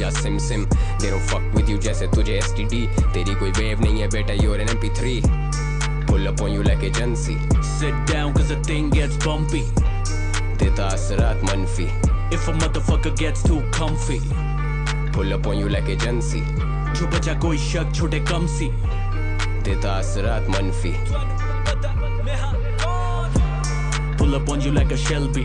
जा सिम सिम दे डोंट फक विद यू जैसे तुझे STD तेरी कोई वेव नहीं है बेटा you're an MP3 pull up on you like agency sit down cause the thing gets bumpy देता असरात मनफी if a motherfucker gets too comfy pull up on you like agency जो बचा कोई शक छोटे कम सी देता असरात मनफी pull up on you like a Shelby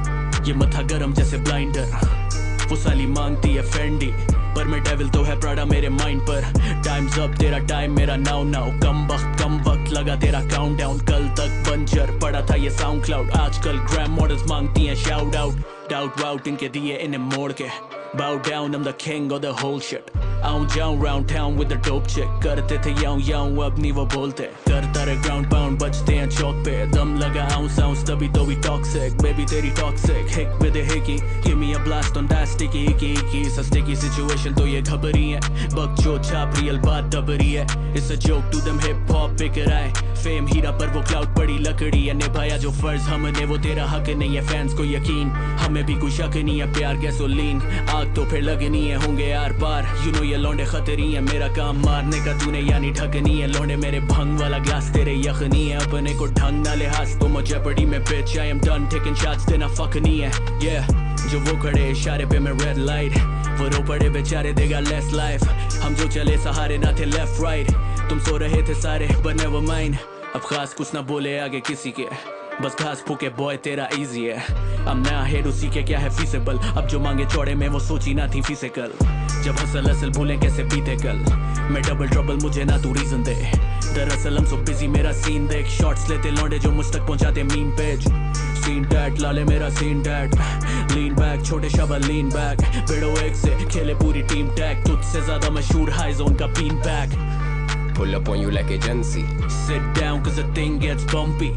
ये मथा गरम जैसे ब्लाइंडर वो साली मांगती है फेंडी पर मैं डेविल तो है प्राडा मेरे माइंड पर टाइम्स अप तेरा टाइम मेरा नाउ नाउ कम वक्त लगा तेरा काउंटडाउन कल तक बंजर पड़ा था ये साउंड क्लाउड आजकल ग्रैम मॉडल्स मांगती हैं शाउट आउट डाउट वाउट इनके दिए इन्हें मोड़ के bow down I'm the king of the whole shit आऊं जाऊं round town with the dope chick करते थे याऊं अब नहीं वो बोलते करता रहे ground pound बजते हैं चौक पे दम लगा ounce तभी तो भी toxic baby तेरी toxic hick with a hickey give me a blast on that sticky icky it's a sticky situation तो ये घबरी है बकचो छाप रियल बात दबरी है it's a joke to them hip hop बिकर आए फेम हीरा पर वो क्लाउड पड़ी लकड़ी है निभाया जो फर्ज हमने वो तेरा हक नहीं है फैंस को यकीन हमें भी कुछ शक नहीं है प्यार गैसोलीन आग तो फिर लगनी है होंगे आर पार यू नो ये लौंडे खतरी है मेरा काम मारने का तूने यानी ढकनी है लौंडे मेरे भंग वाला ग्लास तेरे यखनी है अपने को ढंग ना लिहाज तो मुझे पड़ी में bitch I am done taking shots देना फक नहीं है yeah जो वो खड़े इशारे पे मैं रेड लाइट वो रो पड़े बेचारे देगा लेस लाइफ हम जो चले सहारे ना थे लेफ्ट राइट तुम सो रहे थे सारे but never mind अब खास कुछ ना बोले आगे किसी के बस घास फूके बॉय तेरा इजी है अब नया हेड उसी के क्या है फीसेबल अब जो मांगे चौड़े में वो सोची ना थी फिजिकल जब हसल भूले कैसे बीते कल मैं डबल ट्रबल मुझे ना तू रीजन दे दरअसल हम सो बिजी मेरा सीन देख शॉट्स लेते लौंडे जो मुझ तक पहुंचाते मीम पेज सीन डैट लाले मेरा सीन डैट लीन बैक छोटे शबा लीन बैक बेड़ो एक से खेले पूरी टीम टैग तुझसे ज्यादा मशहूर हाई जोन का been back pull up on you like agency sit down cause the thing gets bumpy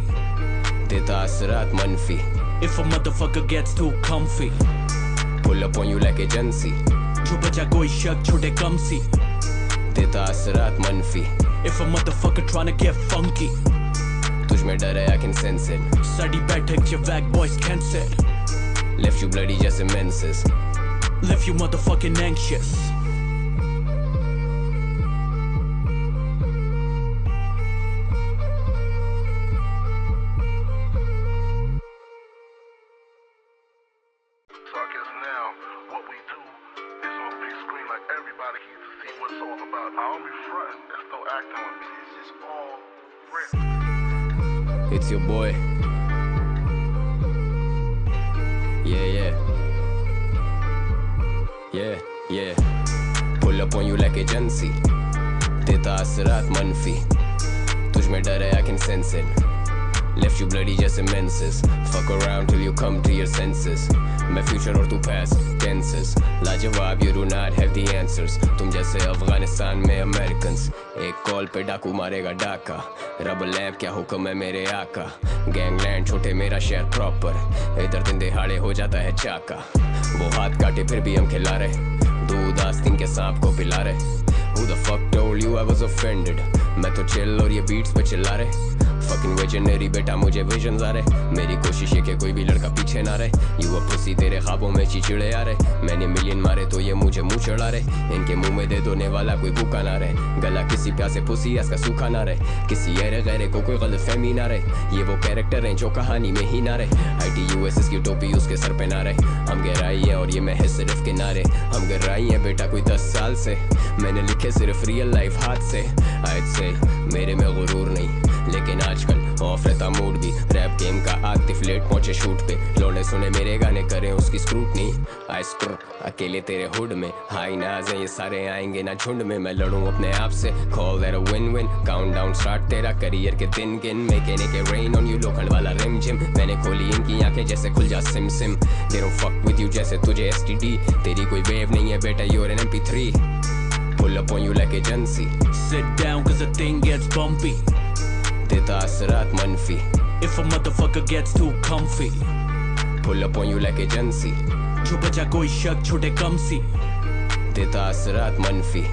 देता असरात मनफी if a motherfucker gets too comfy pull up on you like agency जो बचा कोई शक छोटे कम सी देता असरात मनफी if a motherfucker tryna get funky तुझ में डर है I can sense it sari बैठक जो वैग boys cancel left you bloody जैसे menses left you motherfucking anxious It's your boy. Yeah. Pull up on you like agency. देता असरात मनफी तुझ में डर है I can sense it. Left you bloody जैसे menses. Fuck around till you come to your senses. मैं future और तू past tenses. लाजवाब you do not have the answers. तुम जैसे अफगानिस्तान में Americans. एक कॉल पे डाकू मारेगा डाका. रबर लैंप क्या हुक्म है मेरे आका. गैंगलैंड छोटे मेरा शहर प्रॉपर. इधर दिन दिहाड़े हो जाता है चाका. वो हाथ काटे फिर भी हम खिला रहे. दूध आस्तीन के सांप को पिला रहे. Who the fuck told you I was offended? मैं तो चिल और ये बीट्स पे चिल्ला रहे. Fucking visionary बेटा मुझे विजन्स आ रहे. मेरी कोशिश है कि कोई भी लड़का पीछे ना रहे. You a pussy तेरे ख्वाबों में चिड़चिड़े आ रहे. मैंने मिलियन मारे तो ये मुझे मुंह चढ़ा रहे. इनके मुंह में दे दोने वाला कोई भूखा ना रहे. गला किसी प्यासे पुसी इसका सूखा ना रहे. किसी ऐरे गैरे को कोई गलतफहमी ना रहे. ये वो कैरेक्टर हैं जो कहानी में ही ना रहे. ITUSS की टोपी उसके सर पे ना रहे. हम गहराई है और ये महज सिर्फ किनारे. हम गहराई है बेटा कोई 10 साल से. मैंने लिखे सिर्फ रियल लाइफ हाथ से. I'd say मेरे में गुरूर नहीं लेकिन आजकल ऑफ रहता मूड भी. रैप गेम का आतिफ लेट पहुंचे शूट पे. लौंडे सुने मेरे गाने करें उसकी स्क्रूटनी. आई स्क्रू अकेले तेरे हुड में. हाई नाज हैं ये सारे आएंगे ना झुंड में. मैं लड़ूं अपने आप से. Call that a win win. Count down start तेरा करियर के दिन गिन. मेकेने के रेन ऑन यू लोखंड वाला रिम जिम. मैंने खोली इनकी आंखें जैसे खुल जा सिम सिम. दे डोंट फक विद यू जैसे तुझे STD तेरी कोई वेव नहीं है बेटा you're an MP3 pull up on you like agency sit down cause the thing gets bumpy देता असरात मनफी if a motherfucker gets too comfy pull up on you like agency जो बचा कोई शक छोटे कम सी देता असरात मनफी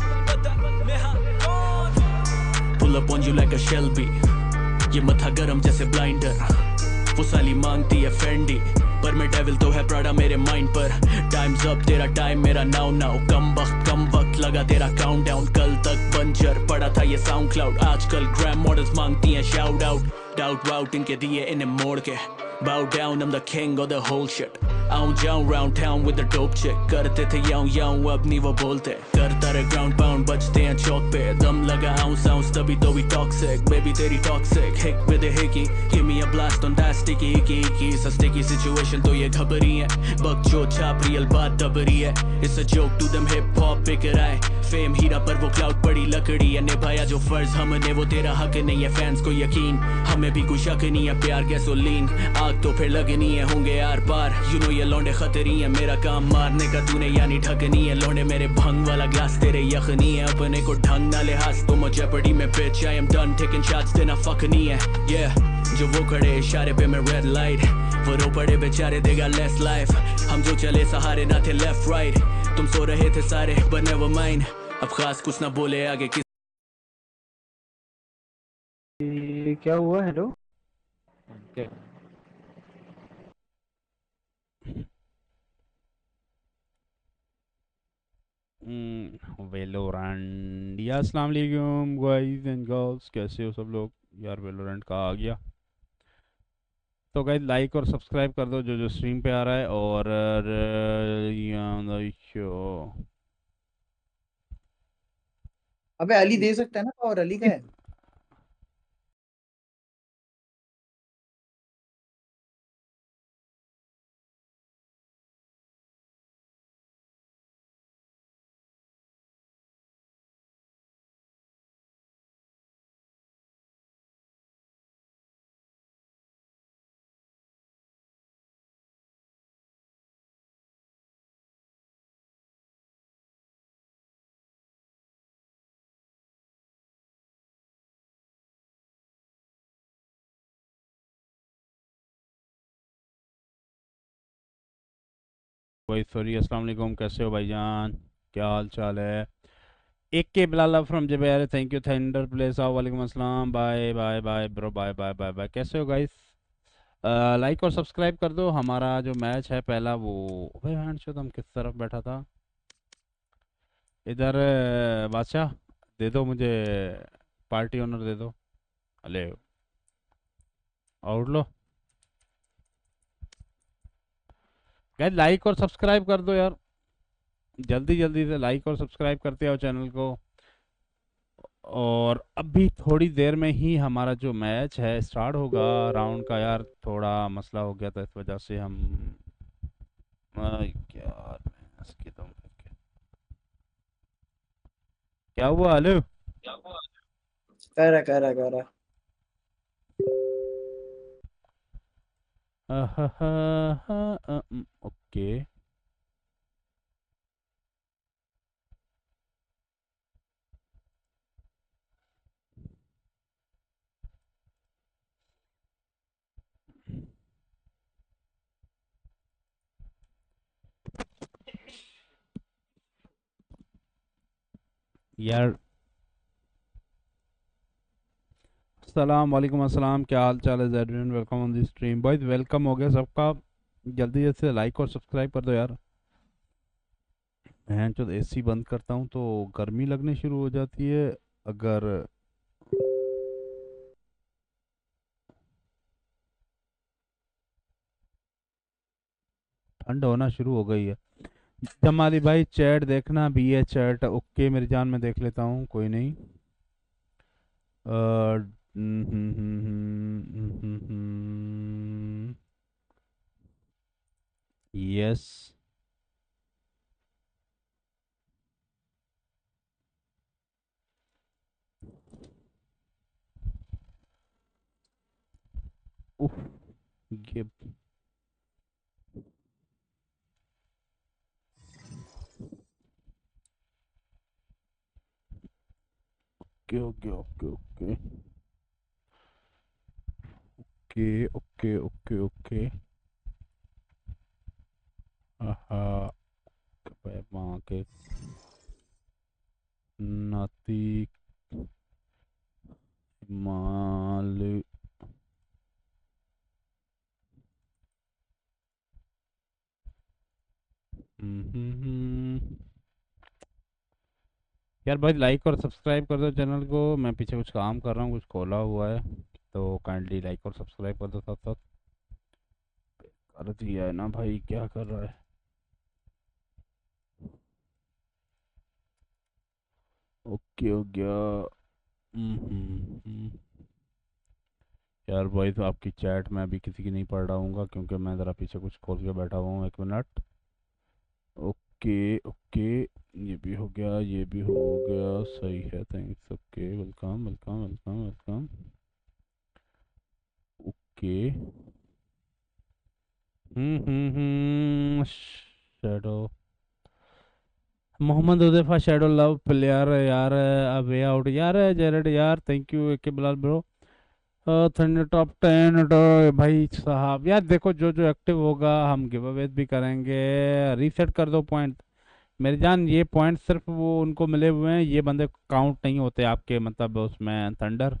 pull up on you like a Shelby ये मथा गरम जैसे ब्लाइंडर. वो साली मांगती है फेंडी पर पर मैं डेविल तो है प्राडा मेरे माइंड पर। टाइम्स अप तेरा टाइम मेरा नाउ नाउ, कम वक्त लगा तेरा काउंटडाउन। कल तक बंजर पड़ा था ये साउंड क्लाउड, आजकल ग्रैम मॉडल्स मांगती हैं शाउट आउट। डाउट वाउट इनके दिए इन्हें मोड़ के, bow down I'm the king of the whole shit। आऊं जाऊं round town with the dope chick, करते थे याऊं याऊं अब नहीं वो बोलते। करता रहे ground pound बजते हैं चौक पे, दम लगा ounce ounce तभी तो भी toxic। baby तेरी toxic hick with a hickey, give me a blast on that sticky icky icky। सा sticky situation तो ये घबरी है, बकचोद छाप real बात दबरी है। It's a joke to them hip hop picker आए, फेम हीरा पर वो क्लाउड बड़ी लकड़ी है। निभाया जो फर्ज हमने वो तेरा हक नहीं है, फैंस को यकीन हमें भी कुछ शक नहीं है। प्यार गैसोलीन आग तो फिर लगनी है, होंगे यार पार यू नो ये लौंडे खतरी है। मेरा काम मारने का तूने यानी ढकनी है, लौंडे मेरे भंग वाला ग्लास तेरे यखनी है। अपने को ढंग ना लिहाज तो मुझे पड़ी में bitch I am done taking shots देना फक नहीं है। yeah जो वो खड़े इशारे पे मैं रेड लाइट, वो रो पड़े बेचारे देगा लेस लाइफ। हम जो चले सहारे ना थे लेफ्ट राइट, तुम सो रहे थे सारे but never mind। अब खास कुछ ना बोले आगे किस क्या हुआ? हेलो वेलोरेंट या अस्सलाम वालेकुम गाइस एंड गर्ल्स, कैसे हो सब लोग यार? वेलोरेंट का आ गया तो गाइस लाइक और सब्सक्राइब कर दो जो जो स्ट्रीम पे आ रहा है। और अबे अली दे सकता है ना, और अली का है। भाई सॉरी, अस्सलाम वालेकुम, कैसे हो भाईजान? क्या हाल चाल है? एक के बिलाल फ्रॉम जबेर, थैंक यू थंडर प्लेस आओ, वालेकुम अस्सलाम, bye bye bye bro, bye bye bye bye. कैसे हो गाइस? लाइक और सब्सक्राइब कर दो। हमारा जो मैच है पहला वो, भाई हैंड शो तुम किस तरफ बैठा था इधर? बादशाह दे दो मुझे, पार्टी ओनर दे दो। अले आउट लो गाइस, लाइक और सब्सक्राइब कर दो यार, जल्दी जल्दी से लाइक और सब्सक्राइब करते आओ चैनल को। और अभी थोड़ी देर में ही हमारा जो मैच है स्टार्ट होगा राउंड का। यार थोड़ा मसला हो गया था, इस वजह से हम यार इसकी तो क्या हुआ? हेलो करा ओके यार, अस्सलाम वालेकुम, अस्सलाम, क्या हाल चाल है ज़ैडविन? Welcome on the stream boys, welcome हो गया सबका। जल्दी जल्दी से लाइक और सब्सक्राइब कर दो यार। मैं जो एसी बंद करता हूँ तो गर्मी लगने शुरू हो जाती है। अगर ठंड होना शुरू हो गई है। जमाली भाई चैट देखना भी है, चैट ओके मेरी जान, मैं देख लेता हूँ, कोई नहीं। यस उफ ये okay okay okay okay okay okay okay okay आहा वहाँ के नाती माल यार भाई लाइक और सब्सक्राइब कर दो चैनल को। मैं पीछे कुछ काम कर रहा हूँ, कुछ खोला हुआ है, तो काइंडली लाइक और सब्सक्राइब कर दो साथ साथ। कर दिया है ना भाई, क्या कर रहा है? ओके हो गया। हम्म। यार भाई तो आपकी चैट मैं अभी किसी की नहीं पढ़ रहा हूँ क्योंकि मैं ज़रा पीछे कुछ खोल के बैठा हुआ हूँ। 1 मिनट। ओके ओके, ये भी हो गया, ये भी हो गया, सही है। Thanks. Okay, welcome welcome welcome welcome. Okay. Shadow Mohammad उदैफा शेडो लव प्लेयर यार। वे आउट यार। जेरेड यार thank you. K Bilal bro. Thunder top 10 तो भाई साहब यार देखो, जो जो एक्टिव होगा हम गिव अवेज भी करेंगे। रीसेट कर दो पॉइंट मेरी जान। ये पॉइंट सिर्फ वो उनको मिले हुए हैं, ये बंदे काउंट नहीं होते आपके, मतलब उसमें थंडर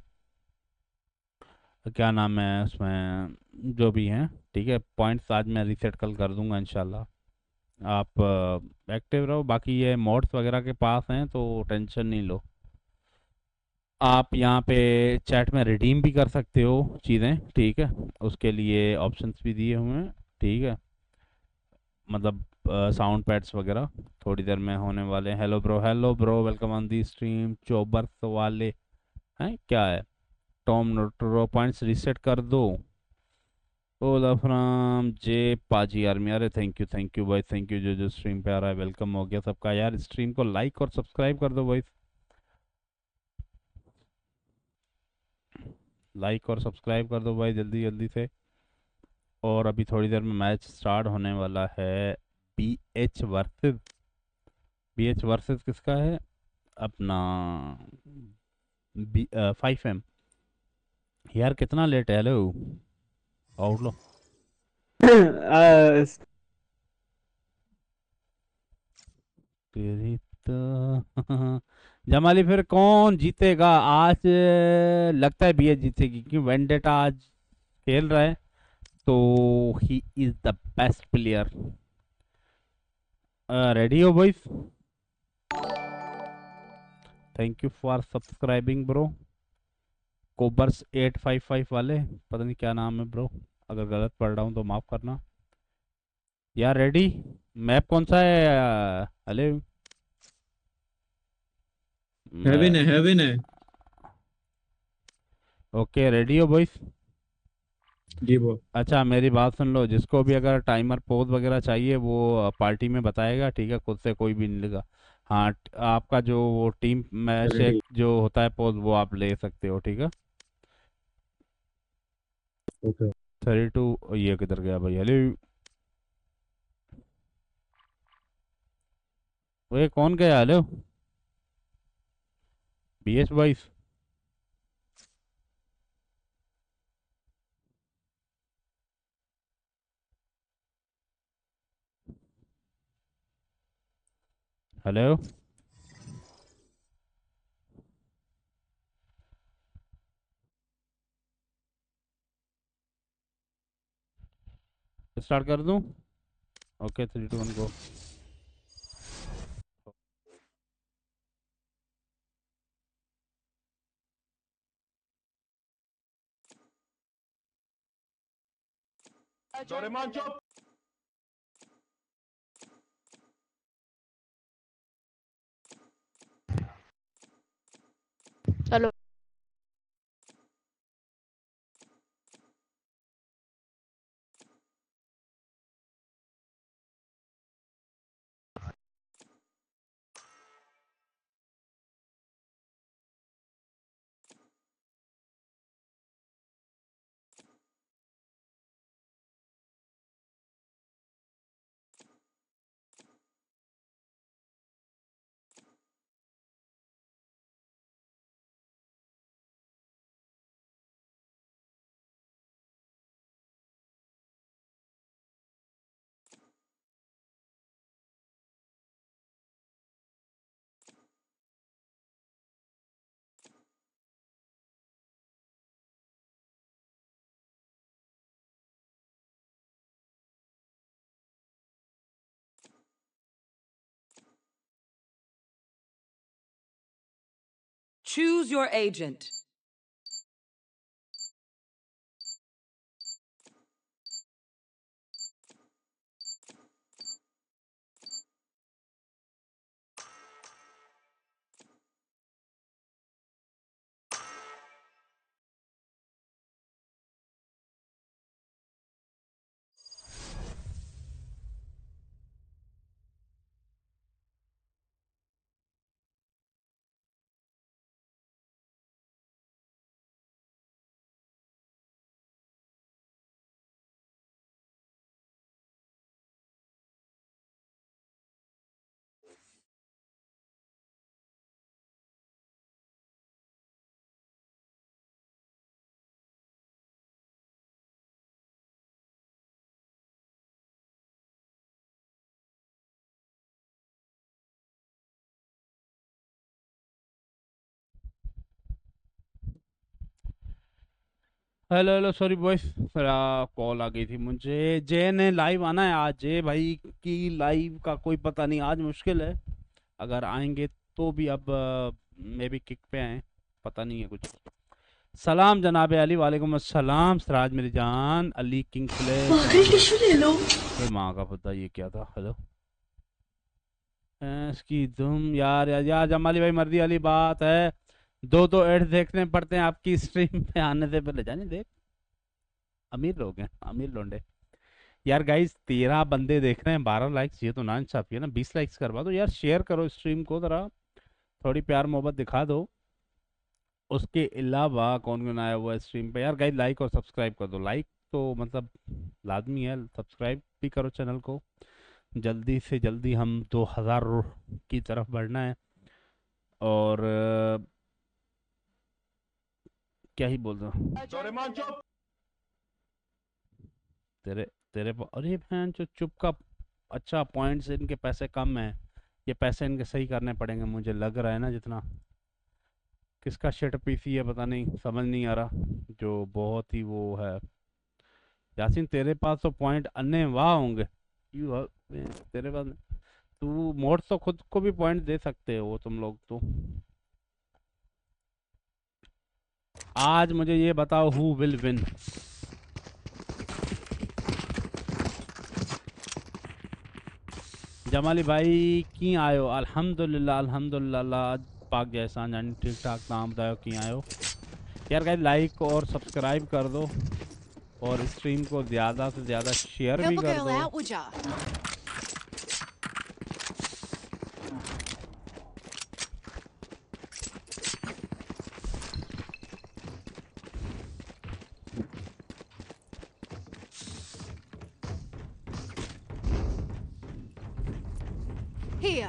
क्या नाम है उसमें, जो भी हैं। ठीक है, पॉइंट्स आज मैं रीसेट कल कर दूंगा इंशाल्लाह। आप एक्टिव रहो, बाकी ये मोड्स वगैरह के पास हैं तो टेंशन नहीं लो। आप यहाँ पे चैट में रिडीम भी कर सकते हो चीज़ें, ठीक है। उसके लिए ऑप्शंस भी दिए हुए हैं, ठीक है। मतलब साउंड पैड्स वगैरह थोड़ी देर में होने वाले हैं। Hello bro, welcome on the stream. चौबर वाले हैं क्या है? टॉम नोटरो पॉइंट्स रीसेट कर दो। ओला फ्राम जे पाजी आर्मी, अरे थैंक यू भाई, थैंक यू। जो जो स्ट्रीम पे आ रहा है वेलकम हो गया सबका यार। स्ट्रीम को लाइक और सब्सक्राइब कर दो भाई, लाइक और सब्सक्राइब कर दो भाई जल्दी जल्दी से। और अभी थोड़ी देर में मैच स्टार्ट होने वाला है। बी एच वर्सेस किसका है? अपना 5M। यार कितना लेट है? हेलो आउट लो। आ, तेरी तो जमाली फिर कौन जीतेगा आज? लगता है बीएच जीतेगी क्योंकि वेंडेटा आज खेल रहा है, तो he is the best player. Ready हो boys? Thank you for subscribing bro. कोबर्स 855 वाले, पता नहीं क्या नाम है ब्रो, अगर गलत पढ़ रहा हूँ तो माफ़ करना यार। रेडी? मैप कौन सा है? हेलो। हेवन है, हेवन है। ओके, रेडी हो बॉयज? जी वो। अच्छा मेरी बात सुन लो, जिसको भी अगर टाइमर पोज वगैरह चाहिए वो पार्टी में बताएगा, ठीक है। खुद से कोई भी नहीं लेगा। हाँ, आपका जो वो टीम मैच चलिए एक ठीक। जो होता है पोज, वो आप ले सकते हो, ठीक है। ओके। 32। ये किधर गया भाई? हेलो। ये कौन गया? हेलो। BH22। हेलो। स्टार्ट कर दूं? Okay 3 2 1 go. चलो Choose your agent. Hello hello, sorry boys, call आ गई थी मुझे। जे ने लाइव आना है आज। जे भाई की लाइव का कोई पता नहीं, आज मुश्किल है। अगर आएंगे तो भी अब मे भी किक पे आए, पता नहीं है कुछ। सलाम जनाब अली, वालेकुम अस्सलाम। सिराज मेरी जान, अली किंग टिश्यू ले लो। माँ का पता ये क्या था। हेलो इसकी तुम यार जमाली भाई, मर्दी वाली बात है। दो दो एड्स देखने पड़ते हैं आपकी स्ट्रीम पे आने से पहले। जाने देख, अमीर लोग हैं, अमीर लोंडे। यार गाइस 13 बंदे देख रहे हैं, 12 लाइक्स, ये तो ना इंसाफी है ना। 20 लाइक्स करवा दो यार, शेयर करो स्ट्रीम को, जरा थोड़ी प्यार मोहब्बत दिखा दो। उसके अलावा कौन कौन आया हुआ है स्ट्रीम पे यार? गाइस लाइक और सब्सक्राइब कर दो। लाइक तो मतलब लाजमी है, सब्सक्राइब भी करो चैनल को। जल्दी से जल्दी हम 2000 की तरफ बढ़ना है। और क्या ही बोल रहा हूँ तेरे तेरे अरे बहन जो चुप का। अच्छा, पॉइंट्स इनके पैसे कम हैं, ये पैसे इनके सही करने पड़ेंगे मुझे लग रहा है ना। जितना किसका शिट पीसी है पता नहीं, समझ नहीं आ रहा, जो बहुत ही वो है। यासीन तेरे पास तो पॉइंट अन्य वाह होंगे। तेरे पास तू मोड तो खुद को भी पॉइंट दे सकते हो तुम लोग तो। आज मुझे ये बताओ, हु विल विन? जमाली भाई की आयो? अल्हम्दुलिल्लाह अल्हम्दुलिल्लाह, पाक जैसा जान ठीक ठाक। नाम बताओ की आयो यार। गाइस लाइक और सब्सक्राइब कर दो और स्ट्रीम को ज़्यादा से ज़्यादा शेयर भी कर दो। Here.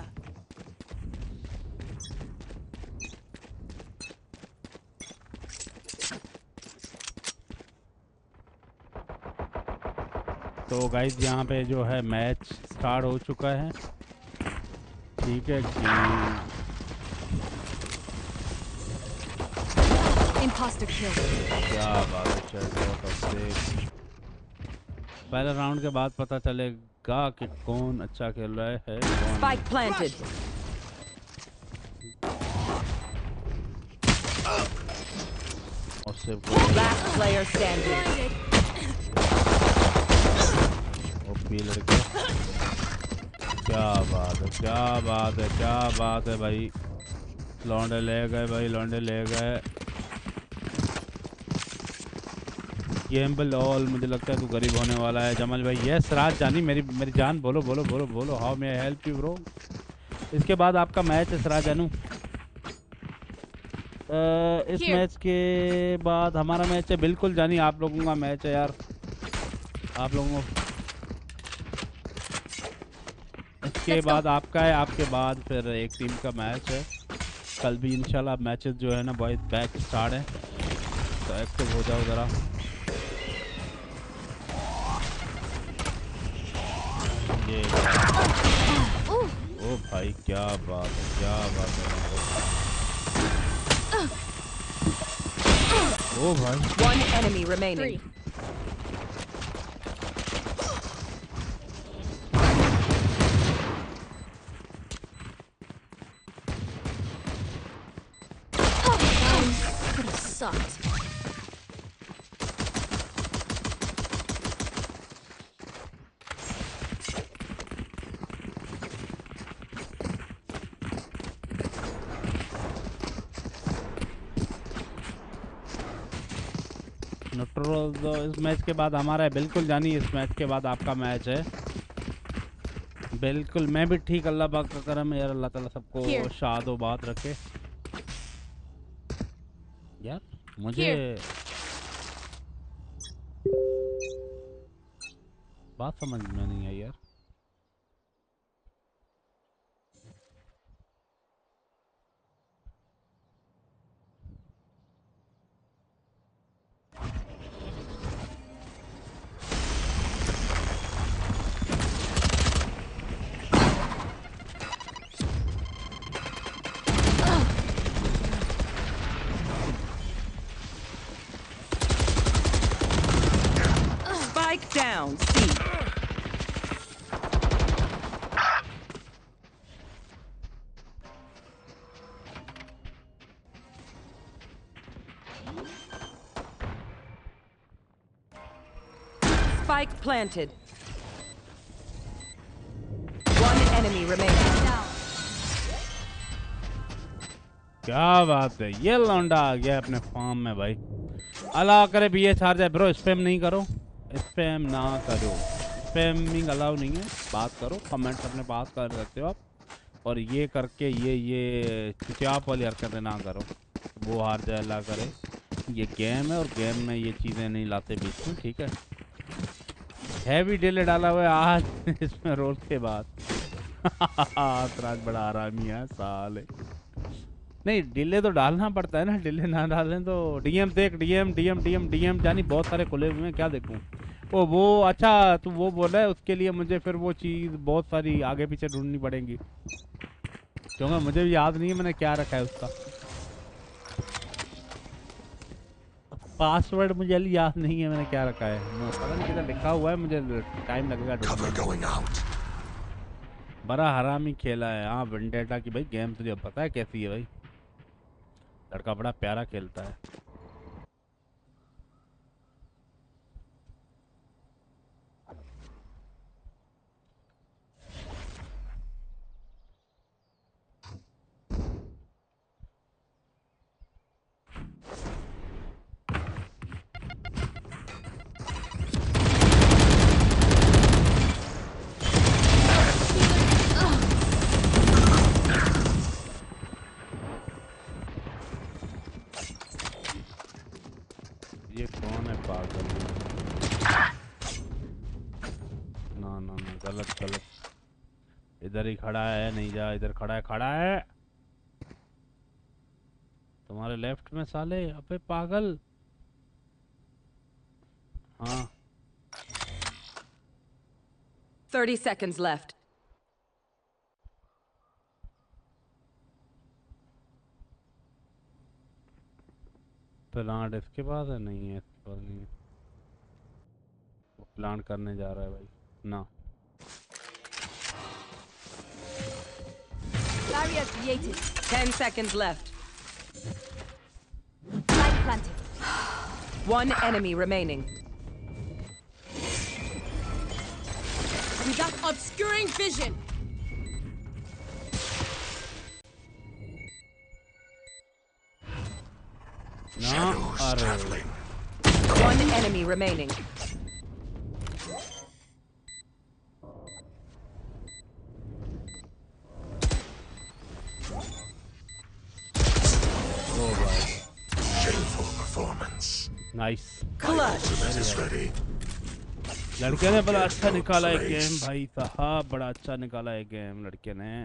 तो गाइस यहाँ पे जो है मैच स्टार्ट हो चुका है, ठीक है कि Imposter kill. क्या बात है। चलो पहले राउंड के बाद पता चलेगा कि कौन अच्छा खेल रहा है कौन। Spike planted. और सिर्फ Last player standing. ओपी लड़के, क्या बात है, क्या बात है, क्या बात है भाई। लौंडे ले गए भाई, लौंडे ले गए। गेम्बल ऑल, मुझे लगता है तू गरीब होने वाला है जमाल भाई। यस राज जानी, मेरी जान, बोलो बोलो बोलो बोलो, how may I help you bro. इसके बाद आपका मैच है सराज जानू। इस मैच के बाद हमारा मैच है, बिल्कुल जानी आप लोगों का मैच है यार। आप लोगों को इसके बाद आपका है, आपके बाद फिर एक टीम का मैच है। कल भी इंशाल्लाह मैचेस जो है ना बॉयज बैक स्टार्ट है, तो एक्टिव हो जाओ ज़रा। ये ओ भाई क्या बात है, क्या बात है। ओ भाई, One enemy remaining. sight. Neutral इस मैच के बाद हमारा है, बिल्कुल जानी इस मैच के बाद आपका मैच है। बिल्कुल मैं भी ठीक, अल्लाह पाक का करम है यार, अल्लाह ताला सबको शाद व बात रखे। यार मुझे बात समझ में नहीं आई यार। Down, C. Spike planted. One enemy remaining. क्या बात है, ये लौंडा आ गया अपने फार्म में भाई। अल्लाह करे भी ये चार्ज है ब्रो, स्पैम नहीं करो, स्पैम ना करो, स्पैमिंग अलाउ नहीं है। बात करो, कमेंट अपने पास कर सकते हो आप, और ये करके ये चुपचाप वाली हरकतें ना करो, वो हार जाए अल्लाह करे। ये गेम है और गेम में ये चीज़ें नहीं लाते बीच में, ठीक है। हैवी डिले डाला हुआ है आज इसमें रोज के बाद आज बड़ा आरामी है साले। नहीं डिले तो डालना पड़ता है ना, डिले ना डालें तो। डीएम देख, डीएम जानी बहुत सारे खुले हुए हैं, क्या देखूं। ओ वो अच्छा तू वो बोला है, उसके लिए मुझे फिर वो चीज़ बहुत सारी आगे पीछे ढूंढनी पड़ेगी, क्योंकि मुझे भी याद नहीं है मैंने क्या रखा है उसका पासवर्ड, मुझे याद नहीं है मैंने क्या रखा है, पता नहीं किधर लिखा हुआ है, मुझे टाइम लगेगा ढूंढने। बड़ा हरामी खेला है। हाँ वेंडेटा की भाई गेम तुझे पता है कैसी है भाई, लड़का बड़ा प्यारा खेलता है। ये कौन है पागल? ना ना ना, गलत गलत, इधर ही खड़ा है, नहीं जा, इधर खड़ा है तुम्हारे लेफ्ट में साले। अबे पागल। हाँ 30 seconds left. प्लांट इसके पास है, नहीं है इसके पास, नहीं है, वो प्लांट करने जा रहा है भाई ना। Barrier created. 10 seconds left. Light planted. One enemy remaining. Without obscuring vision. ना अरे One enemy remaining. ओ भाई Shameful performance. नाइस। Ready. लड़के ने बड़ा अच्छा निकाला है गेम भाई साहब, बड़ा अच्छा निकाला है गेम लड़के ने,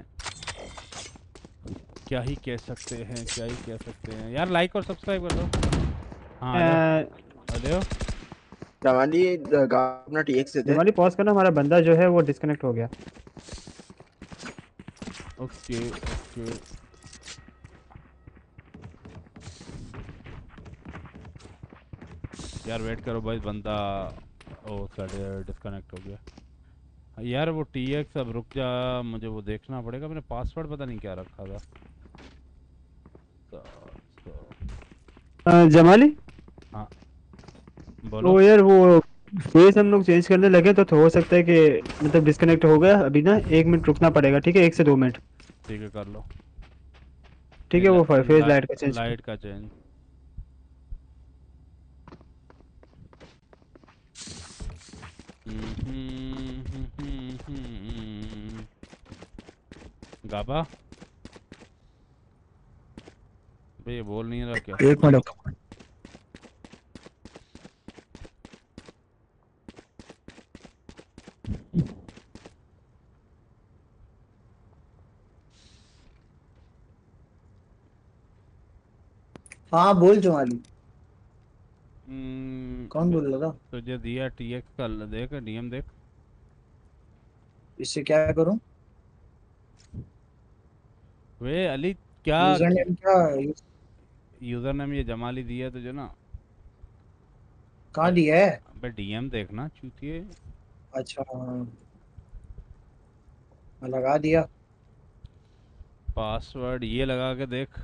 क्या ही कह सकते हैं, क्या ही कह सकते हैं यार। लाइक और सब्सक्राइब कर दो। हाँ हेलो जवाली अपना टीएक्स देते हैं। जवाली पॉज करना, हमारा बंदा जो है वो डिस्कनेक्ट हो गया। ओके ओके यार वेट करो भाई, बंदा ओ साढ़े डिस्कनेक्ट हो गया यार। वो टीएक्स अब रुक जा, मुझे वो देखना पड़ेगा, मैंने पासवर्ड पता नहीं क्या रखा था। जमाली हाँ बोलो। तो यार वो फेस हम लोग चेंज करने लगे तो हो सकता है कि मतलब डिस्कनेक्ट हो गया अभी ना, 1 मिनट रुकना पड़ेगा, ठीक है, 1 से 2 मिनट। ठीक है कर लो। ठीक ये है, वो फेस लाइट का चेंज लाइट का चेंज। गाबा भाई ये बोल नहीं रहा क्या? एक मिनट। हाँ बोल जमाली। कौन बोल रहा था? तुझे दिया टीएक्स का देख, डीएम देख। इससे क्या करूं? वे अली क्या यूजर नेम क्या? यूजर नेम ये जमाली दिया तुझे ना। कहाँ दिया है? अबे डीएम देखना चूतिए। अच्छा मैं लगा दिया। पासवर्ड ये लगा के देख।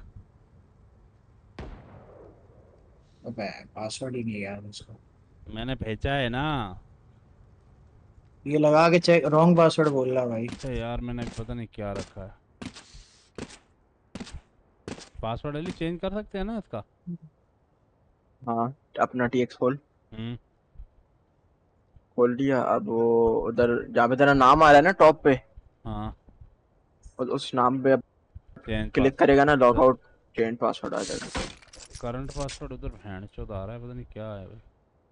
अबे पासवर्ड ही नहीं है यार उसका। मैंने भेजा है ना। ये लगा के चेक, रॉन्ग पासवर्ड बोल रहा भाई। अरे यार मैंने पता नहीं क्या रखा है। पासवर्ड अली चेंज कर सकते हैं ना इसका? हाँ अपना टीएक्स खोल। हम्म खोल दिया। अब वो उधर जहाँ पे तेरा नाम आ रहा है ना टॉप पे, हाँ उस नाम पे चेंज क्लिक करेगा ना, लॉग आउट चेंज पासवर्ड आ जाएगा। करंट पासवर्ड उधर भैंड चोद आ रहा है, पता नहीं क्या है भाई।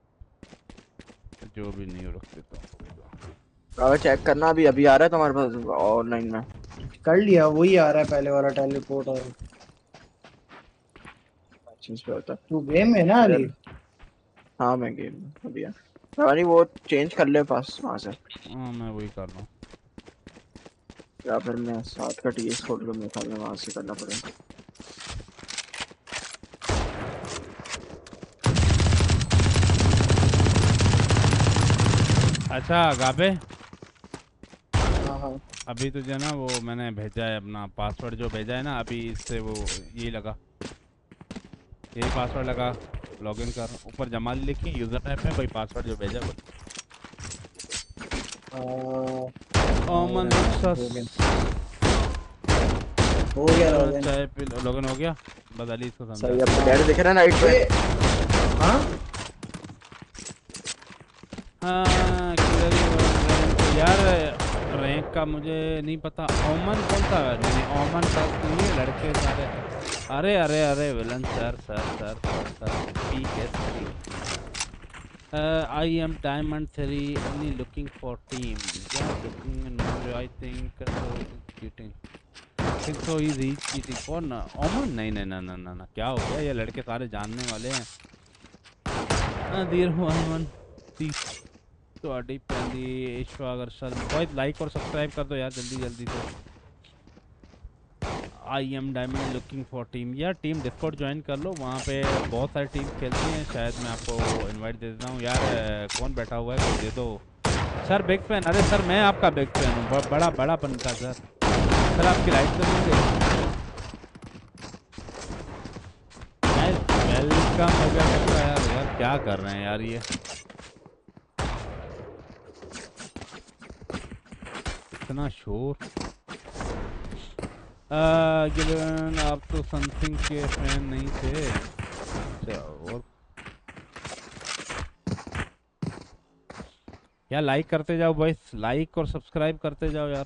जो भी नहीं रख देता अगर चेक करना अभी अभी आ रहा है तुम्हारे पास ऑनलाइन में? कर लिया, वही आ रहा है पहले वाला टेलीपोर्ट। और चीज पे होता है। तू गेम में ना अली? हाँ मैं गेम में अभी नहीं, वो चेंज कर ले पास वहाँ से। हाँ मैं वही कर रहा हूँ। या फिर मैं साथ का टीएक्स खोल लूँ, मेरे ख्याल में वहाँ से करना पड़ेगा। अच्छा गाबे हाँ अभी तुझे ना वो मैंने भेजा है अपना पासवर्ड जो भेजा है ना, अभी इससे वो यही लगा, यही पासवर्ड लगा, लॉगिन कर। ऊपर जमाल लिखी यूजर नेम में वही पासवर्ड जो भेजा वो। ओमन हो गया चाय पी लॉगिन हो गया। बस अली इसको समझा। सही। अब डैड दिख रहा है नाइट पे। हाँ हाँ यार रैंक का मुझे नहीं पता। ओमन कौन सा है? नहीं ओमन का नहीं, लड़के सारे। अरे अरे अरे villain sir sir sir sir sir PS three I am diamond 3 only looking for team yeah looking no I think so cheating think so easy cheating। कौन ओमन? नहीं नहीं ना ना ना ना क्या हो गया? ये लड़के सारे जानने वाले हैं। देर हुआ तो अड़ी पहली ईश्वा अगर सर बहुत लाइक और सब्सक्राइब कर दो यार जल्दी जल्दी से। I am diamond looking for team. यार टीम डिस्कॉर्ड ज्वाइन कर लो, वहाँ पे बहुत सारी टीम खेलती हैं। शायद मैं आपको इनवाइट दे देता हूँ। यार कौन बैठा हुआ है दे दो सर। Big fan. अरे सर मैं आपका बिग फैन हूँ, बड़ा बड़ा बनता सर। सर आपकी लाइट कर देंगे। वेलकम हो गया सबका यार। यार क्या कर रहे हैं यार ये? इतना शोर। गिलन आप तो समथिंग के फैन नहीं थे। अच्छा और यार लाइक करते जाओ बॉयस, लाइक और सब्सक्राइब करते जाओ यार।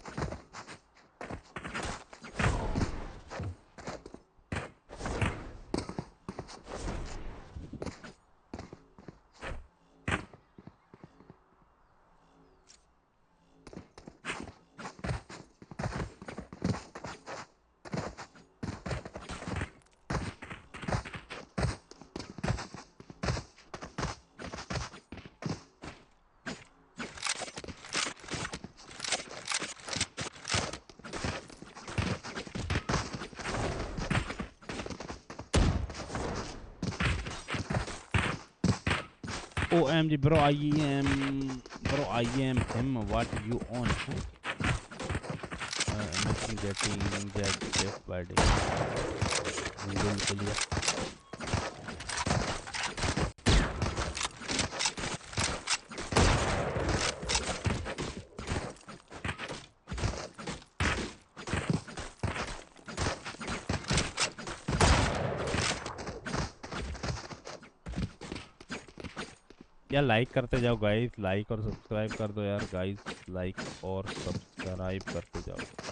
OMG bro, I am him. What you on? Imagine getting that day by day. यार लाइक करते जाओ गाइस, लाइक और सब्सक्राइब कर दो यार गाइस, लाइक और सब्सक्राइब करते जाओ।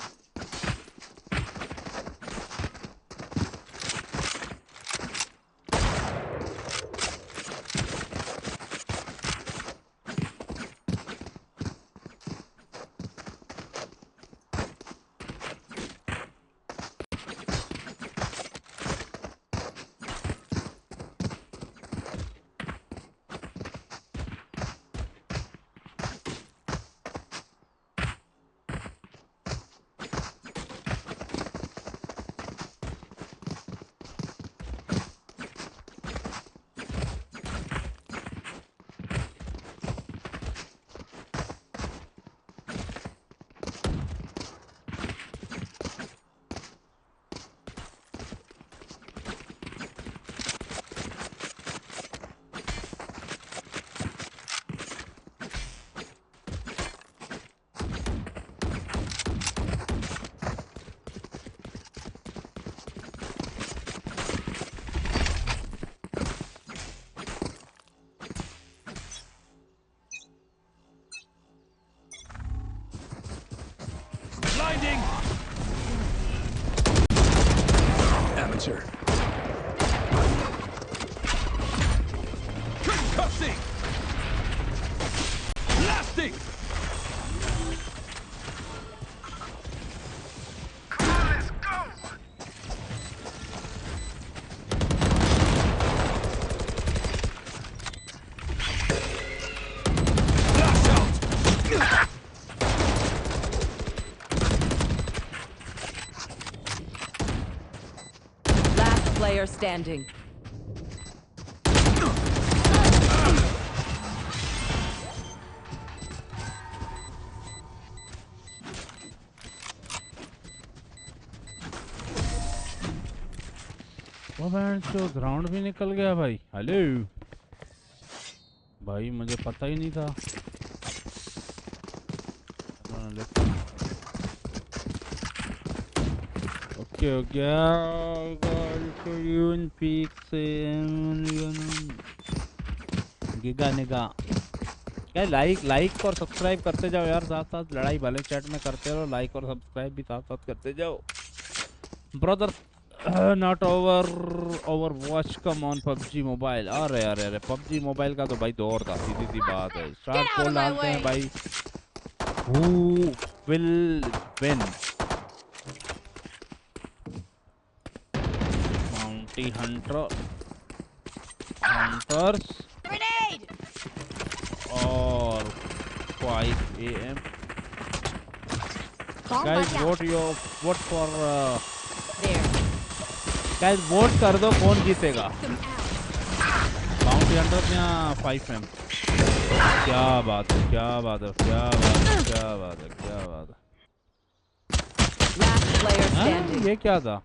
Amateur. Concussing! Blasting! Let's go! Flash out! Player standing. वो जो ग्राउंड भी निकल गया भाई। हेलो भाई, मुझे पता ही नहीं था। ओके हो गया। गिगा निगा क्या, लाइक और सब्सक्राइब करते जाओ यार, साथ साथ लड़ाई भले चैट में करते रहो, लाइक और सब्सक्राइब भी साथ साथ करते जाओ brother. Not Overwatch come on PUBG mobile. अरे अरे अरे, पबजी मोबाइल का तो भाई दौर था, सीधी सी बात है। स्टार्ट पोल डालते हैं भाई, हु विल विन। माउंटी हंटर्स और 5 AM। Guys, vote for guys, vote कर दो कौन जीतेगा, बाउंटी हंटर्स या 5M। क्या बात है, क्या बात है, क्या बात है, क्या बात है, क्या बात है। ये क्या था?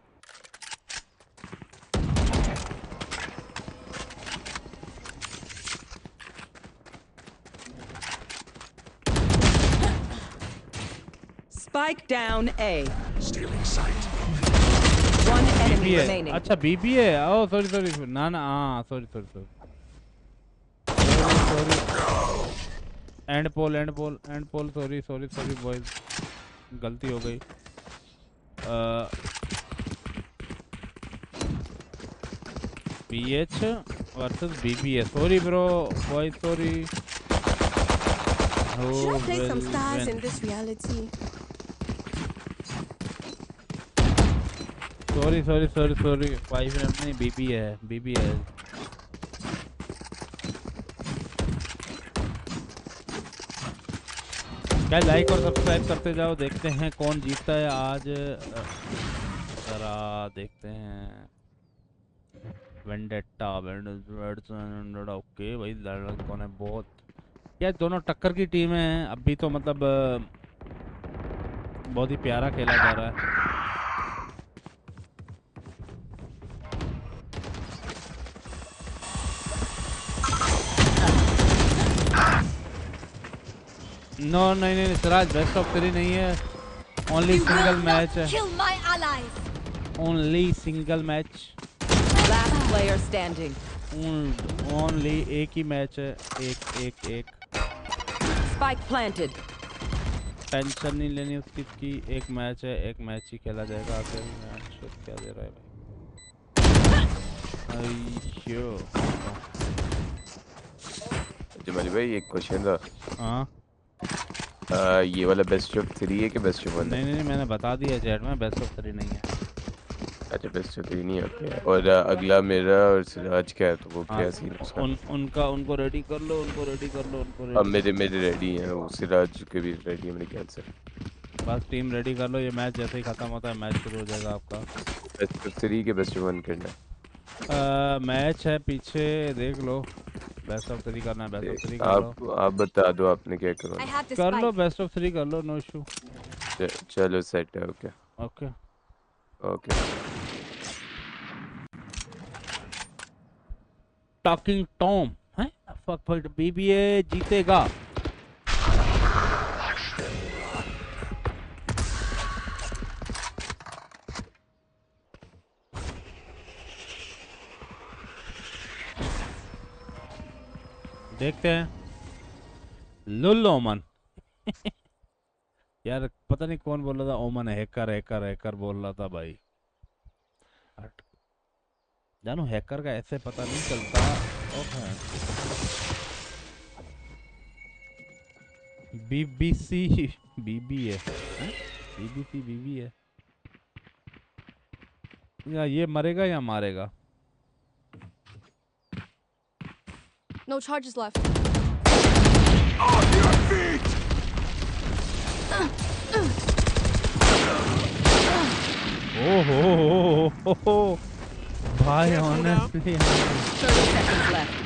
Spike down A. Stealing sight. One enemy remaining. अच्छा बीबी है। ओह सॉरी ना हाँ sorry. End poll sorry boys, गलती हो गई। PH वर्सेस BB है। Sorry bro boys, sorry. Should I play some stars in this reality? Sorry 5M नहीं, BB है। क्या, लाइक और सब्सक्राइब करते जाओ, देखते हैं कौन जीतता है आज। जरा देखते हैं। वेंडेटा ओके भाई, लड़कों ने बहुत, क्या दोनों टक्कर की टीमें हैं अभी तो, मतलब बहुत ही प्यारा खेला जा रहा है। नो नहीं सिराज, बेस्ट ऑफ 3 नहीं है, ओनली सिंगल मैच है, only single match, Last player standing. Only एक ही मैच है, एक Spike planted. टेंशन नहीं लेनी उसकी की एक मैच है, एक मैच ही खेला जाएगा। आखिर मैच क्या दे रहा है भाई? अयो जमाली भाई एक क्वेश्चन था। हाँ ये वाला बेस्ट ऑफ 3 है कि बेस्ट ऑफ 1? नहीं मैंने बता दिया चैट में, बेस्ट ऑफ 3 नहीं है। अच्छा बेस्ट ऑफ 3 नहीं है। और अगला मेरा और सिराज का है, तो वो क्या सीन है उसका? उनको रेडी कर लो, उनको रेडी कर लो, उनको अब मेरे रेडी हैं, वो सिराज के भी रेडी है मेरे ख्याल से। बस टीम रेडी कर लो, ये मैच जैसे ही खत्म होता है मैच शुरू हो जाएगा आपका। बेस्ट ऑफ 3 के बेस्ट ऑफ 1 करना है। मैच है पीछे देख लो, बेस्ट ऑफ 3 करना है, बेस्ट ऑफ 3 कर लो। आप बता दो आपने क्या करना है। कर लो बेस्ट ऑफ 3 कर लो, नो इशू। चलो सेट है। Okay okay okay. Talking Tom है, फक बीबीए जीतेगा। देखते हैं लुल ओमन यार पता नहीं कौन बोल रहा था, ओमन हैकर बोल रहा था भाई। जानो हैकर का ऐसे पता नहीं चलता। बीबीसी बीबी है, बीबीसी बीबी है या ये मरेगा या मारेगा? No charges left. On your feet! ओहो भाई ऑनेस्टली 30 seconds left.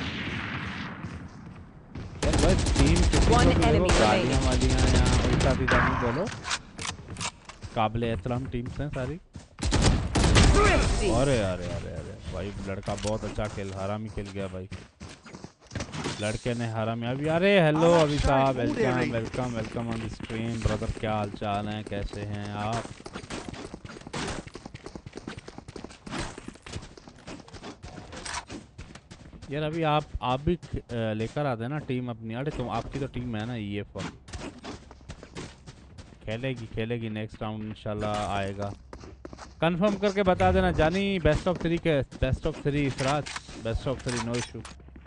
यार बस टीम One enemy गालियां remaining. वालियां या उल्टा सीधा नहीं बोलो, काबिले एहतराम टीम्स हैं सारी। Thrifty. अरे भाई लड़का बहुत अच्छा खेल, हरामी खेल गया भाई, लड़के ने हरामी। अभी अरे हेलो अभी साहब, welcome on the stream brother, क्या हाल चाल है, कैसे हैं आप? यार अभी आप भी लेकर आते हैं ना टीम अपनी। अरे तुम आपकी तो टीम है ना EF खेलेगी नेक्स्ट राउंड इंशाल्लाह आएगा। कंफर्म करके बता देना जानी। बेस्ट ऑफ 3 के बेस्ट ऑफ 3 इसराज, best of 3 no issue.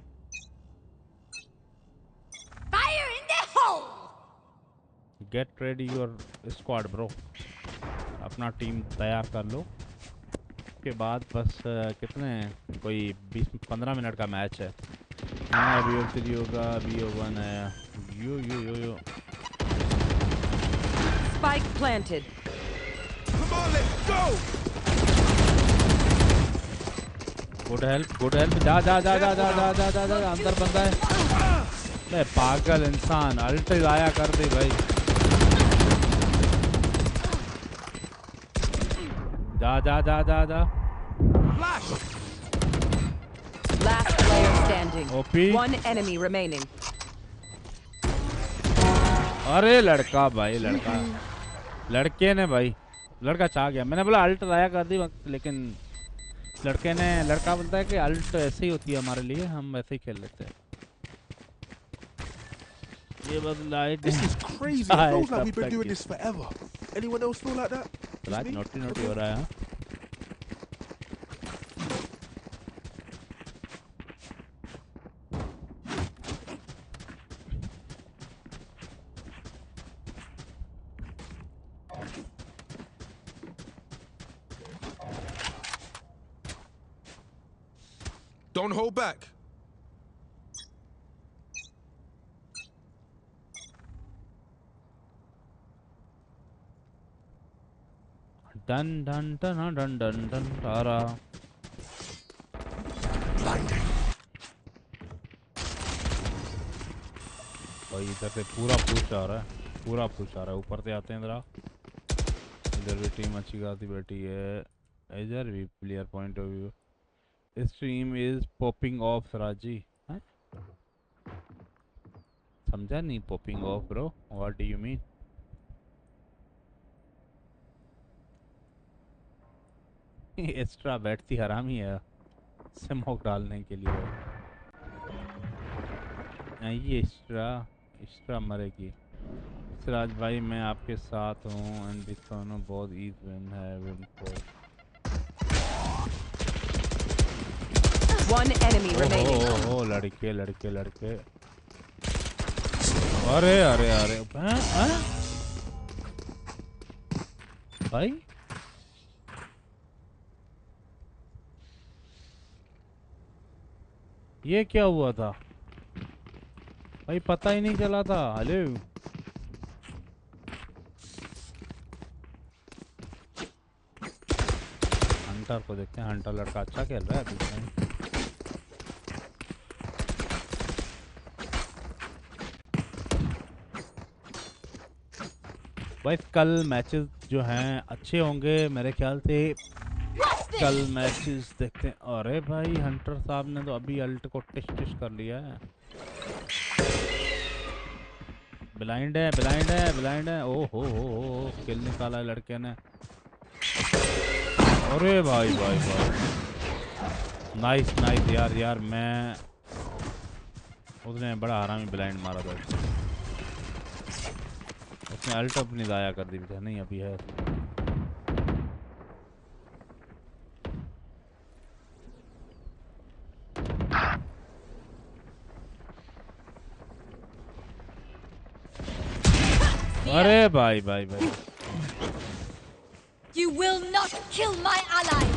Fire in the hole! Get ready your squad bro, अपना टीम तैयार कर लो। उसके बाद बस कितने कोई 20-15 मिनट का मैच है। BO3 होगा, BO1 है। Yo Spike planted. Come on, let's go! Good help जा अंदर बंदा है। पागल इंसान, अल्ट आया कर दे भाई। जा Flash! Last player standing. OP. One enemy remaining. अरे लड़का भाई, लड़के ने भाई, लड़का चाह गया। मैंने बोला अल्ट आया कर दी, लेकिन लड़का बोलता है कि अल्ट ऐसे ही होती है हमारे लिए, हम ऐसे ही खेल लेते हैं। ये बस light This is crazy. It feels like we've been doing this forever. Anyone else feel like that? Light नोटी हो रहा है। Don't hold back. डन तारा। भाई इधर से पूरा पुश आ रहा है, ऊपर से आते हैं जरा। इधर भी टीम अच्छी खासी बैठी है, इधर भी player point of view. Stream is popping off सराजी। समझा नहीं popping off bro, what do you mean? Extra बैठती हरामी है। स्मोक डालने के लिए। ये इस्ट्रा मरेगी। सिराज भाई मैं आपके साथ हूँ एंड भी दोनों बहुत ईज विन है विन को। One enemy remaining. ओ लड़के लड़के लड़के। अरे अरे अरे भाई ये क्या हुआ था भाई, पता ही नहीं चला था। हेलो हंटर को देखते हैं। हंटर लड़का अच्छा खेल रहा है अभी। भाई कल मैचेस जो हैं अच्छे होंगे मेरे ख्याल से। कल मैचेस देखते हैं। अरे भाई हंटर साहब ने तो अभी अल्ट को टिश कर लिया है। ब्लाइंड है ब्लाइंड है ब्लाइंड है। ओ हो किल निकाला है लड़के ने। अरे भाई भाई भाई नाइस नाइस यार यार। मैं उसने बड़ा आरामी ब्लाइंड मारा था। उसने अल्ट अपनी दाया कर दी थी। नहीं अभी है। अरे भाई भाई भाई You will not kill my allies.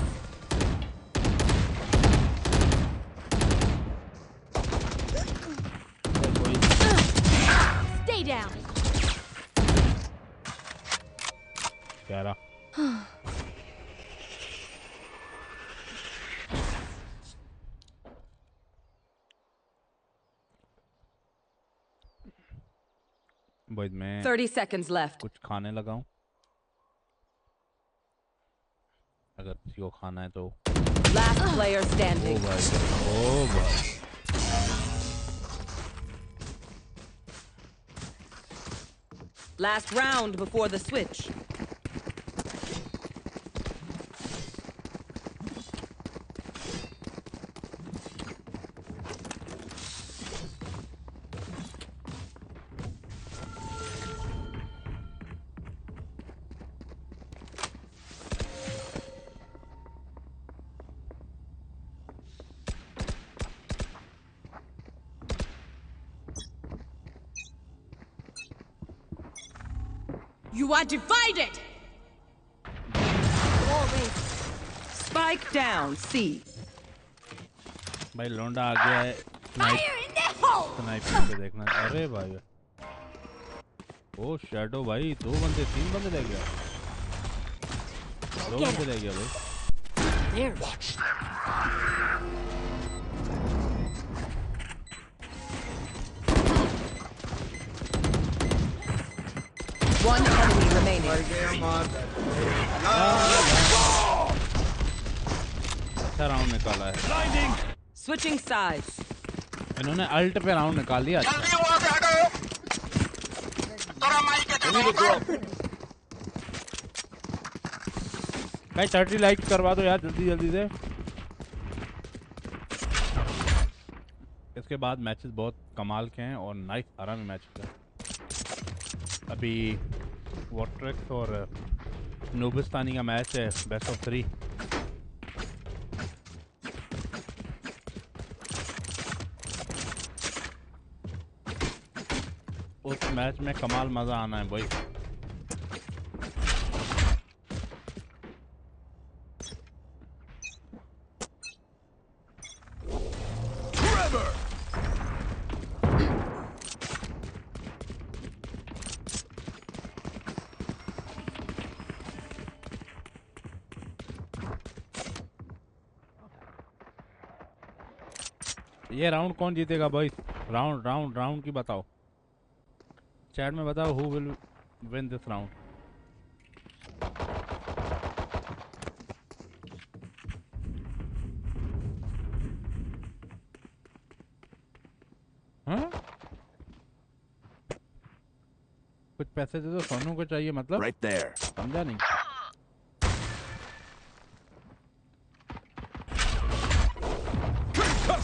Stay down. क्या रहा? भाई मैं 30 seconds left. कुछ खाने लगाऊं अगर किसी को खाना है तो। Last player standing. ओ भाई Last round before the switch. You are divided. Spike down. C. भाई लोंडा आ गया है। स्नाइपिंग पे देखना। अरे भाई ओ शैडो भाई 2 बंदे 3 बंदे ले गया। 2 बंदे ले गया भाई। One enemy remaining. अच्छा राउंड निकाला है। Switching sides. इन्होंने अल्ट पे राउंड निकाल लिया। भाई 30 लाइक करवा दो यार जल्दी जल्दी से। इसके बाद मैचेस बहुत कमाल के हैं और नाइस आरामी मैच है। अभी वॉटरेक्स और नूबिस्तानी का मैच है बेस्ट ऑफ 3। उस मैच में कमाल मजा आना है भाई। ये राउंड कौन जीतेगा भाई? राउंड की बताओ चैट में बताओ। Who will win this round? हाँ कुछ पैसे दे दो। सोनू को चाहिए मतलब Right there. समझा नहीं।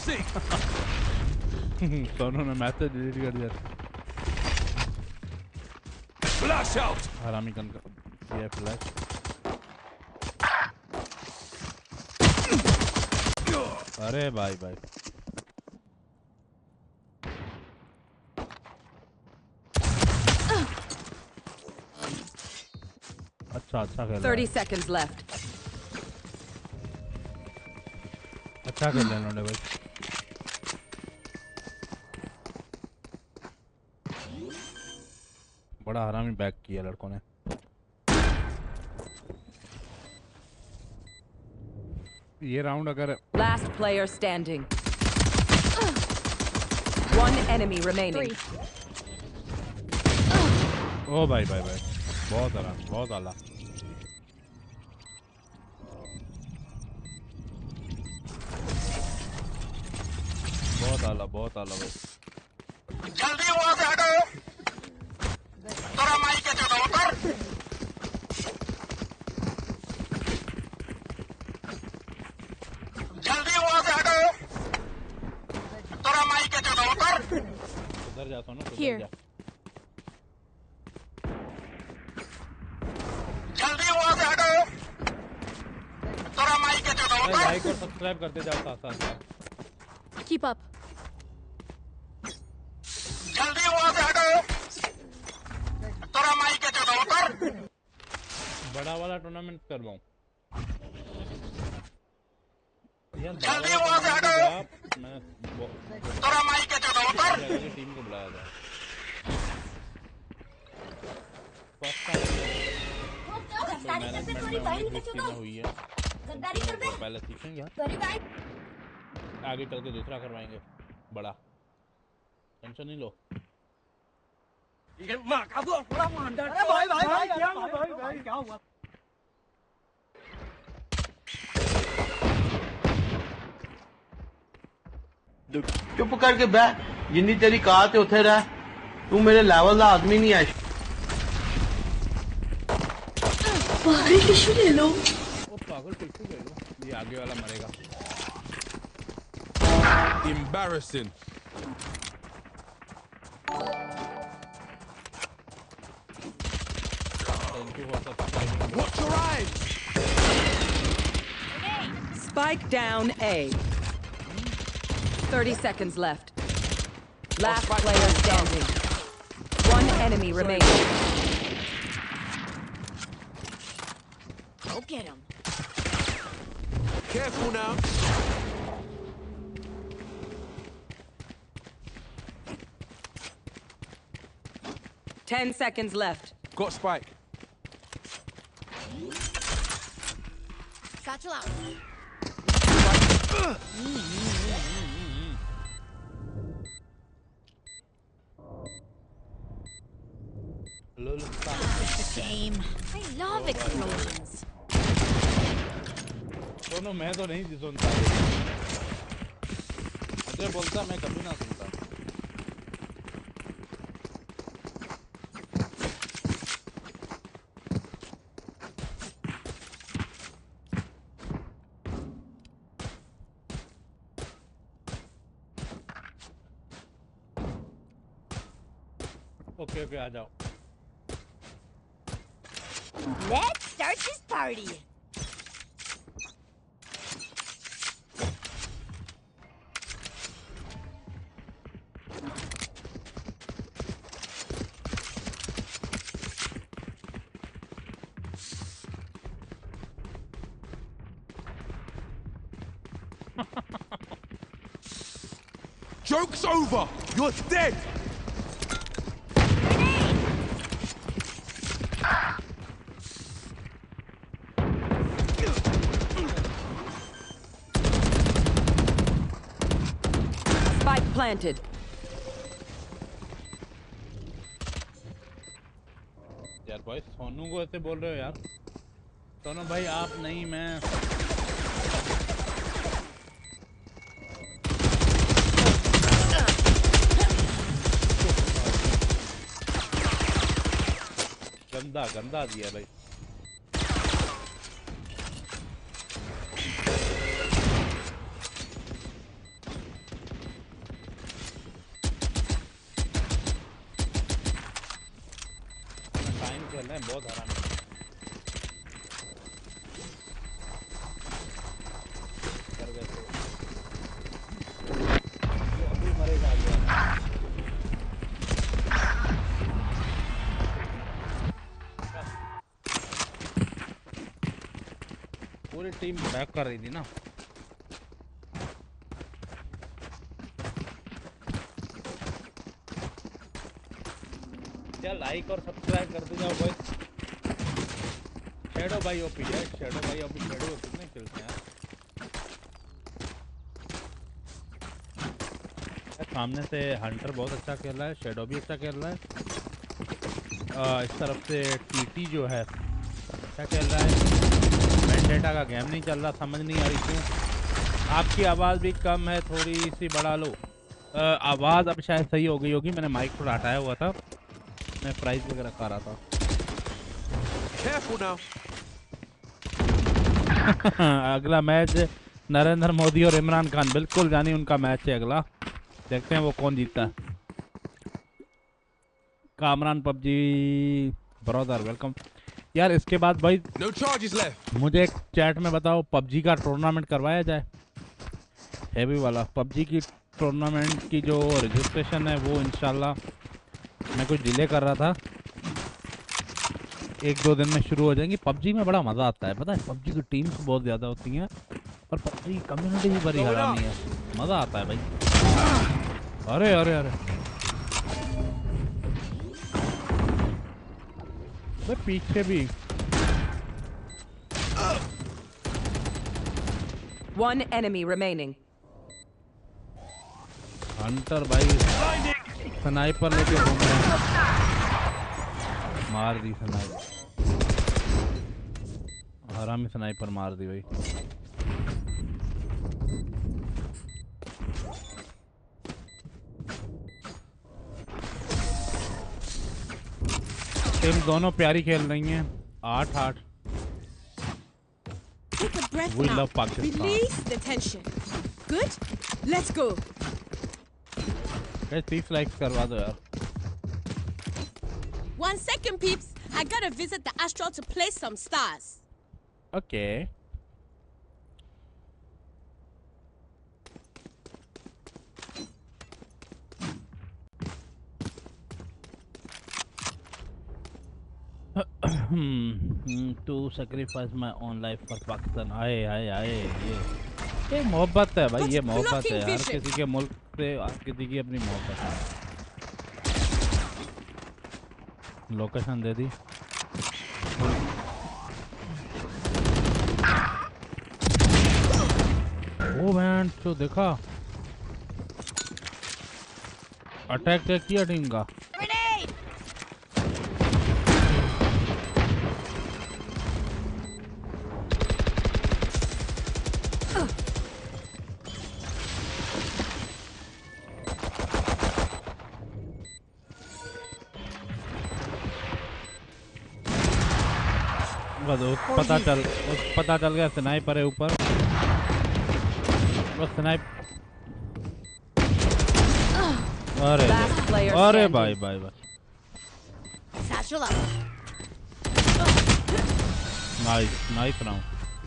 Six. सोनू ने मैसेज डिलीट कर दिया। Flash out. हरामी कन का ये फ्लैश। अरे भाई भाई। अच्छा खेल। 30 seconds left. अच्छा खेल रहे हैं भाई। बड़ा हरामी बैक किया लड़कों ने। ये राउंड अगर Last player standing. One enemy remaining. ओ भाई भाई भाई बहुत आला बहुत आला। बहुत आला भाई। जल्दी वहां से हटो। तोरा माई के चलो उतर। जल्दी वहां से हटो। तोरा माई के चलो उतर। उधर जा सोनू उधर जा। जल्दी वहां से हटो। तोरा माई के चलो उतर। लाइक और सब्सक्राइब करते जाओ साथ साथ। Keep up. जल्दी वहां से हटो। तोरा माई के चलो उतर। बड़ा वाला टूर्नामेंट करवाऊं यार। जल्दी वहां से हटो। मैं तोरा माई के चलो उतर। टीम को बुलाया था। हुई है पहले सीखेंगे, आगे चल के दूसरा करवाएंगे बड़ा। टेंशन नहीं लो। अरे भाई क्या हुआ? चुप करके बह, जिन्नी तेरी कहा ते उथे रह। तू मेरे लेवल का आदमी नहीं है। पागल टिश्यू ले लो। वो पागल टिश्यू ले लो। ये आगे वाला मरेगा। Embarrassing. Watch your eyes. Spike down A. 30 seconds left. Last player standing. One enemy remaining. Go get him. Careful now. Ten seconds left. Got Spike. Satchel out. Shame. I love explosions. दोनों मैं तो नहीं सुनता। अजय बोलता मैं कभी ना सुनता। ओके ओके आ जाओ। Let's start this party. Joke's over. You're dead. Spike planted. यार भाई सोनू को ऐसे बोल रहे हो यार। सोनू भाई आप नहीं मैं। गंदा गंदा दिया भाई। पूरी टीम बैक कर रही थी ना। क्या लाइक और सब्सक्राइब करते जाओ भाई। शेडो भाई ओपी है, शेडो भाई ओपी, शेडो कितने खेलते हैं यार। सामने से हंटर बहुत अच्छा खेल रहा है, शेडो भी अच्छा खेल रहा है। इस तरफ से टीटी जो है अच्छा खेल रहा है। वेंडेटा का गेम नहीं चल रहा, समझ नहीं आ रही क्यों। आपकी आवाज़ भी कम है, थोड़ी सी बढ़ा लो। आवाज़ अब शायद सही हो गई होगी, मैंने माइक को हटाया हुआ था, मैं प्राइस वगैरह खा रहा था। अगला मैच नरेंद्र मोदी और इमरान खान, बिल्कुल जानी उनका मैच है अगला। देखते हैं वो कौन जीतता है। कामरान पबजी ब्रदर वेलकम यार। इसके बाद भाई मुझे एक चैट में बताओ, पबजी का टूर्नामेंट करवाया जाए, हैवी वाला पबजी की टूर्नामेंट की जो रजिस्ट्रेशन है वो इंशाल्लाह मैं कुछ डिले कर रहा था, 1-2 दिन में शुरू हो जाएंगी। पबजी में बड़ा मज़ा आता है, पता है पबजी की टीम्स बहुत ज़्यादा होती हैं और पबजी की कम्युनिटी भी बड़ी हरामी है, मज़ा आता है भाई। अरे अरे अरे भाई पीछे भी। One enemy remaining. हंटर भाई स्नाइपर लेके घूम रहे हैं, मार दी स्नाइपर, हरामी स्नाइपर मार दी भाई। टीम दोनों प्यारी खेल रही हैं, 8-8। We love Pakistan. Release the tension. Good? Let's go. 30 likes करवा दो यार। 1 second, peeps. I gotta visit the Astral to place some stars. Okay. To sacrifice my own life for Pakistan. आए आए आए ये मोहब्बत है भाई, ये मोहब्बत है। हर किसी के मुल्क पे हर किसी की अपनी मोहब्बत है। लोकेशन दे दी। ओ बैंड तो देखा, अटैक किया टीम का। पता चल गया स्नाइपर है ऊपर, बस स्नाइप। अरे अरे भाई भाई भाई नाइस नाइस राउंड।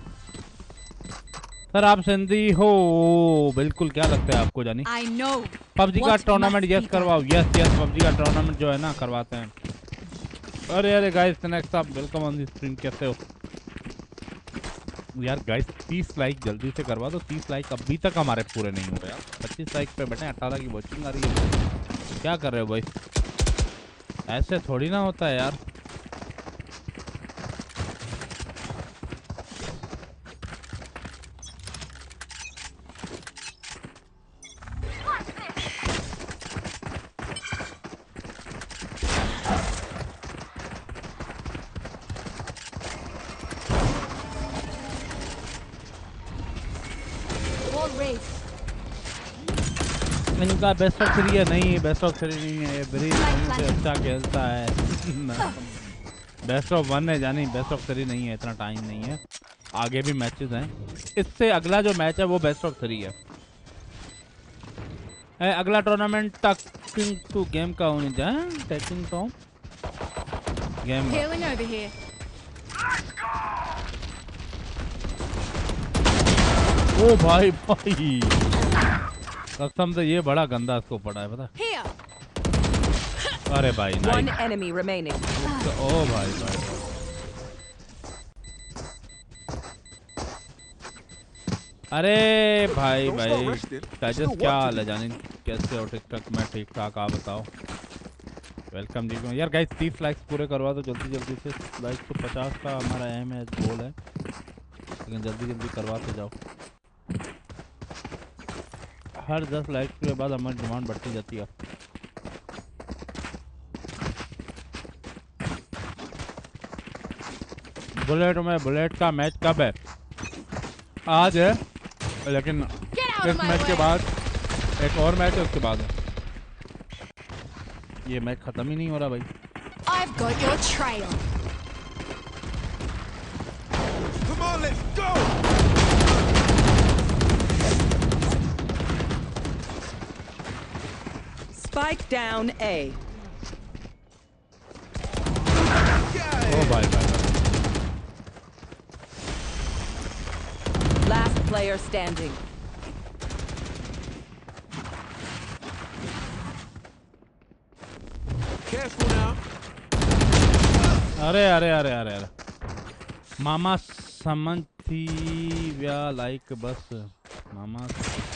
सर आप सिंधी हो बिल्कुल, क्या लगता है आपको जानी? पबजी का टूर्नामेंट यस करवाओ, यस यस पबजी का टूर्नामेंट जो है ना करवाते हैं। अरे अरे गाइस नेक्स्ट आप वेलकम ऑन द स्ट्रीम, कैसे हो यार गाइस? 30 लाइक जल्दी से करवा दो, 30 लाइक अभी तक हमारे पूरे नहीं हो रहे यार। 25 लाइक पे बैठे, 18 की वॉचिंग आ रही है, क्या कर रहे हो भाई? ऐसे थोड़ी ना होता है यार। इनका बेस्ट ऑफ 3 है, नहीं बेस्ट ऑफ 3 नहीं है, ब्रीज से अच्छा खेलता है। बेस्ट ऑफ 1 है जानी, बेस्ट ऑफ 3 नहीं है, इतना टाइम नहीं है, आगे भी मैचेस हैं। इससे अगला जो मैच है वो बेस्ट ऑफ 3 है। अगला टूर्नामेंट टकिंग टू गेम का होने जाए, टकिंग टू गेम। ओ भाई भाई कसम से ये बड़ा गंदा इसको पड़ा है पता। अरे भाई One enemy remaining. ओ भाई भाई अरे भाई ताजस क्या हाल है जानी, कैसे हो? ठीक ठाक, मैं ठीक ठाक, आप बताओ। वेलकम जी यार गाइस, 30 लाइक्स पूरे करवा दो जल्दी जल्दी से। लाइक तो 50 का हमारा एम है, गोल है, लेकिन जल्दी जल्दी करवाते जाओ। हर 10 लाइक्स के बाद हमारी डिमांड बढ़ती जाती है। बुलेट का मैच कब है? आज है, लेकिन इस मैच के बाद एक और मैच है, उसके बाद है। ये मैच खत्म ही नहीं हो रहा भाई। I've got your trail. Come on, let's go. Spike down A. Oh भाई भाई। Last player standing. Careful now. अरे अरे अरे अरे अरे मामा समझती व्या लाइक बस मामा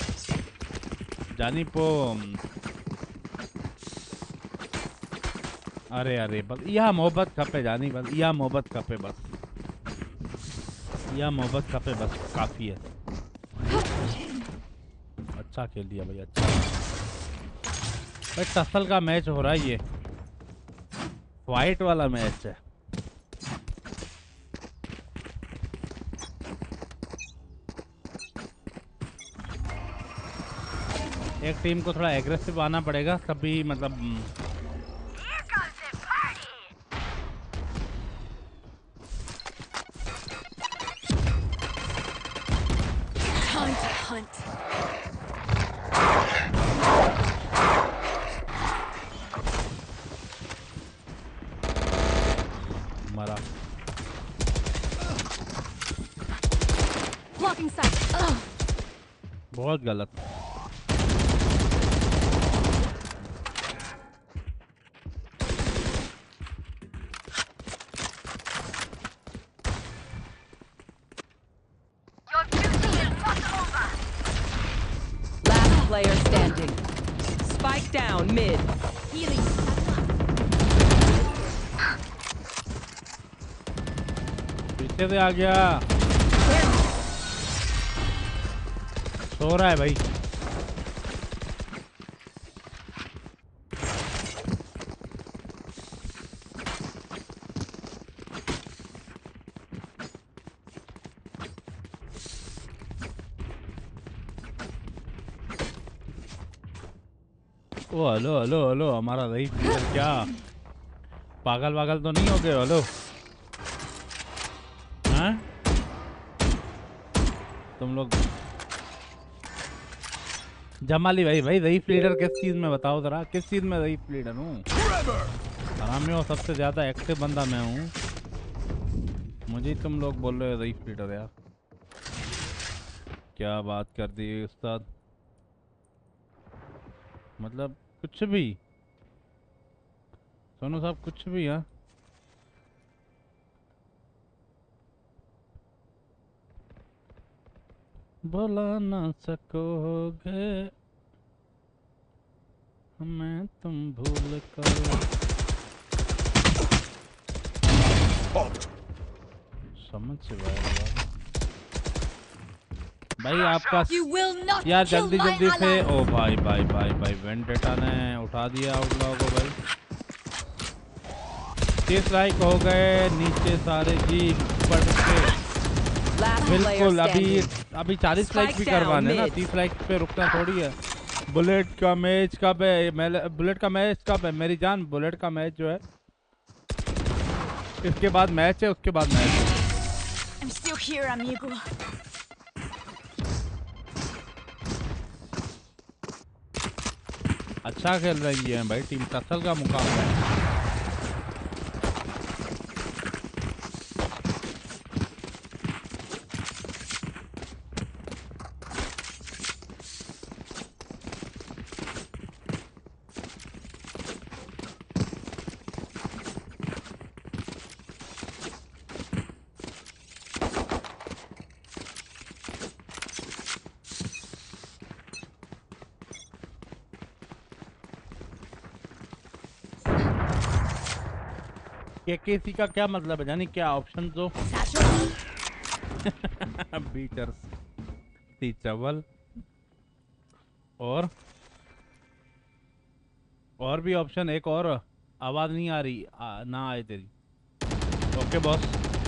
जानी पो। अरे अरे बस यह मोहब्बत खपे जानी, बस यह मोहब्बत खपे, बस यह मोहब्बत खपे, बस काफी है। अच्छा खेल दिया भाई, अच्छा भाई। टसल का मैच हो रहा है, ये वाइट वाला मैच है। एक टीम को थोड़ा एग्रेसिव आना पड़ेगा, तभी मतलब Time to hunt. मरा। Blocking sight. बहुत गलत। Last player standing. Spike down mid. Healing. पीछे से आ गया, सो रहा है भाई। ओ हेलो हेलो हेलो, हमारा रही प्लेयर क्या पागल वागल तो नहीं हो गए? हेलो हाँ, तुम लोग जमाली भाई रईफ लीडर किस चीज में बताओ जरा, किस चीज में रईफ लीडर हूँ? आराम में सबसे ज्यादा एक्टिव बंदा मैं हूँ, मुझे तुम लोग बोल रहे हो रईफ लीडर। यार क्या बात कर दी उस्ताद, मतलब कुछ भी सोनू साहब, कुछ भी। यार बुला ना सकोगे हमें तुम भूल कर। समझ से भाई आपका यार जल्दी जल्दी से। ओ भाई भाई भाई भाई वेंडेटा ने उठा दिया आउटलॉ को भाई। 30 लाइक हो गए नीचे सारे जी बढ़ के। बिल्कुल अभी 40 लाइक भी करवाने ना, 30 लाइक पे रुकना थोड़ी है। बुलेट का मैच कब है? बुलेट का मैच कब है मेरी जान? बुलेट का मैच जो है इसके बाद मैच है, उसके बाद मैच है। I'm still here, amigo. अच्छा खेल रही है भाई टीम, टसल का मुकाबला है। केकेसी का क्या मतलब है, यानी क्या ऑप्शन दो? बीटर्स, टीचरवल और भी ऑप्शन, एक और आवाज नहीं आ रही, ना आए तेरी। Okay boss.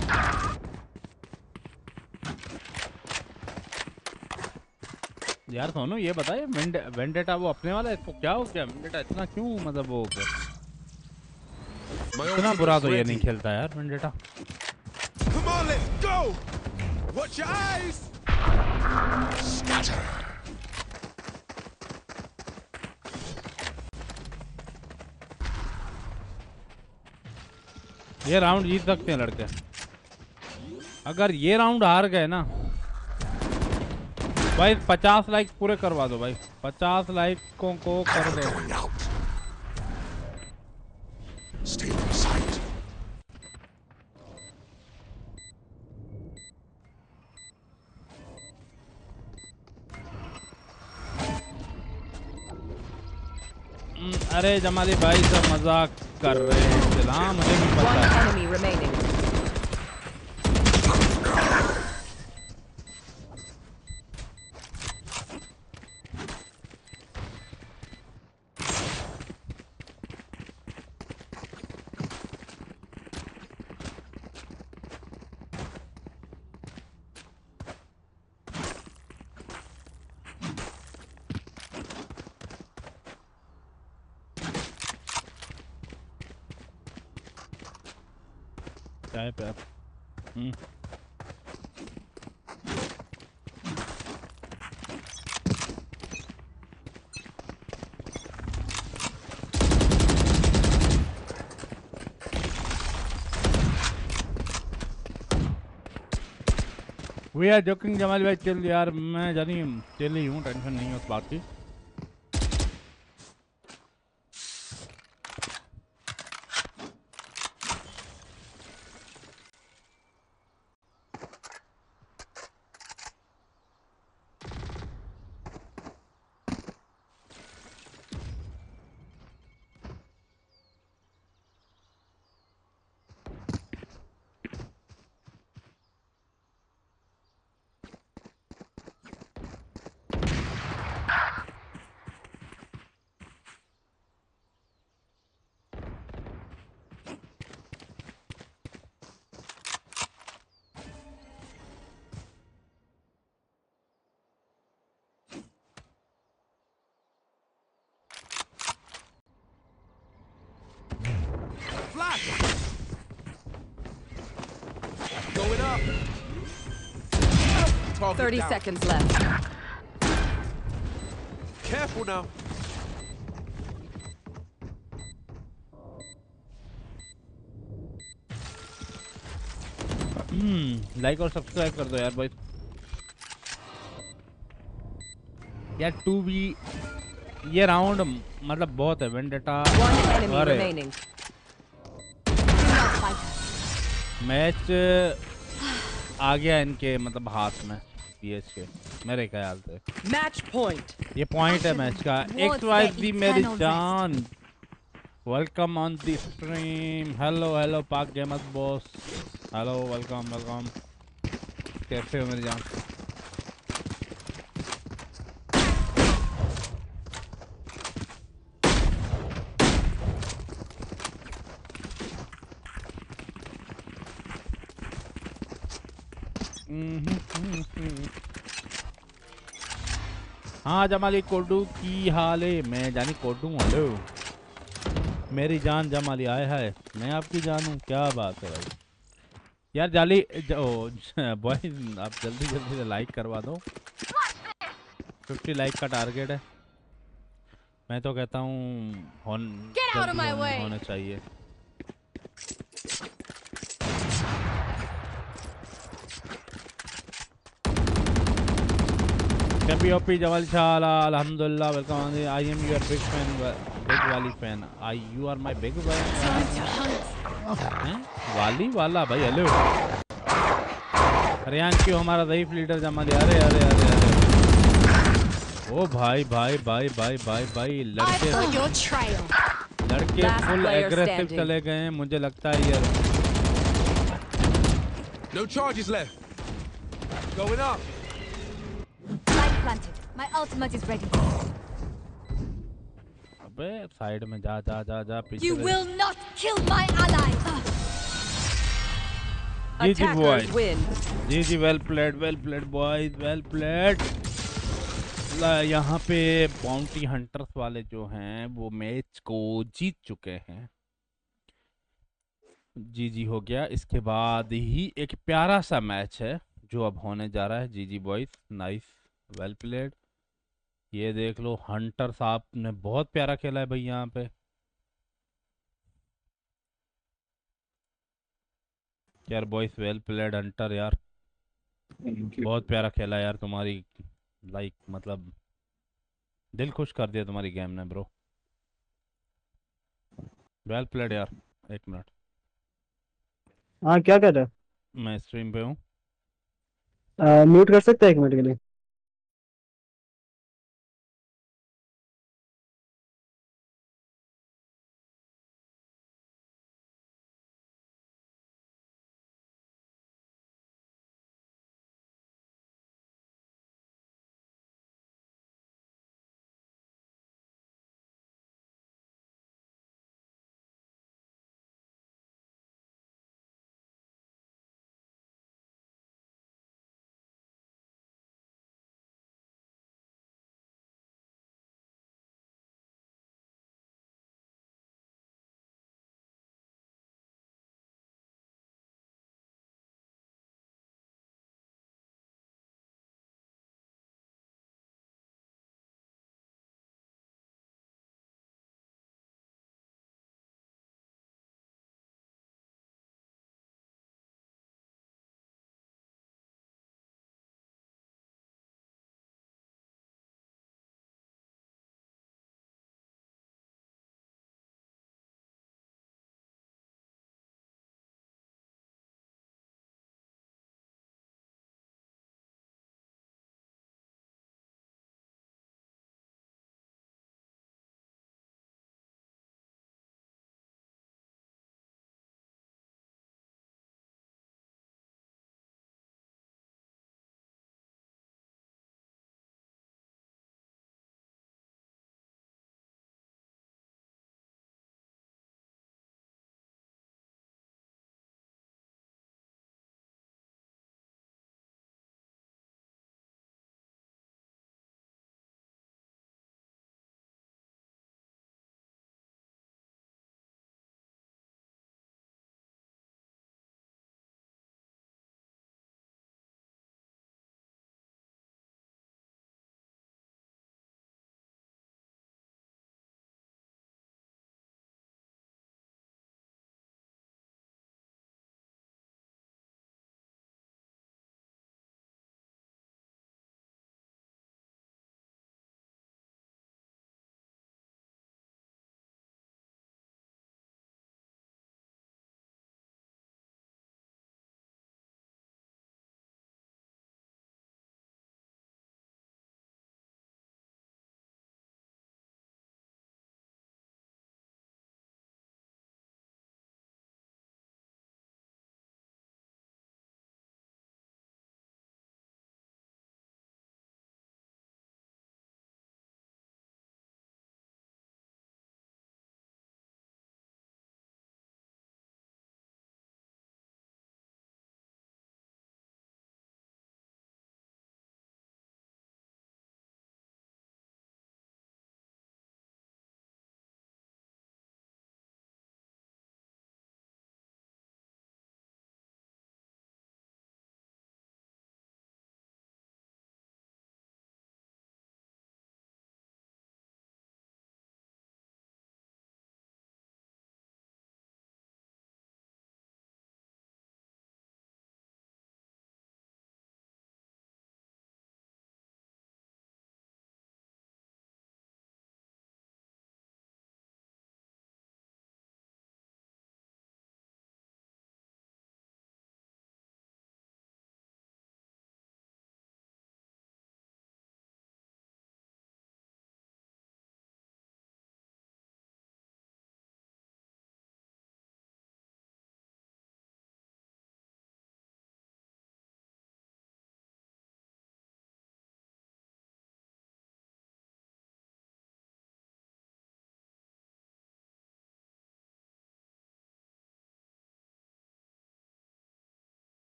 यार सोनू ये बताए वेंडेटा वो अपने वाला है, इसको क्या हो गया? वेंडेटा इतना क्यों मतलब वो हो गया? इतना बुरा तो ये नहीं खेलता यार Vendetta. Come on, let's go. Watch your eyes. Scatter. ये राउंड जीत सकते हैं लड़के। अगर ये राउंड हार गए ना भाई, 50 लाइक पूरे करवा दो भाई, 50 लाइकों को कर दो। Stay in sight. अरे जमाली भाई सब मजाक कर रहे हैं, सलाम मुझे भी पता है। चाय पे वी आर जोकिंग जमाल भाई, चल यार मैं जानी चल ही हूँ, टेंशन नहीं है उस बात की। Going up. 30 seconds left. Careful now. Like और सब्सक्राइब कर दो यार भाई। यार 2v ये राउंड मतलब बहुत है वेंडेटा। अरे मैच आ गया इनके मतलब हाथ में पीएच के मेरे ख्याल से। मैच पॉइंट, ये पॉइंट है मैच का। XYZ मेरी जान, welcome on the stream. Hello hello Pak gamers boss, hello welcome welcome. कैसे हो मेरी जान? हाँ जमाली कोडू की हाल है? मैं जानी कोडू। हेलो मेरी जान जमाली आए है, मैं आपकी जानूं, क्या बात है भाई। यार जाली बॉयज आप जल्दी जल्दी से लाइक करवा दो, 50 लाइक का टारगेट है। मैं तो कहता हूँ होने चाहिए। KPOP जवाल शाला अल्हम्दुलिल्लाह welcome. I am your big fan, big वाली fan. I you are my big fan. वाली वाला भाई हेलो। रियांश हमारा ज़ईफ लीडर जमाली। अरे अरे अरे अरे ओ भाई भाई भाई भाई भाई भाई लड़के लड़के Last full player aggressive standing. चले गए हैं, मुझे लगता है यार। No charges left. Going up. Light planted. My ultimate is ready. अबे साइड में जा जा जा जा पीछे। You will not kill my ally. G G Attackers boys, win. G G well played boys, well played. यहाँ पे बाउंटी हंटर्स वाले जो हैं वो मैच को जीत चुके हैं। जी जी हो गया। इसके बाद ही एक प्यारा सा मैच है जो अब होने जा रहा है। G G boys, nice, well played. ये देख लो, हंटर साहब ने बहुत प्यारा खेला है भाई यहाँ पे। यार बॉयज, वेल प्लेड हंटर यार, बहुत प्यारा खेला यार तुम्हारी, लाइक मतलब दिल खुश कर दिया तुम्हारी गेम ने ब्रो। वेल प्लेड यार। एक मिनट, हाँ क्या कर रहा मैं स्ट्रीम पे हूँ। है? म्यूट कर सकते हैं 1 मिनट के लिए?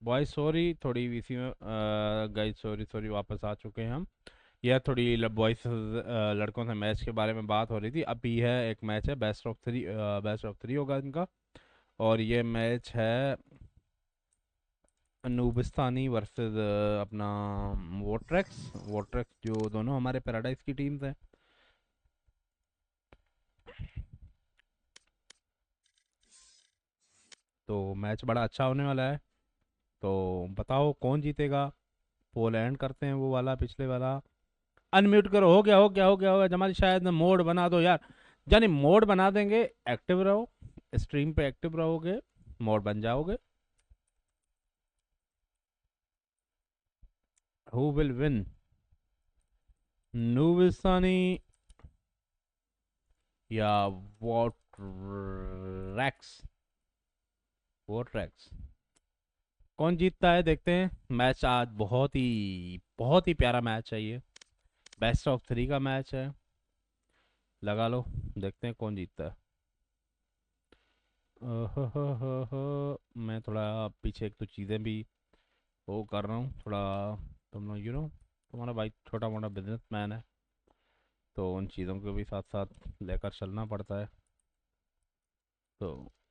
बॉय सॉरी, थोड़ी वीसी में गाइस सॉरी वापस आ चुके हैं हम। यह थोड़ी बॉयज लड़कों से मैच के बारे में बात हो रही थी। अभी है एक मैच है बेस्ट ऑफ 3 होगा इनका, और ये मैच है नूबिस्तानी वर्सेस अपना वोट्रेक्स जो दोनों हमारे पैराडाइज की टीम्स हैं। तो मैच बड़ा अच्छा होने वाला है। तो बताओ कौन जीतेगा? पोलैंड करते हैं वो वाला, पिछले वाला। अनम्यूट करो। हो गया हो गया हो गया हो गया जमाली, शायद मोड बना दो यार। यानी मोड बना देंगे, एक्टिव रहो, स्ट्रीम पे एक्टिव रहोगे, मोड बन जाओगे। Who will win? नूबिस्तानी या वोट्रेक्स? कौन जीतता है देखते हैं। मैच आज बहुत ही प्यारा मैच है। ये बेस्ट ऑफ 3 का मैच है। लगा लो, देखते हैं कौन जीतता है। मैं थोड़ा पीछे एक तो चीज़ें भी वो कर रहा हूँ थोड़ा। तुम लोग तुम्हारा भाई छोटा मोटा बिजनेसमैन है, तो उन चीज़ों को भी साथ साथ लेकर चलना पड़ता है। तो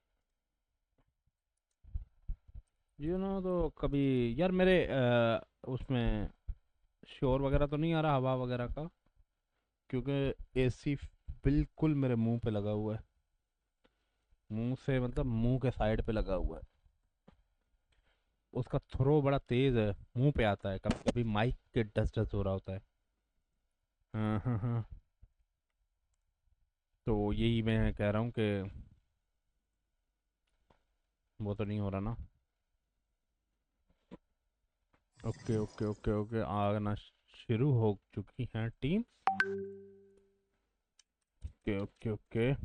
तो कभी यार मेरे उसमें शोर वगैरह तो नहीं आ रहा, हवा वगैरह का, क्योंकि एसी बिल्कुल मेरे मुंह पे लगा हुआ है। मुंह से मतलब मुंह के साइड पे लगा हुआ है। उसका थ्रो बड़ा तेज है, मुंह पे आता है। कभी कभी माइक के डस्ट हो रहा होता है। हाँ। तो यही मैं कह रहा हूँ कि वो तो नहीं हो रहा ना। ओके आना शुरू हो चुकी हैं टीम। ओके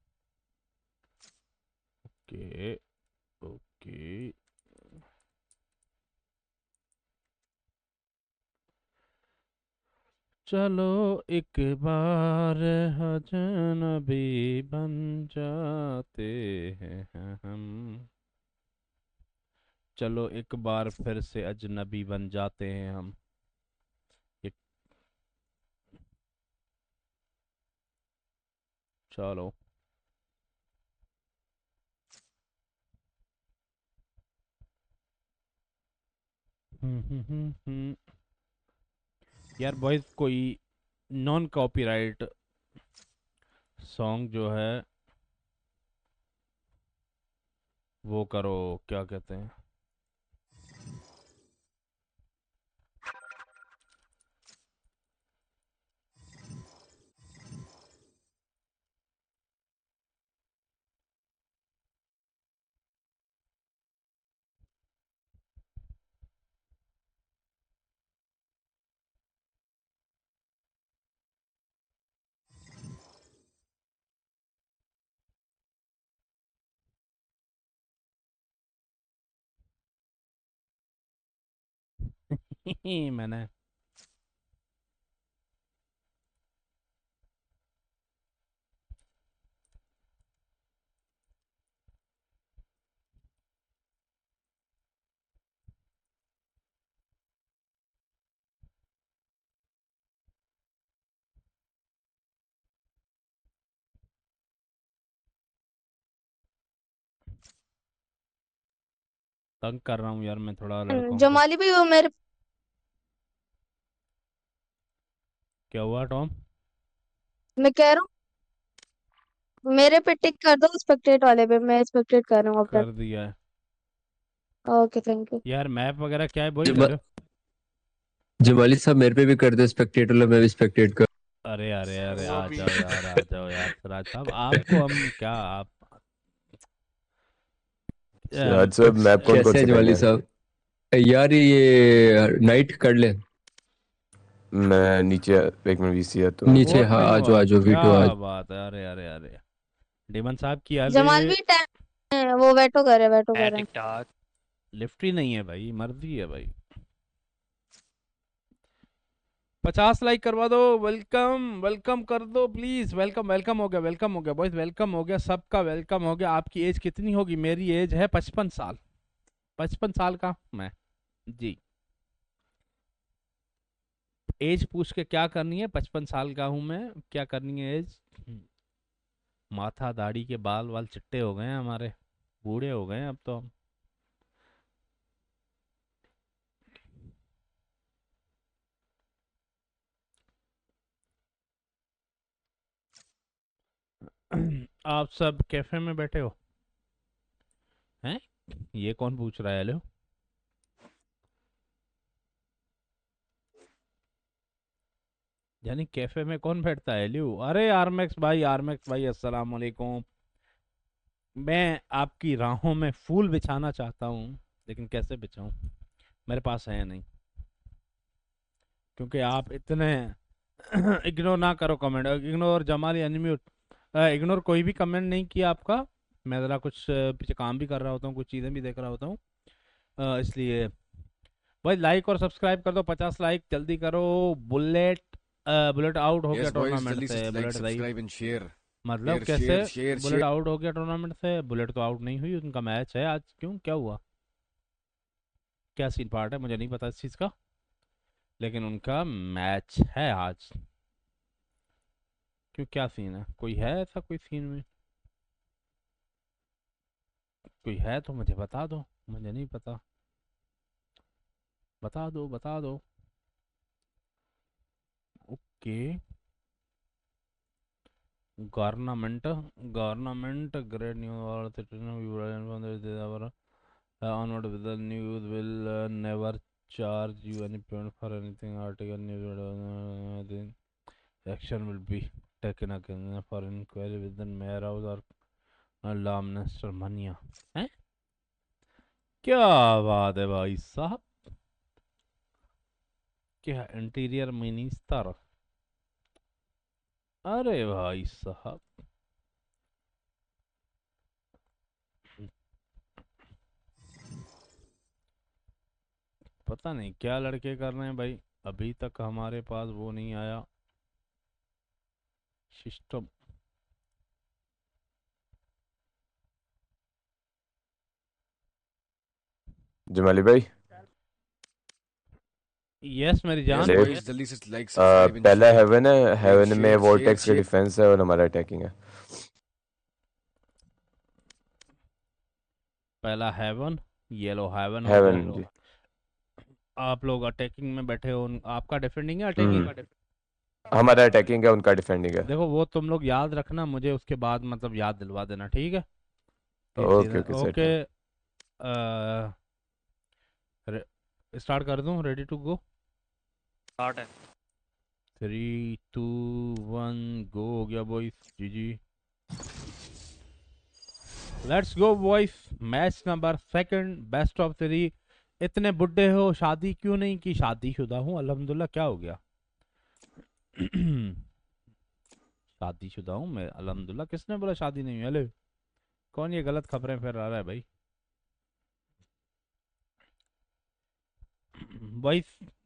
चलो एक बार अजनबी बन जाते हैं हम। चलो एक बार फिर से अजनबी बन जाते हैं हम। चलो यार बॉयज, कोई नॉन कॉपीराइट सॉन्ग जो है वो करो, क्या कहते हैं। मैंने तंग कर रहा हूँ यार मैं थोड़ा लड़कों को। जमाली भाई वो मेरे क्या हुआ टॉम? मैं कह रहा हूँ मेरे पे टिक कर दो, स्पेक्टेट वाले पे। मैं स्पेक्टेट कर रहा हूँ अब कर दिया है ओके थैंक यू। यार। मैप वगैरह क्या है वही कर। जमाली साहब मेरे पे भी कर दो स्पेक्टेट, वाला मैं भी स्पेक्टेट कर। अरे आ जाओ यार सिराज साहब, आपको हम क्या आप सिराज साहब मैप कौन से जमाली साहब? यार ये नाइट कर ले। मैं नीचे एक मिनट वीसी है तो नीचे। हाँ आ जाओ वीटो क्या बात है। अरे डेमन साहब की यार जमाल भी टाइम वो वेटो कर रहे हैं। लिफ्ट ही नहीं है भाई, मर्जी है भाई। 50 लाइक करवा दो। वेलकम कर दो प्लीज। वेलकम हो गया बॉयज, वेलकम हो गया, सबका वेलकम हो गया। आपकी एज कितनी होगी? मेरी एज है 55 साल। 55 साल का मैं जी। एज पूछ के क्या करनी है? 55 साल का हूं मैं, क्या करनी है एज? माथा दाढ़ी के बाल वाल चिट्टे हो गए हैं हमारे, बूढ़े हो गए हैं अब तो हम। आप सब कैफे में बैठे हो हैं? ये कौन पूछ रहा है? हेलो, यानी कैफे में कौन बैठता है? लियो, अरे आरमैक्स भाई, आरमैक्स भाई अस्सलाम वालेकुम। मैं आपकी राहों में फूल बिछाना चाहता हूँ, लेकिन कैसे बिछाऊं? मेरे पास है नहीं, क्योंकि आप इतने इग्नोर ना करो comment. Ignore Jamali unmute, ignore कोई भी कमेंट नहीं किया आपका। मैं ज़रा कुछ पीछे काम भी कर रहा होता हूँ, कुछ चीज़ें भी देख रहा होता हूँ, इसलिए भाई लाइक और सब्सक्राइब कर दो। 50 लाइक जल्दी करो। बुलेट बुलेट आउट हो गया टूर्नामेंट से। बुलेट भाई मतलब कैसे बुलेट आउट हो गया टूर्नामेंट से? बुलेट तो आउट नहीं हुई, उनका मैच है आज। क्यों, क्या हुआ? क्या सीन पार्ट है? मुझे नहीं पता इस चीज़ का, लेकिन उनका मैच है आज। क्यों, क्या सीन है? कोई है ऐसा कोई सीन में? कोई है तो मुझे बता दो, मुझे नहीं पता। बता दो, बता दो। Okay, government great news or the onward with the news will never charge you any payment for anything. Article news action will be taken again for inquiry with the mayor house or law minister Mania. हैं? क्या बात है भाई साहब, क्या interior minister? अरे भाई साहब, पता नहीं क्या लड़के कर रहे हैं भाई। अभी तक हमारे पास वो नहीं आया सिस्टम। जमाली भाई, यस मेरी जान। जल्दी से पहला हेवन है, हेवन में वोर्टेक्स का डिफेंस है और हमारा अटैकिंग है। पहला हेवन, येलो हेवन हेवन। आप लोग अटैकिंग में बैठे हो, आपका डिफेंडिंग है अटैकिंग? हमारा अटैकिंग है, उनका डिफेंडिंग है। देखो वो तुम लोग याद रखना, मुझे उसके बाद मतलब याद दिलवा देना, ठीक है? ओके ओके, स्टार्ट कर दूं? Ready to go? स्टार्ट है। 3 2 1 गो। हो गया boys, G G, let's go boys. Match number 2, best of 3। इतने बुड्ढे हो, शादी क्यों नहीं की? शादीशुदा हूँ अल्हम्दुलिल्लाह। क्या हो गया? शादीशुदा हूँ मैं अल्हम्दुलिल्लाह। किसने बोला शादी नहीं हुई? हेलो, कौन ये गलत खबरें फैला रहा है भाई? भाई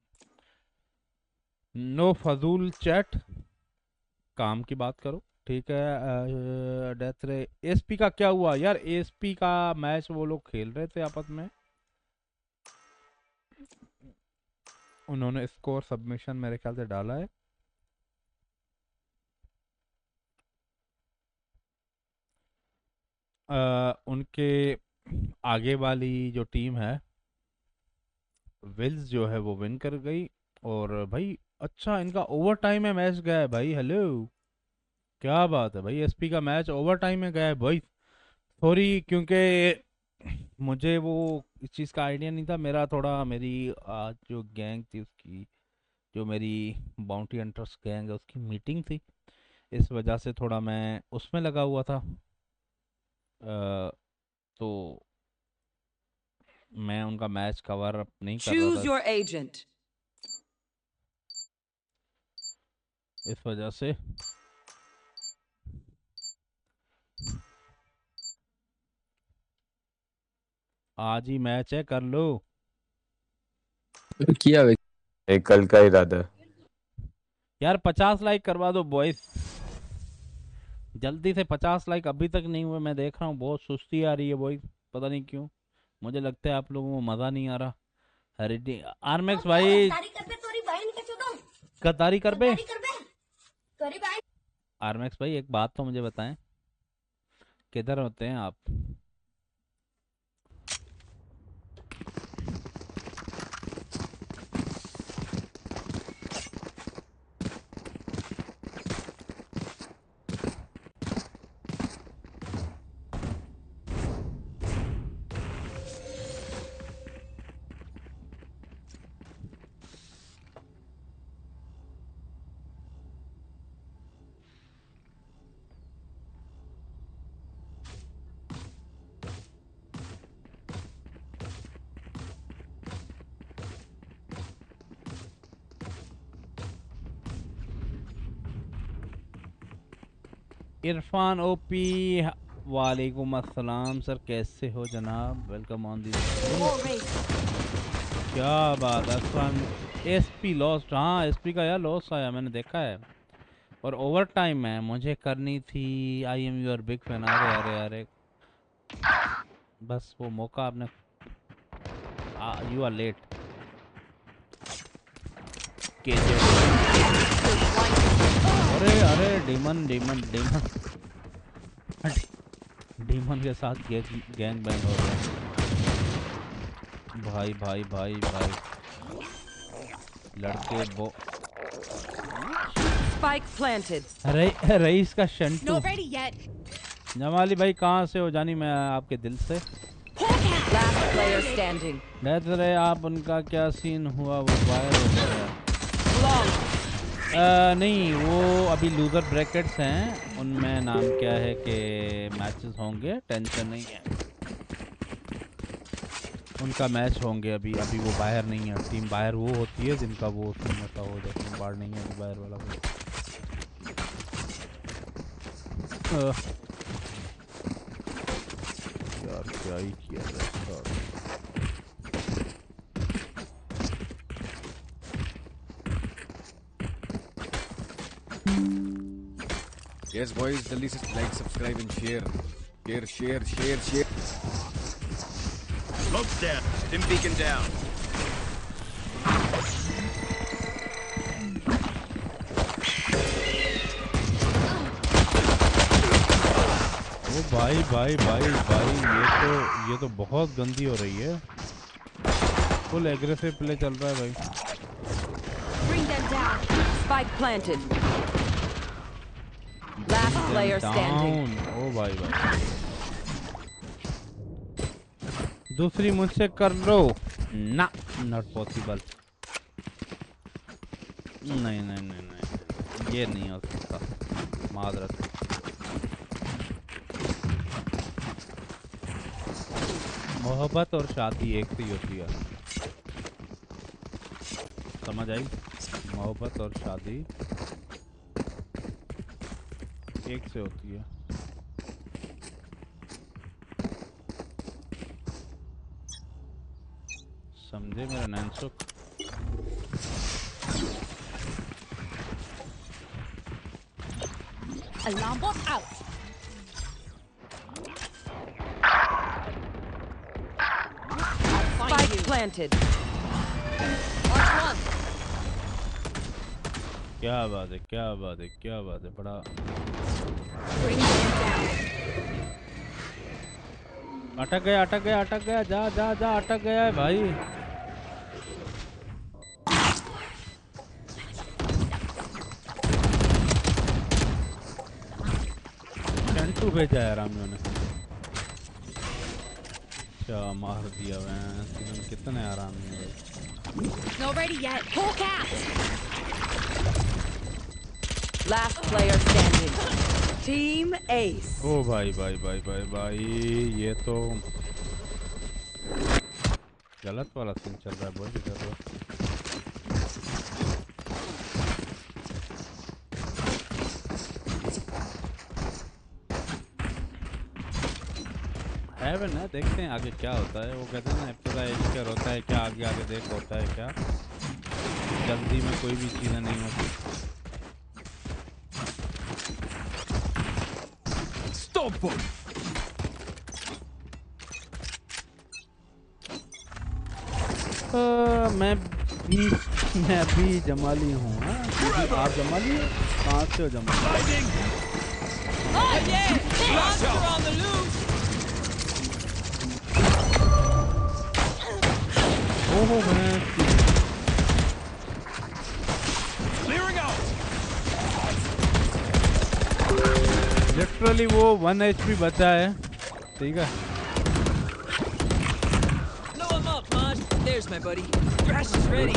नो फजूल चैट, काम की बात करो, ठीक है? डेथ रे एसपी का क्या हुआ यार? एसपी का मैच वो लोग खेल रहे थे आपस में, उन्होंने स्कोर सबमिशन मेरे ख्याल से डाला है। उनके आगे वाली जो टीम है विल्स जो है वो विन कर गई। और भाई अच्छा, इनका ओवर टाइम में मैच गया है भाई। हेलो, क्या बात है भाई? एसपी का मैच ओवर टाइम में गया है भाई। सॉरी, क्योंकि मुझे वो इस चीज़ का आइडिया नहीं था। मेरा थोड़ा, मेरी आज जो गैंग थी उसकी, जो मेरी बाउंटी हंटर्स गैंग है उसकी मीटिंग थी, इस वजह से थोड़ा मैं उसमें लगा हुआ था। तो मैं उनका मैच कवर अप नहीं कर रहा था your agent. इस वजह से। आज ही मैच है, कर लो। किया एक कल का इरादा है यार। 50 लाइक करवा दो बॉयज, जल्दी से 50 लाइक। अभी तक नहीं हुए, मैं देख रहा हूँ बहुत सुस्ती आ रही है बॉयज, पता नहीं क्यों। मुझे लगता है आप लोगों को मज़ा नहीं आ रहा। हेरिडी आरमैक्स भाई कतारी कर बे। आरमैक्स भाई एक बात तो मुझे बताएं, किधर होते हैं आप? इरफान ओपी वालेकुम अस्सलाम सर, कैसे हो जनाब? Welcome on the. क्या बात है इरफान। एसपी लॉस्ट, हाँ एसपी का यार लॉस आया, मैंने देखा है। और ओवर टाइम है, मुझे करनी थी। I am your big fan. अरे अरे अरे बस वो मौका आपने, यू आर लेट। अरे अरे डीमन डीमन डीमन डीमन के साथ गैंग बैंग हो रहा है। भाई भाई भाई भाई लड़के वो Spike planted. रईस का Shantu. Not ready yet. Jamali भाई कहाँ से हो? जानी मैं आपके दिल से। Last player standing. रहे आप, उनका क्या सीन हुआ? वो वायर हो गया? नहीं वो अभी लूजर ब्रैकेट्स हैं, उनमें नाम क्या है कि मैचेस होंगे, टेंशन नहीं है। उनका मैच होंगे अभी वो बाहर नहीं है। टीम बाहर वो होती है जिनका वो टीम होता हो, टीम बाहर नहीं है बाहर वाला को। यार क्या ही किया जाए। Yes boys, जल्दी से like, subscribe and share. Share. Smoke's down. Stim beacon down. ओ भाई ये तो बहुत गंदी हो रही है। फुल एग्रेसिव प्ले चल रहा है भाई। Bring them down. Spike planted. Last player standing. ओ भाई दूसरी मुझसे कर लो ना, नॉट पॉसिबल। नहीं ये नहीं हो सकता, मादरत। मोहब्बत और शादी एक से ही होती है, समझ आई? मोहब्बत और शादी एक से होती है। समझे मेरा Nainsukh? Alarm bot out. Spike planted. क्या बात है बड़ा। अटक गया जा अटक गया है भाई। टंटू भेजा है रामियों ने, क्या मार दिया वैन। कितने आराम है। Not ready yet. Hawk out. Last player standing. Team Ace. ओ भाई ये तो गलत वाला सीन चल रहा है बोल। हेवन है, देखते हैं आगे क्या होता है। वो कहते हैं ना पूरा एस्कर होता है क्या, आगे देख होता है क्या। जल्दी में कोई भी चीज़ें नहीं होती। मैं भी जमाली हूँ। आप जमाली हो? कहाँ से हो Jamali? Oh yeah! Monster on the loose! ओहो मैं Clearing out. लिटरली वो 1 HP बचा है, ठीक है। Blow him up, Maj. There's my buddy. Crash is ready.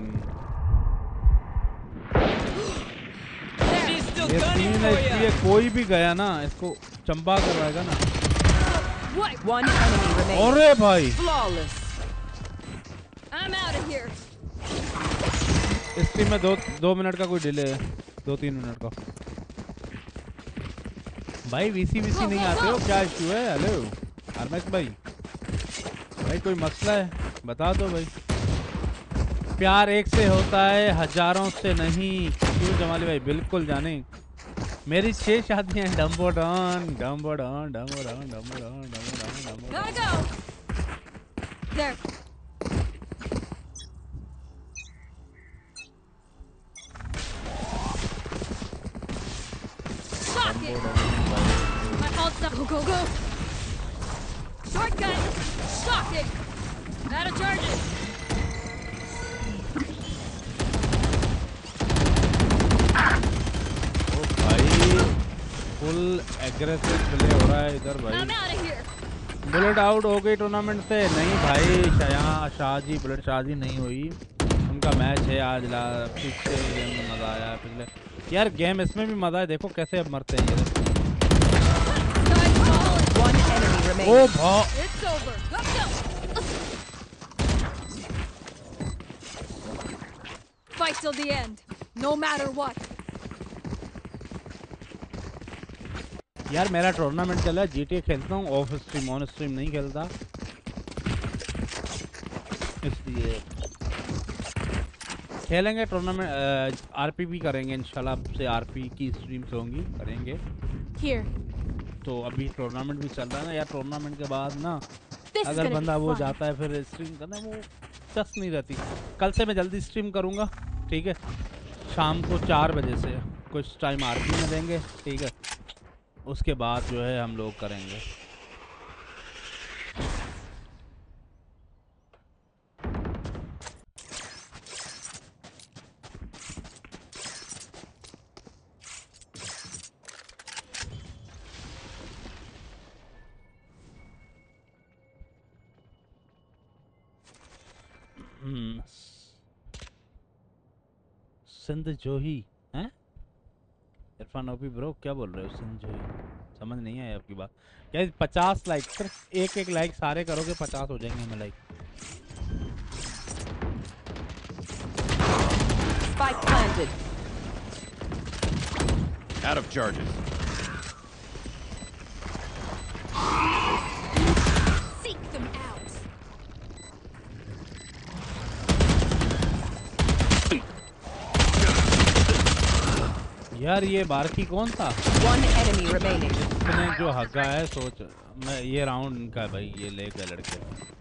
She's still ये gunning 3 for HP you. कोई भी गया ना इसको चंबा करवाएगा ना। What? One enemy remaining. अरे भाई Flawless. I'm out of here. इस टीम में 2 मिनट का कोई डिले है, 2-3 मिनट का। भाई वीसी नहीं आते हो, क्या इशू है? हेलो आरमेक्स भाई कोई मसला है बता दो भाई। प्यार एक से होता है हजारों से नहीं, क्यों जमाली भाई? बिल्कुल जाने। मेरी 6 शादियां हैं। डम्बोडॉन डम्बोडॉन डम्बोडॉन डम्बोडॉन डम्बोडॉन। Gotta go. There. Shock it. My ult's up. Go. Shortcut. Shock it. Out of charges. ओ भाई फुल एग्रेसिव प्ले हो रहा है इधर भाई। I'm out of here. Bullet out हो गई टूर्नामेंट से? नहीं भाई शाहजी बुलेट शाहजी नहीं हुई, उनका मैच है आज। पिछले गेम में मज़ा आया, पिछले यार गेम इसमें भी मज़ा है। देखो कैसे अब मरते हैं ये। ओ भाई It's over. Let's go. Fight till the end, no matter what. यार मेरा टूर्नामेंट चला, GTA खेलता हूँ ऑफ स्ट्रीम, ऑन स्ट्रीम नहीं खेलता, इसलिए खेलेंगे टूर्नामेंट। आरपी भी करेंगे इंशाल्लाह, अब से आरपी की स्ट्रीम्स होंगी, करेंगे। Here. तो अभी टूर्नामेंट भी चल रहा है ना यार, टूर्नामेंट के बाद ना This is अगर gonna बंदा be वो fun. जाता है फिर स्ट्रीम करना वो दस नहीं रहती। कल से मैं जल्दी स्ट्रीम करूँगा, ठीक है, शाम को 4 बजे से कुछ टाइम आरपी में देंगे, ठीक है, उसके बाद जो है हम लोग करेंगे। सिंध जोही हैं? इरफान ओपी ब्रो क्या बोल रहे हो? सिंध जोही समझ नहीं आया आपकी बात। क्या 50 लाइक, सिर्फ एक लाइक सारे करोगे 50 हो जाएंगे हमें like. Spike planted. Out of charges. Seek them out. यार ये बारकी कौन था? One enemy remaining. इसने जो हगा है सोच, मैं ये राउंड इनका है भाई, ये ले गए लड़के,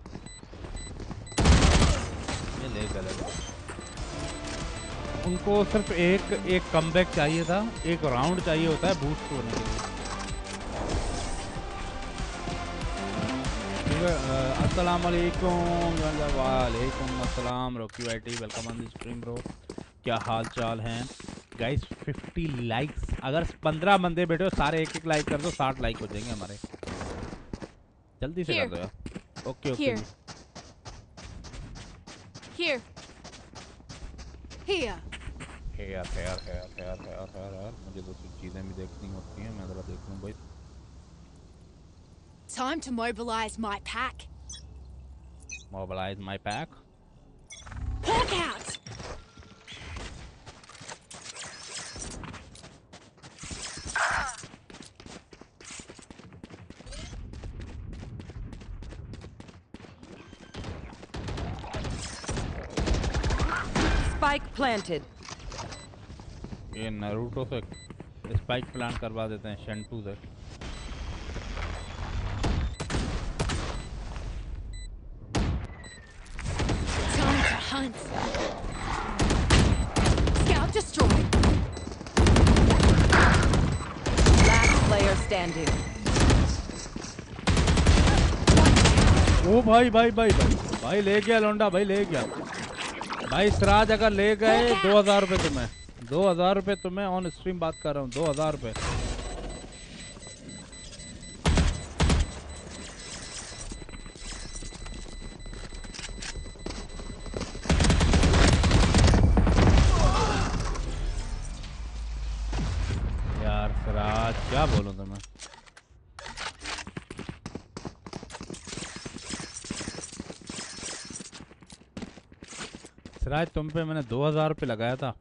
ये ले गए लड़के। उनको सिर्फ एक कमबैक चाहिए था, एक राउंड चाहिए होता है बूस्ट होने के लिए। ठीक है, अस्सलाम वालेकुम, वालेकुम अस्सलाम, Rocky YT, welcome on the stream bro, क्या हाल चाल हैं गाइस? 50 लाइक्स, अगर 15 बंदे बैठे हो सारे एक लाइक कर दो, 60 लाइक हो जाएंगे हमारे, जल्दी से कर दो यार। Okay okay Here. Here. यार मुझे दूसरी चीजें भी देखनी होती हैं, मैं जरा देख लूं भाई। Time to mobilize my pack. Mobilize my pack. Hawk out. Spike planted. ये नारुतो से स्पाइक प्लांट करवा देते हैं शेंटू से। standing. ओ भाई भाई भाई भाई भाई ले गया लौंडा, भाई ले गया भाई। सिराज अगर ले गए 2000 रुपये तुम्हें, 2000 रुपये तुम्हें, ऑन स्ट्रीम बात कर रहा हूँ, 2000 रुपये। यार सिराज क्या बोलूँ तुम्हें। सिराज तुम पे मैंने 2000 रुपये लगाया था।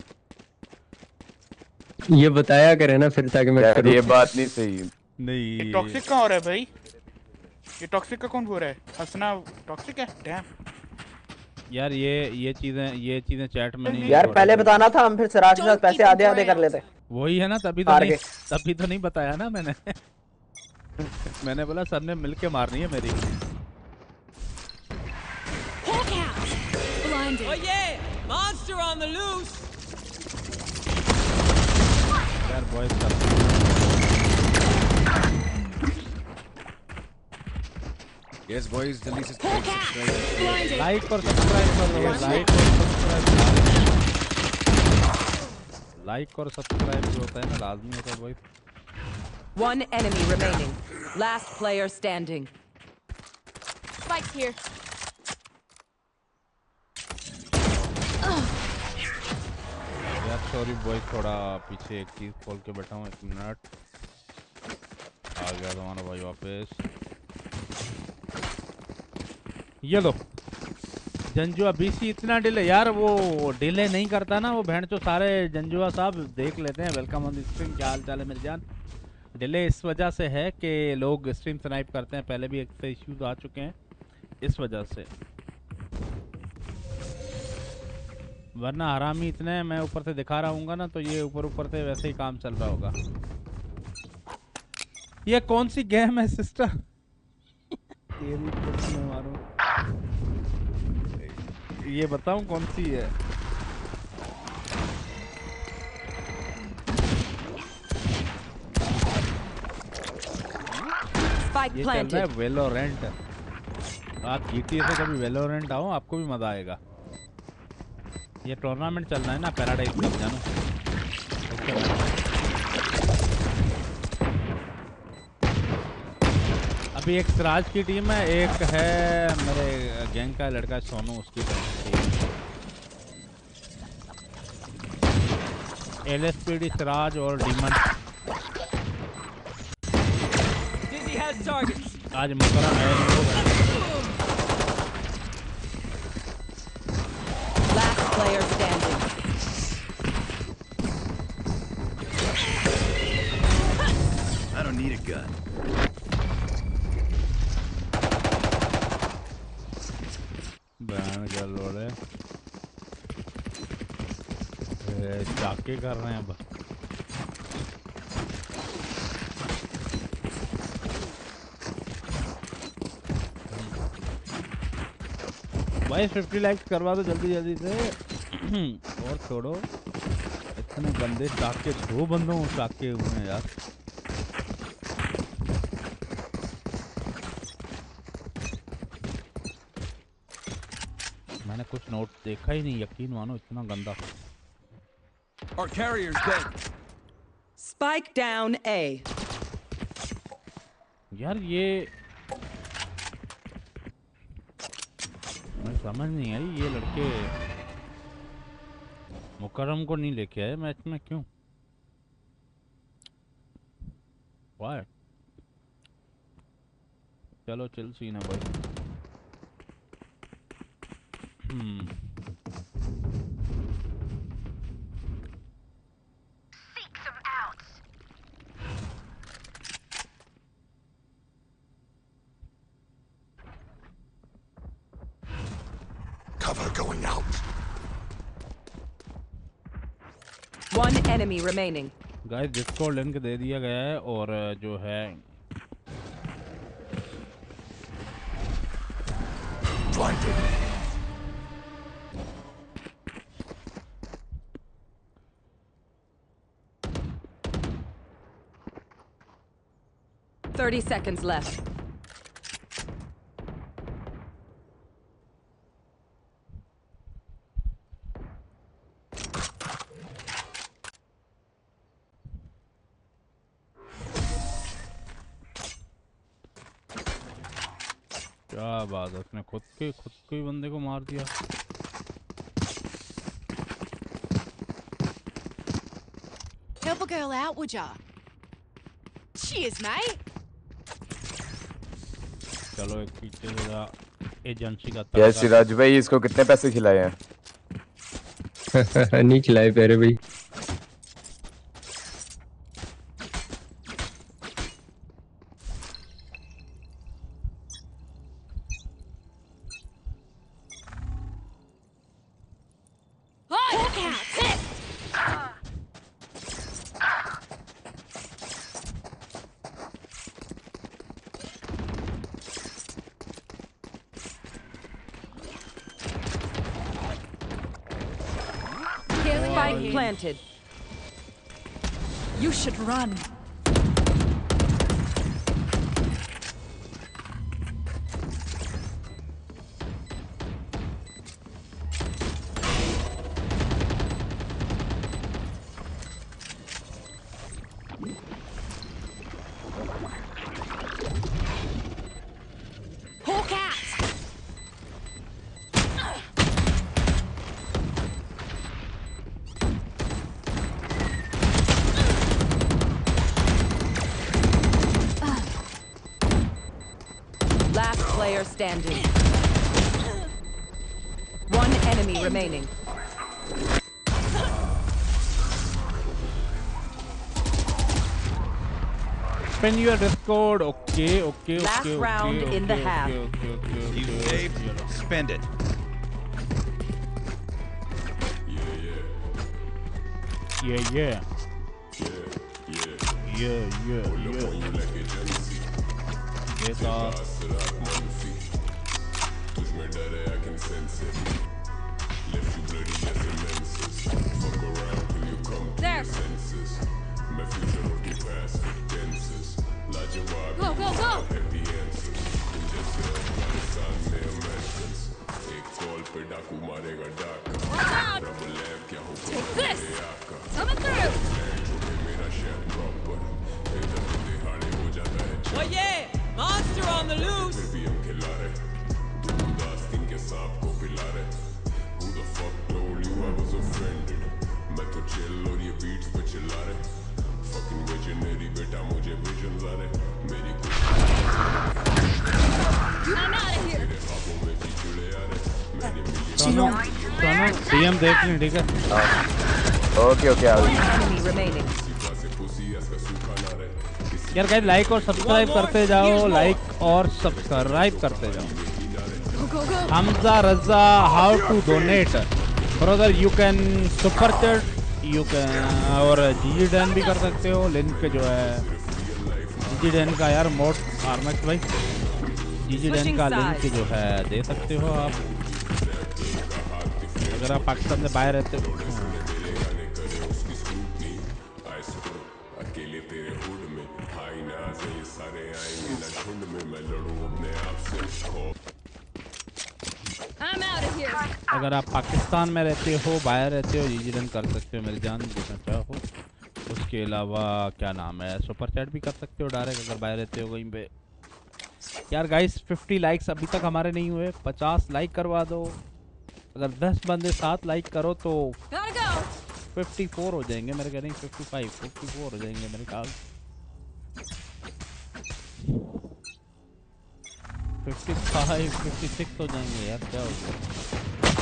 ये बताया करे ना फिर ताकि मैं यार ये बात नहीं सही। नहीं ये टॉक्सिक कहाँ हो रहा है भाई? ये टॉक्सिक का कौन हो रहा है? हंसना टॉक्सिक है? डैम यार ये चीजें चैट में नहीं। यार पहले बताना था, हम फिर सिराज के साथ पैसे आधे आधे कर लेते। वही है ना, तभी तो नहीं बताया ना मैंने। मैंने बोला सबने मिलके मारनी है मेरी। Oh yeah, monster on the loose. यार बॉयज Yes boys, जल्दी से सब्सक्राइब लाइक और सब्सक्राइब कर लो। लाइक और सब्सक्राइब जो होता है ना लाजमी होता है boys. One enemy remaining. Last player standing. Spike's here. यार सॉरी बॉयज, थोड़ा पीछे एक चीज खोल के बैठा हूँ, 1 मिनट। आ गया तुम्हारा भाई वापस। ये लो जंजुआ बीसी इतना डिले। यार वो डिले नहीं करता ना वो बहन चो सारे। जंजुआ साहब देख लेते हैं। वेलकम ऑन द स्ट्रीम, क्या हाल चाल है मेरी जान। डिले इस वजह से है कि लोग स्ट्रीम स्नाइप करते हैं, पहले भी एक से इश्यूज आ चुके हैं इस वजह से, वरना हरामी इतने मैं ऊपर से दिखा रहा हूँ ना तो ये ऊपर से वैसे ही काम चल रहा होगा। ये कौन सी गेम है सिस्टर? ये बताऊं कौन सी है? ये चल रहा है वेलोरेंट। आप GTA से कभी वेलोरेंट आओ, आपको भी मजा आएगा। ये टूर्नामेंट चल रहा है ना पैराडाइज कप, जानो। अभी एक सिराज की टीम है, एक है मेरे गैंग का लड़का सोनू, उसकी टीम। LSPD सिराज और डीमन। आज मुकरम है। Last player standing. I don't need a gun. Ban कर लो रे। चाके कर रहे हैं अब। भाई 50 लाइक्स करवा दो जल्दी जल्दी से। और छोड़ो इतने बंदे चाके, 2 बंदों चाके हुए हैं यार। मैंने कुछ नोट देखा ही नहीं, यकीन मानो इतना गंदा। Our carrier's dead. Spike down A. यार ये मैं समझ नहीं आई, ये लड़के मुकरम को नहीं लेके आए मैच में, क्यों? वाह, चलो चिल सीन है भाई। Cover going out. One enemy remaining. Guys Discord link दे दिया गया है और जो है 30 seconds left. क्या बात है, उसने खुद के ही बंदे को मार दिया। Help a girl out, would ya? Cheers, mate. चलो एक पीछे से एजेंसी का यार सिराज भाई इसको कितने पैसे खिलाए हैं? नहीं खिलाए प्यारे भाई। Spike planted. You should run. Hawk out. Last player standing. One enemy remaining. Spin your Discord. Okay. Last round in the half. You saved, spend it. Yeah. There. Go, go, go. Take this. Coming through. Oh yeah, monster on the loose. I'm out of here. DM देख लें, ठीक है? Okay Enemy remaining. यार guys like और subscribe करते जाओ, like और subscribe करते जाओ। Hamza Raza, how to donate brother? You can super chat, you can और जीजी डैन भी कर सकते हो। लिंक जो है जीजी डैन का यार मोड आरमैक्स भाई, जीजी डैन का लिंक जो है दे सकते हो आप अगर आप पाकिस्तान से बाहर रहते हो। I'm out of here. अगर आप पाकिस्तान में रहते हो, बाहर रहते हो, जीजी डन कर सकते हो मेरी जान देना चाहो। उसके अलावा क्या नाम है, सुपर चैट भी कर सकते हो डायरेक्ट अगर बाहर रहते हो कहीं पे। यार गाइस 50 लाइक्स अभी तक हमारे नहीं हुए, 50 लाइक करवा दो। अगर 10 बंदे 7 लाइक करो तो 54 हो जाएंगे मेरे कह रहे, 54 हो जाएंगे मेरे ख्याल। 55 56 हो जाएंगे यार, क्या हो गया?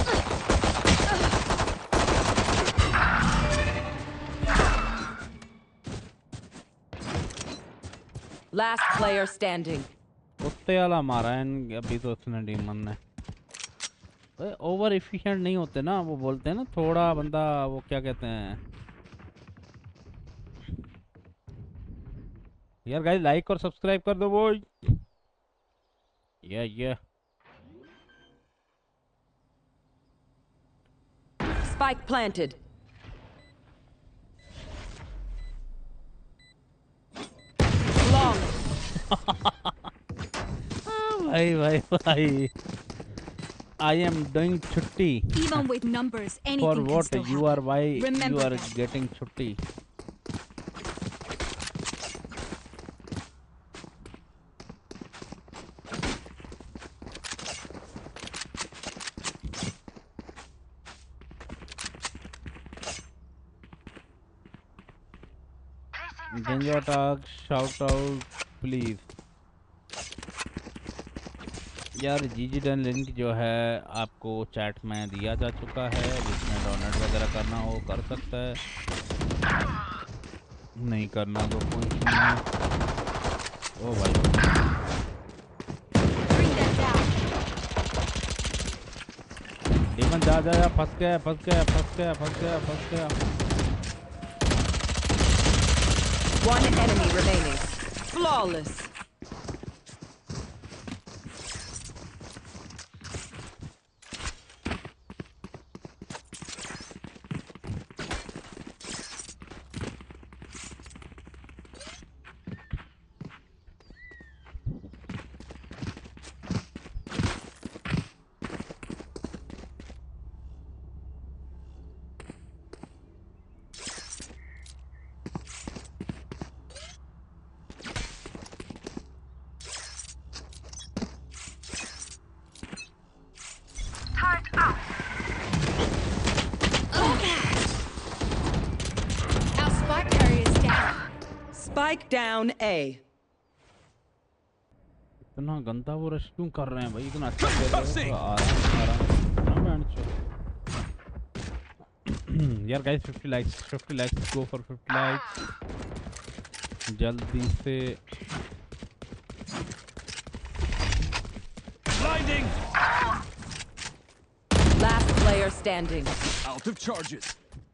Last player standing. कुत्ते वाला मारा है अभी तो उसने डीमन ने। ओवर एफिशिएंट नहीं होते ना, वो बोलते हैं ना थोड़ा बंदा, वो क्या कहते हैं यार। गाइस लाइक और सब्सक्राइब कर दो वो। Yeah. Spike planted. Long. भाई भाई भाई I am doing छुट्टी Even with numbers, for anything can what still you happen. are why you Remember are that. getting छुट्टी Genjo Talk shout out please यार जीजी डन लिंक जो है आपको चैट में दिया जा चुका है, जिसमें डोनेट वगैरह करना हो कर सकता है, नहीं करना तो कोई नहीं। ओ भाई डीमन जा जा फंस गया फंस गया फंस गया फंस गया फंस गया। One enemy remaining. Flawless. Spike down A. इतना गंदा वो रश क्यों कर रहे हैं भाई, इतना अच्छा खेल रहे हैं तो आराम ना बैंड यार guys 50 likes go for 50 likes जल्दी से। Blinding. Last player standing. Out of charges.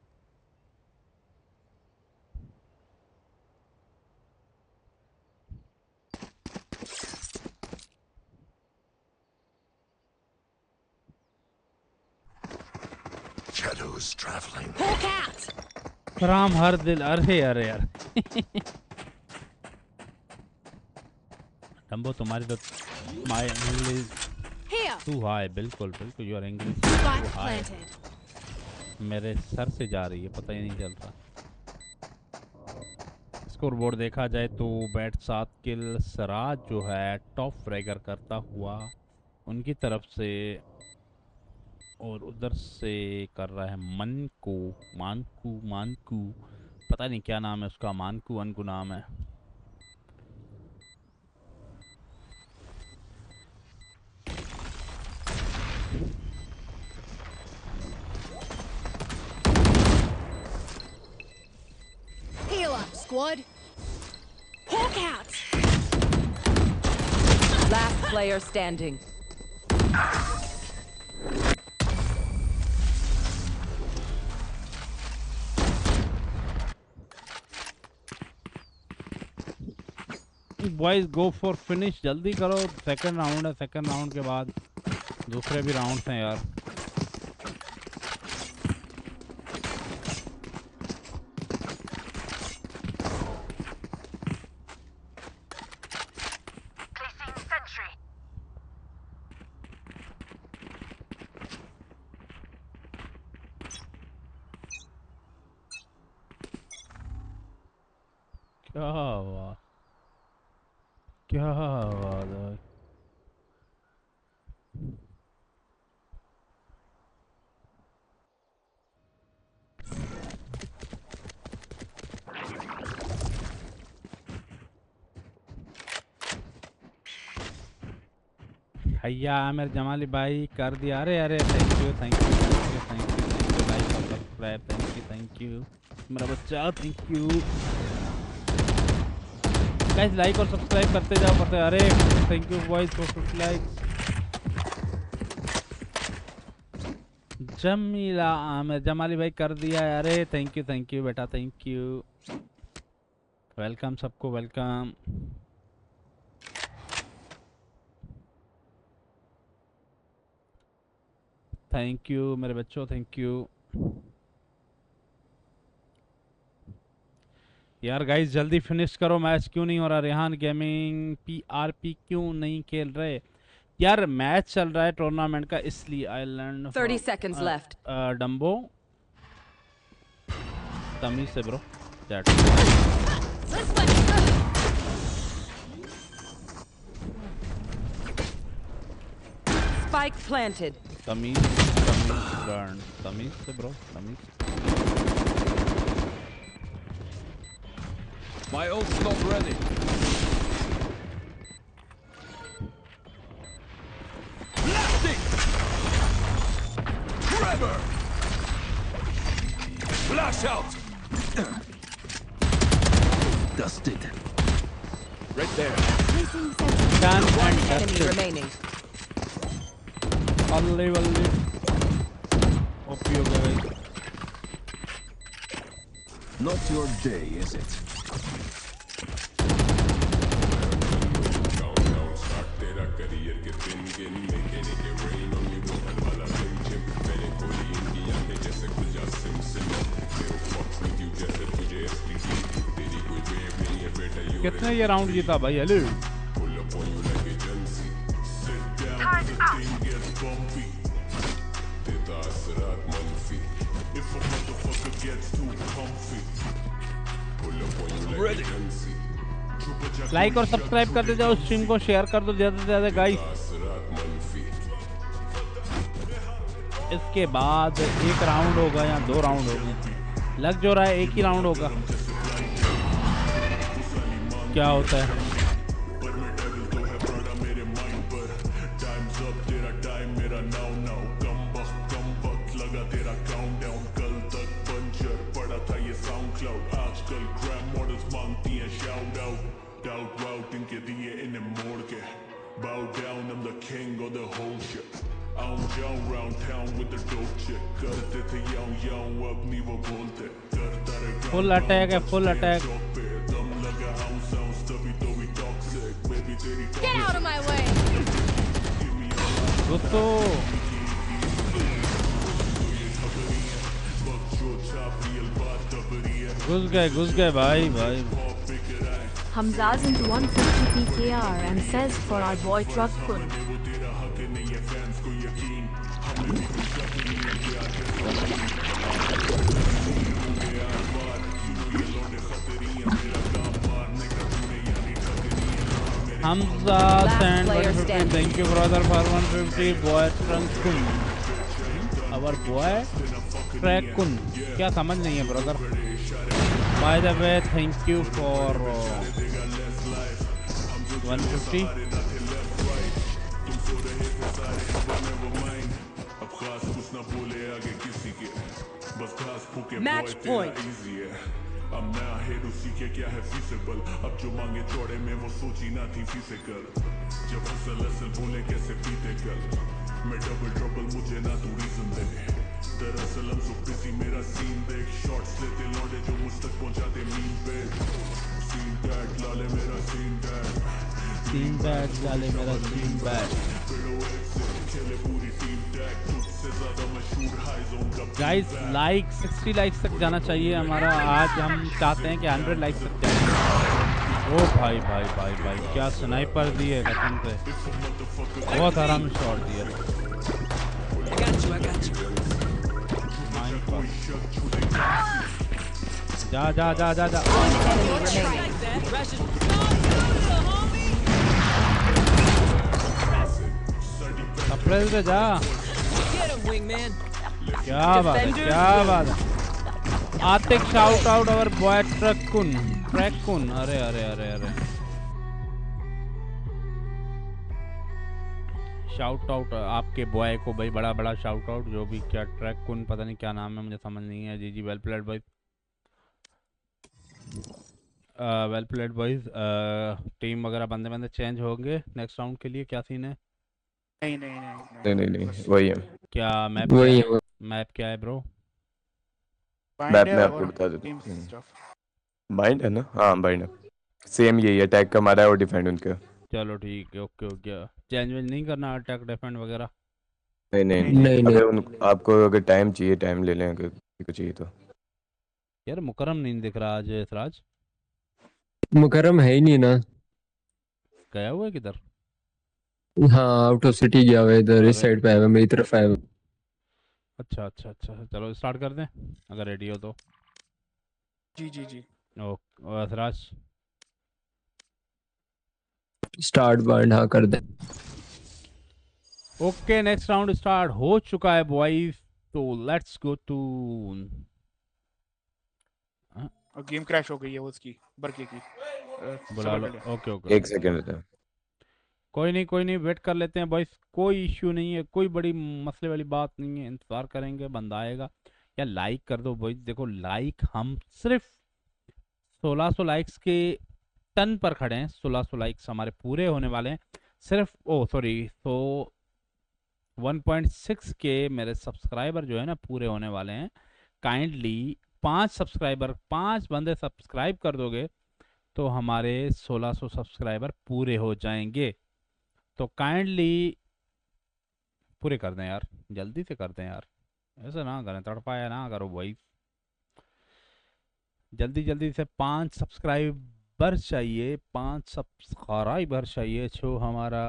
Shadows traveling. Hawk out. Ram हर दिल अरे अरे यार डम्बो तुम्हारी तो माय इंग्लिश टू हाई। बिल्कुल बिल्कुल योर इंग्लिश टू हाई मेरे सर से जा रही है, पता ही नहीं चलता। स्कोर बोर्ड देखा जाए तो बैट 7 किल सराज जो है टॉप फ्रैगर करता हुआ उनकी तरफ से, और उधर से कर रहा है मानकू पता नहीं क्या नाम है उसका, मानकू अनकू नाम है। Heal up, squad. Hawk out. Last player standing. Boys go for finish, जल्दी करो, सेकंड राउंड है, सेकंड राउंड के बाद दूसरे भी राउंड्स हैं यार। क्या हुआ, क्या बात है। भैया आमिर जमाली भाई कर दिया, अरे अरे thank you thank you thank you thank you thank you like और सब्सक्राइब, थैंक यू मेरा बच्चा, थैंक यू गाइस, लाइक और सब्सक्राइब करते जाओ करते। अरे thank you boys for 50 likes. Jamila Aamir Jamali भाई कर दिया है, अरे थैंक यू बेटा, थैंक यू, वेलकम सबको वेलकम। थैंक यू मेरे बच्चों, थैंक यू। यार गाइस जल्दी फिनिश करो, मैच क्यों नहीं हो रहा? रेहान गेमिंग PRP क्यों नहीं खेल रहे? यार मैच चल रहा है टूर्नामेंट का, इसलिए आइलैंड 30 seconds left. डम्बो तमीज से ब्रो चैट। Spike planted. तमीज लर्न, तमीज से ब्रो, तमीज। My ult's not ready. Blasting! Trevor! Flash out! Dusted. Right there. Can One and enemy dusted. remaining. वल्ले वल्ले ओपी हो गए। Not your day, is it? कितने ये राउंड जीता भाई? हेलो लाइक और सब्सक्राइब करते जाओ, स्ट्रीम को शेयर कर दो ज्यादा से ज्यादा गाइस। इसके बाद एक राउंड होगा या 2 राउंड होगा, लग जो रहा है एक ही राउंड होगा। क्या होता है? फुल अटैक है, full attack. Get out of my way! दोस्तों घुस गए भाई भाई। Hamzaz into 150 PKR and says for our boy Truck Kun. Hamza and 150, thank you brother for 150. Boy Truck Kun, our boy Truck Kun, क्या समझ नहीं है brother? By the way, thank you for 150. Match point. अब नया हेरो सीखे क्या है फीसेबल, अब जो मांगे चौड़े में वो सोची ना थी फीसे कर। जब हसल असल बोले कैसे पीते कल, मैं डबल ट्रबल मुझे ना तू रीजन दे। दरअसल हम सो बिजी मेरा सीन देख, शॉट्स लेते लौटे जो मुझ तक पहुंचाते मीन पे। सीन बैट लाले मेरा सीन बैट, सीन बैट लाले मेरा सीन बैट। खेले पूरी टीम टैग, तुझसे ज्यादा मशहूर हाई जोन का। गाइस लाइक 60 लाइक्स तक जाना चाहिए हमारा, आज हम चाहते हैं कि 100 लाइक्स तक जाए। ओ भाई भाई भाई भाई क्या स्नाइपर दी है कसम से, बहुत आराम शॉट दिया। जा जा जा जा जा अप्रैल से जा। क्या बात है, क्या बात है। Atiq shout out our boy ट्रैकुन। अरे अरे अरे अरे शाउट आउट आपके बॉय को भाई, बड़ा बड़ा शाउट आउट। जो भी क्या ट्रैकुन पता नहीं क्या नाम है, मुझे समझ नहीं है। G well played boys, well played boys. Team वगैरह बंदे चेंज होंगे नेक्स्ट राउंड के लिए, क्या सीन है? नहीं वही है। क्या मैप वही है? मैप क्या है ब्रो? मैप में आपको बता देता हूँ। बाइंड है ना? हाँ बाइंड है, सेम यही है। अटैक का हमारा है और डिफेंड उनका। चलो ठीक है, ओके ओके। चेंज नहीं करना अटैक डिफेंड वगैरह? नहीं अगर आपको अगर टाइम चाहिए टाइम ले लें, अगर चाहिए तो। यार मुकरम नहीं दिख रहा आज सिराज। मुकर्रम है ही नहीं ना। गया हुआ है किधर? हाँ आउट ऑफ सिटी गया हुआ है, इधर इस साइड पे आया हुआ है, मेरी तरफ आया हुआ है। अच्छा अच्छा अच्छा, चलो स्टार्ट कर दें अगर रेडी हो तो। G G G. ओके असराज स्टार्ट बाइंड हाँ कर दे। ओके नेक्स्ट राउंड स्टार्ट हो चुका है बॉयज, तो लेट्स गो टू। और गेम क्रैश हो गई है वो उसकी बरके की। बुला लो। ओके ओके एक सेकंड। कोई नहीं वेट कर लेते हैं बॉयज, कोई इश्यू नहीं है, कोई बड़ी मसले वाली बात नहीं है, इंतजार करेंगे बंदा आएगा। या लाइक कर दो बॉयज, देखो लाइक हम सिर्फ 1600 लाइक्स के टन पर खड़े हैं, 1600 लाइक्स हमारे पूरे होने वाले हैं सिर्फ। ओ सॉरी, तो 1.6 के मेरे सब्सक्राइबर जो है ना पूरे होने वाले हैं। काइंडली 5 बंदे सब्सक्राइब कर दोगे तो हमारे 1600 सब्सक्राइबर पूरे हो जाएंगे। तो काइंडली पूरे कर दें यार, जल्दी से कर दें यार, ऐसा ना करें, तड़पाया ना करो भाई। जल्दी जल्दी से 5 सब्सक्राइबर चाहिए, 5 सब्सक्राइबर चाहिए जो हमारा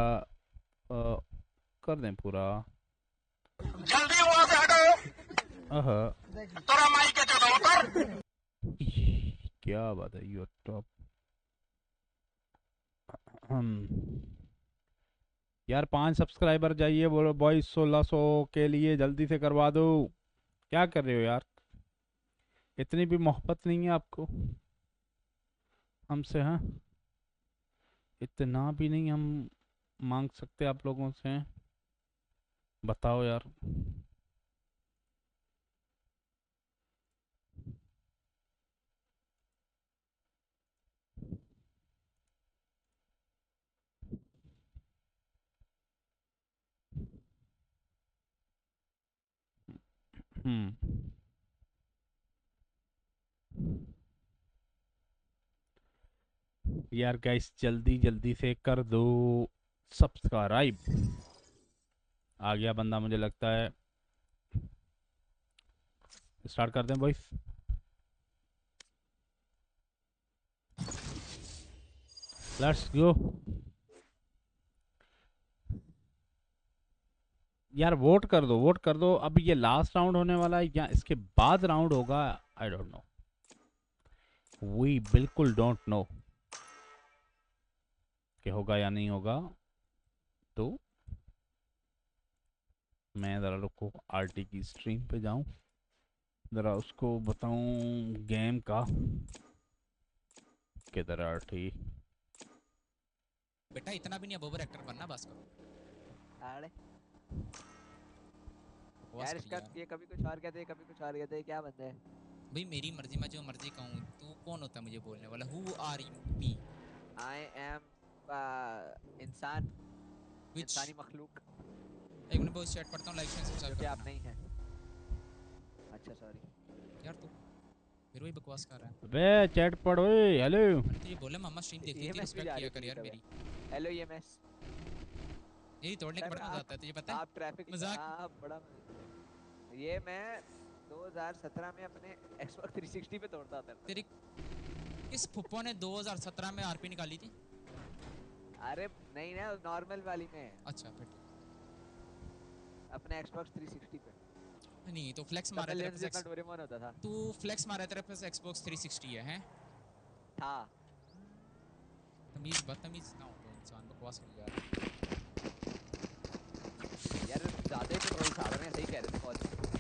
कर दें पूरा। जल्दी वहां से हटो। तोरा माई के चलो उतर। क्या बात है यू टॉप। यार 5 सब्सक्राइबर चाहिए बोलो बॉयज 1600 के लिए, जल्दी से करवा दो। क्या कर रहे हो यार, इतनी भी मोहब्बत नहीं है आपको हमसे? हाँ इतना भी नहीं हम मांग सकते आप लोगों से, बताओ यार। यार गाइस जल्दी जल्दी से कर दो सब्सक्राइब। आ गया बंदा मुझे लगता है, स्टार्ट कर दें बॉयस। लेट्स गो यार, वोट कर दो वोट कर दो। अब ये लास्ट राउंड होने वाला है या इसके बाद राउंड होगा, आई डोंट नो, वी बिल्कुल डोंट नो कि होगा या नहीं होगा। तो मैं ज़रा रुको आरटी की स्ट्रीम पे जाऊं, ज़रा उसको बताऊं गेम का। किधर आरटी? बेटा इतना भी नहीं अब ओवर एक्टर बनना बस करो। अरे यार इसका ये कभी कुछ और कहते हैं कभी कुछ और कहते हैं, क्या बंदा है भाई? मेरी मर्जी, मैं जो मर्जी कहूं। तू कौन होता है मुझे बोलने वाला? Who are you? Me I am इंसान, इंसानी मखलूक। एक मिनट बहुत चैट पढ़ता हूं, लाइक शेयर सब्सक्राइब क्या आप नहीं है? अच्छा सॉरी यार, तू फिर वही बकवास कर रहा है। बे चैट पढ़ ओए। हेलो तुझे बोला मम्मा स्ट्रीम देखती थी, रिस्पेक्ट किया कर यार मेरी। हेलो ईएमएस यही तोड़ने का बड़ा मजा आता है, तुझे पता है? आप ट्रैफिक मजाक बड़ा ये मैं 2017 में अपने Xbox 360 पे तोड़ता था। तेरी किस फुप्पो ने 2017 में आरपी निकाली थी? अरे नहीं ना, नॉर्मल वाली में। अच्छा फिर अपने Xbox 360 पे नहीं तो फ्लेक्स मारा तेरे पे डोरेमोन होता था। तू फ्लेक्स मारा तेरे पे Xbox 360 है हैं? था तमीज बदतमीज ना हो तो इंसान बकवास कर यार। यार ज्यादा ही ट्रोल साड़ रहे हैं, सही कह रहे थे कॉल।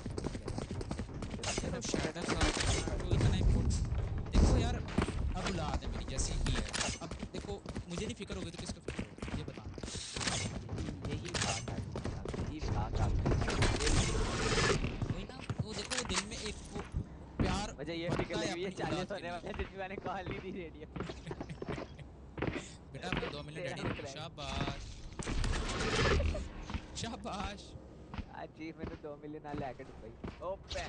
चलो शायद तो इतना इम्पोर्टेंट देखो यार, अब औलाद है मेरी जैसी ही है। अब देखो मुझे नहीं फिक्र होगी तो किसको फिक्र होगी ये बता। यही बात है, यही बात है। वही ना, वो देखो दिल में एक वो प्यार मुझे ये फिक्र लगी है 40 होने वाले जिसमें मैंने कॉल ली थी रेडियो। बेटा अपने 2 मिनट रेडी रखो। शाबाश शाबाश। आज जी मैंने 2 मिलियन आ लेके भाई। ओपे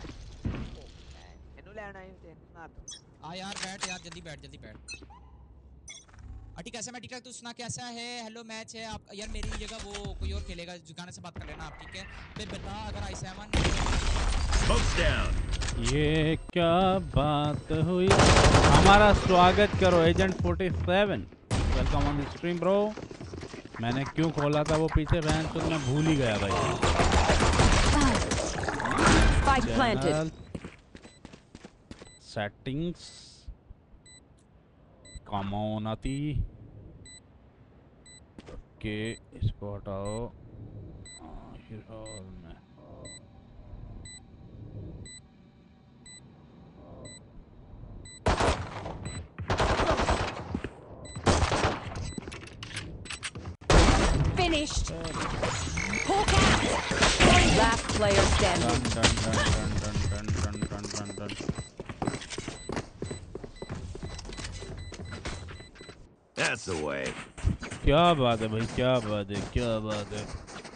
इनु लेना है ते मार। आ यार बैठ यार, जल्दी बैठ जल्दी बैठ। ठीक है, मैं ठीक है, तू सुना कैसा है? हेलो मैच है आप यार, मेरी जगह वो कोई और खेलेगा, जुगाने से बात कर लेना आप, ठीक है? फिर बता अगर i7 ये क्या बात हुई। हमारा स्वागत करो agent 47, welcome on the stream bro. मैंने क्यों खोला था वो पीछे बहन, तो मैं भूल ही गया भाई। सेटिंग्स कम ऑन आती के, इसको हटाओ। Finished. Hawk out. Last player standing. That's the way. क्या बात है भाई, क्या बात है, क्या बात है।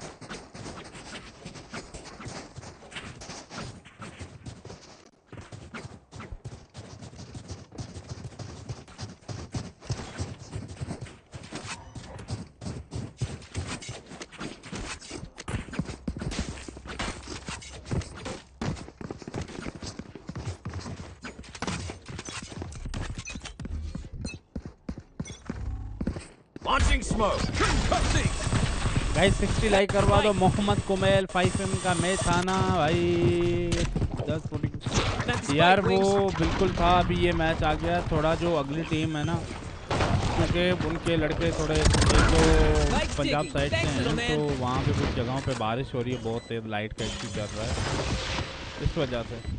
Launching smoke. गाइस 60 लाइक करवा दो। मोहम्मद कुमेल 5M का मैच था ना भाई, 10 यार वो बिल्कुल था। अभी ये मैच आ गया थोड़ा, जो अगली टीम है ना, क्योंकि उनके लड़के थोड़े जो पंजाब साइड से हैं, तो वहाँ पे कुछ जगहों पे बारिश हो रही है बहुत तेज, लाइट का इश्यू चल रहा है इस वजह से।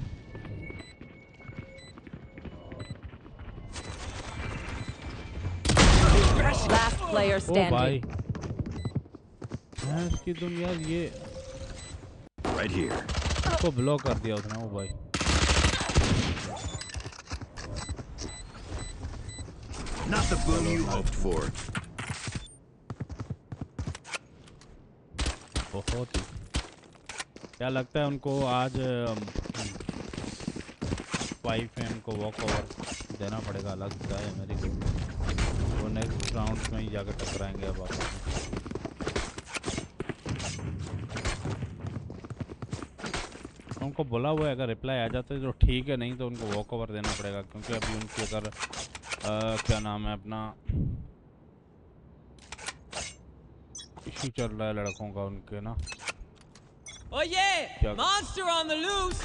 Last player standing. इसकी तुम यार ये Right here. इसको ब्लॉक कर दिया उसने। ओ भाई Not the boom you hoped for. बहुत ही क्या लगता है उनको आज 5M को वॉक ओवर देना पड़ेगा, लगता है मेरे को। वो नेक्स्ट राउंड में ही जाकर टकराएंगे अब आपस में। उनको बोला हुआ है अगर रिप्लाई आ जाता है तो ठीक है, नहीं तो उनको वॉक ओवर देना पड़ेगा, क्योंकि अभी उनकी अगर क्या नाम है अपना, इशू चल रहा है लड़कों का उनके ना। Oh yeah! Monster on the loose!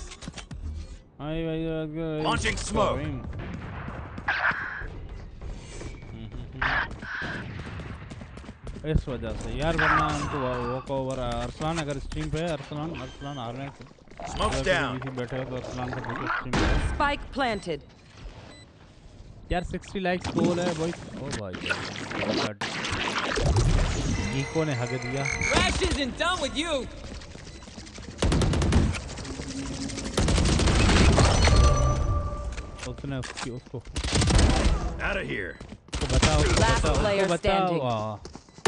Launching smoke. इस वजह से यार, वरना उनको वॉक ओवर। अरसलान अगर स्ट्रीम पे है, अरसलान आर्नेट बैठे हो तो अरसलान का पूछो स्ट्रीम पे। Spike planted. यार 60 लाइक्स गोल है भाई। ओ भाई ईको ने हग दिया। Rash isn't done with you. उसने उसको Out of here. उसको बताओ, उसको बताओ।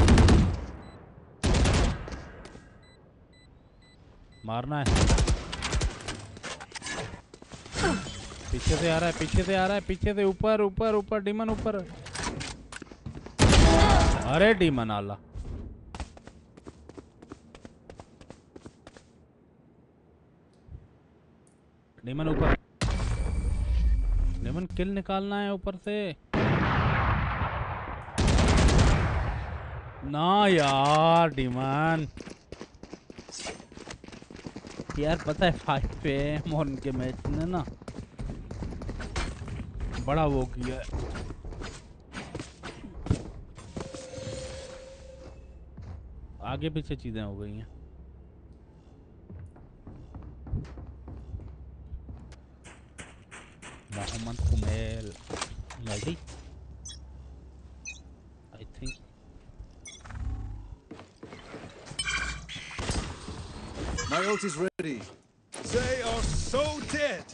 मारना है। पीछे से आ रहा है, पीछे से आ रहा है, पीछे से ऊपर ऊपर ऊपर, डीमन ऊपर। अरे डीमन आला, डीमन ऊपर, डीमन किल निकालना है ऊपर से ना यार। डीमन यार पता है 5M और उनके मैच ने ना बड़ा वो किया है। आगे पीछे चीजें हो गई हैं। Mohammad Kumail ready I think. My ult is ready. They are so dead.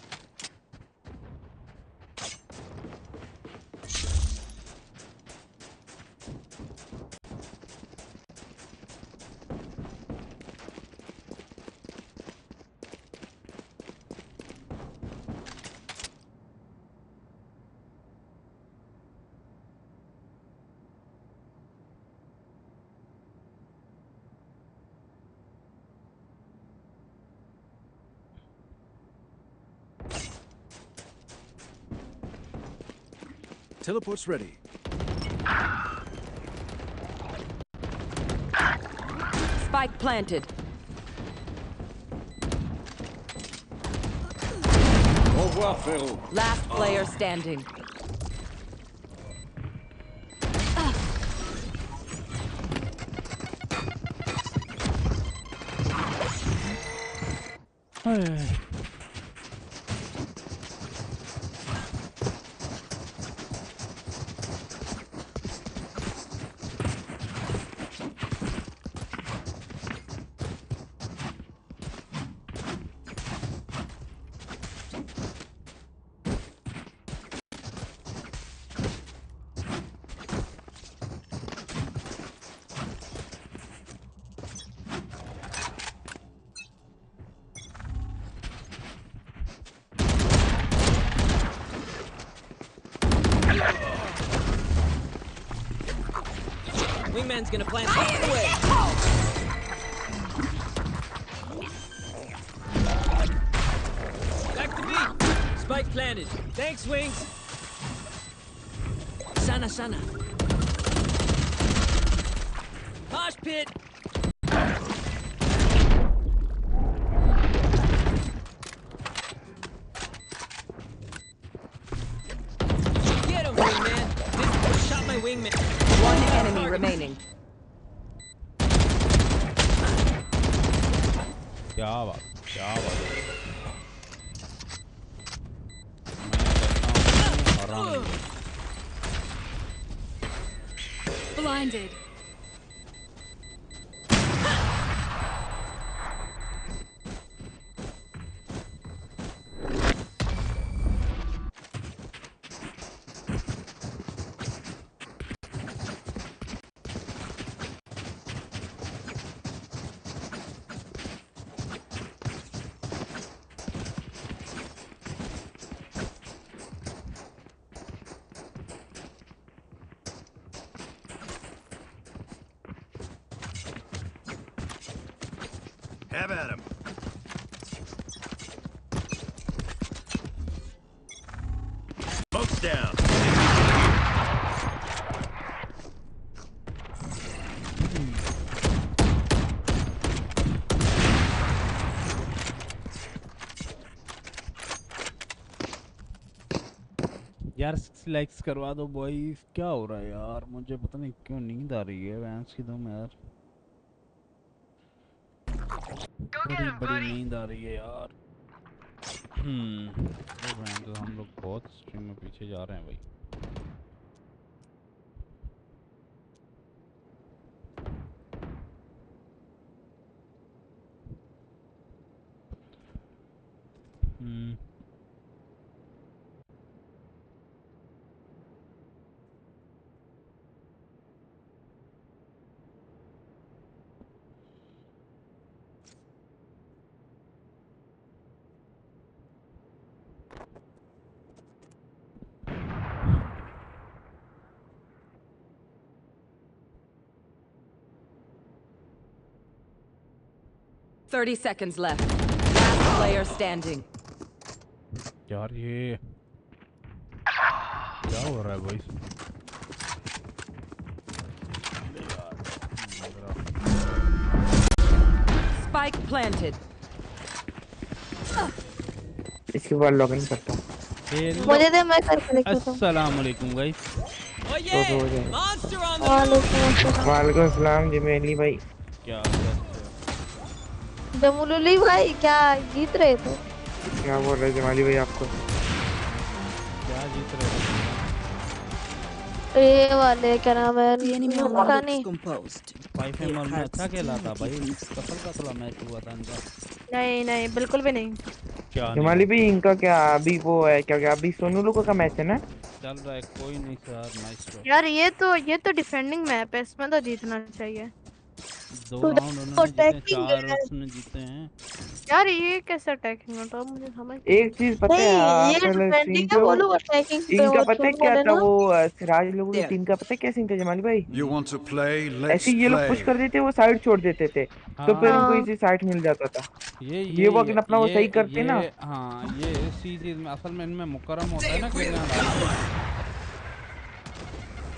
Teleport's ready. Spike planted. Au revoir, Phil. Last player standing. Wingman's gonna plant right away. Back to me. Spike planted. Thanks, Wings. Sana, sana. Mosh pit. Get him, Wingman. This shot my Wingman. One enemy remaining. क्या बात Blinded. Have at him. Smoke's down. यार 6 likes करवा दो boys. क्या हो रहा है यार, मुझे पता नहीं क्यों नींद आ रही है भैंस की दम यार, बड़ी नींद आ रही है यार। तो हम लोग बहुत स्ट्रीम में पीछे जा रहे हैं भाई। Thirty seconds left. Last player standing. यार ये क्या हो रहा है भाई? Spike planted. इसके बाद लॉगिन करता हूँ। मुझे दे, मैं करके लेके आता हूँ। अस्सलाम वालेकुम गाइस। वालेकुम अस्सलाम जमीली भाई। क्या जमुलुली भाई, क्या जीत रहे थे? क्या बोल रहे जमाली भाई आपको? क्या जीत रहे थे? ये वाले क्या नाम है, नुकसानी। वाईफाई मॉल में अच्छा खेला था भाई, कसल मैच हुआ था इनका। नहीं नहीं, बिल्कुल भी नहीं। क्या जमाली भाई इनका क्या अभी वो है, क्या अभी सोनू लोगों का मैच है ना? चल रहा है, कोई नहीं सर, मैच तो यार ये तो डिफेंडिंग मैप है, इसमें तो जीतना चाहिए। 2 राउंड उन्होंने जीते, 4 उसने जीते हैं। यार ये कैसे अटैकिंग होता है, मुझे समझ एक चीज पता है, ये डिफेंडिंग क्या बोलूं, अटैकिंग पे इनका वो पता है झूठ क्या बोले था, ना। वो सिराज लोगों की टीम का पता है क्या सीन था जमाली भाई? You want to play? Let's ऐसे ये लोग पुश play. कर देते, वो साइड छोड़ देते थे, तो फिर उनको इसी साइड मिल जाता था। ये वो अगर अपना वो सही करते ना। हाँ ये इसी चीज में असल में इनमें मुकर्रम होता है ना कि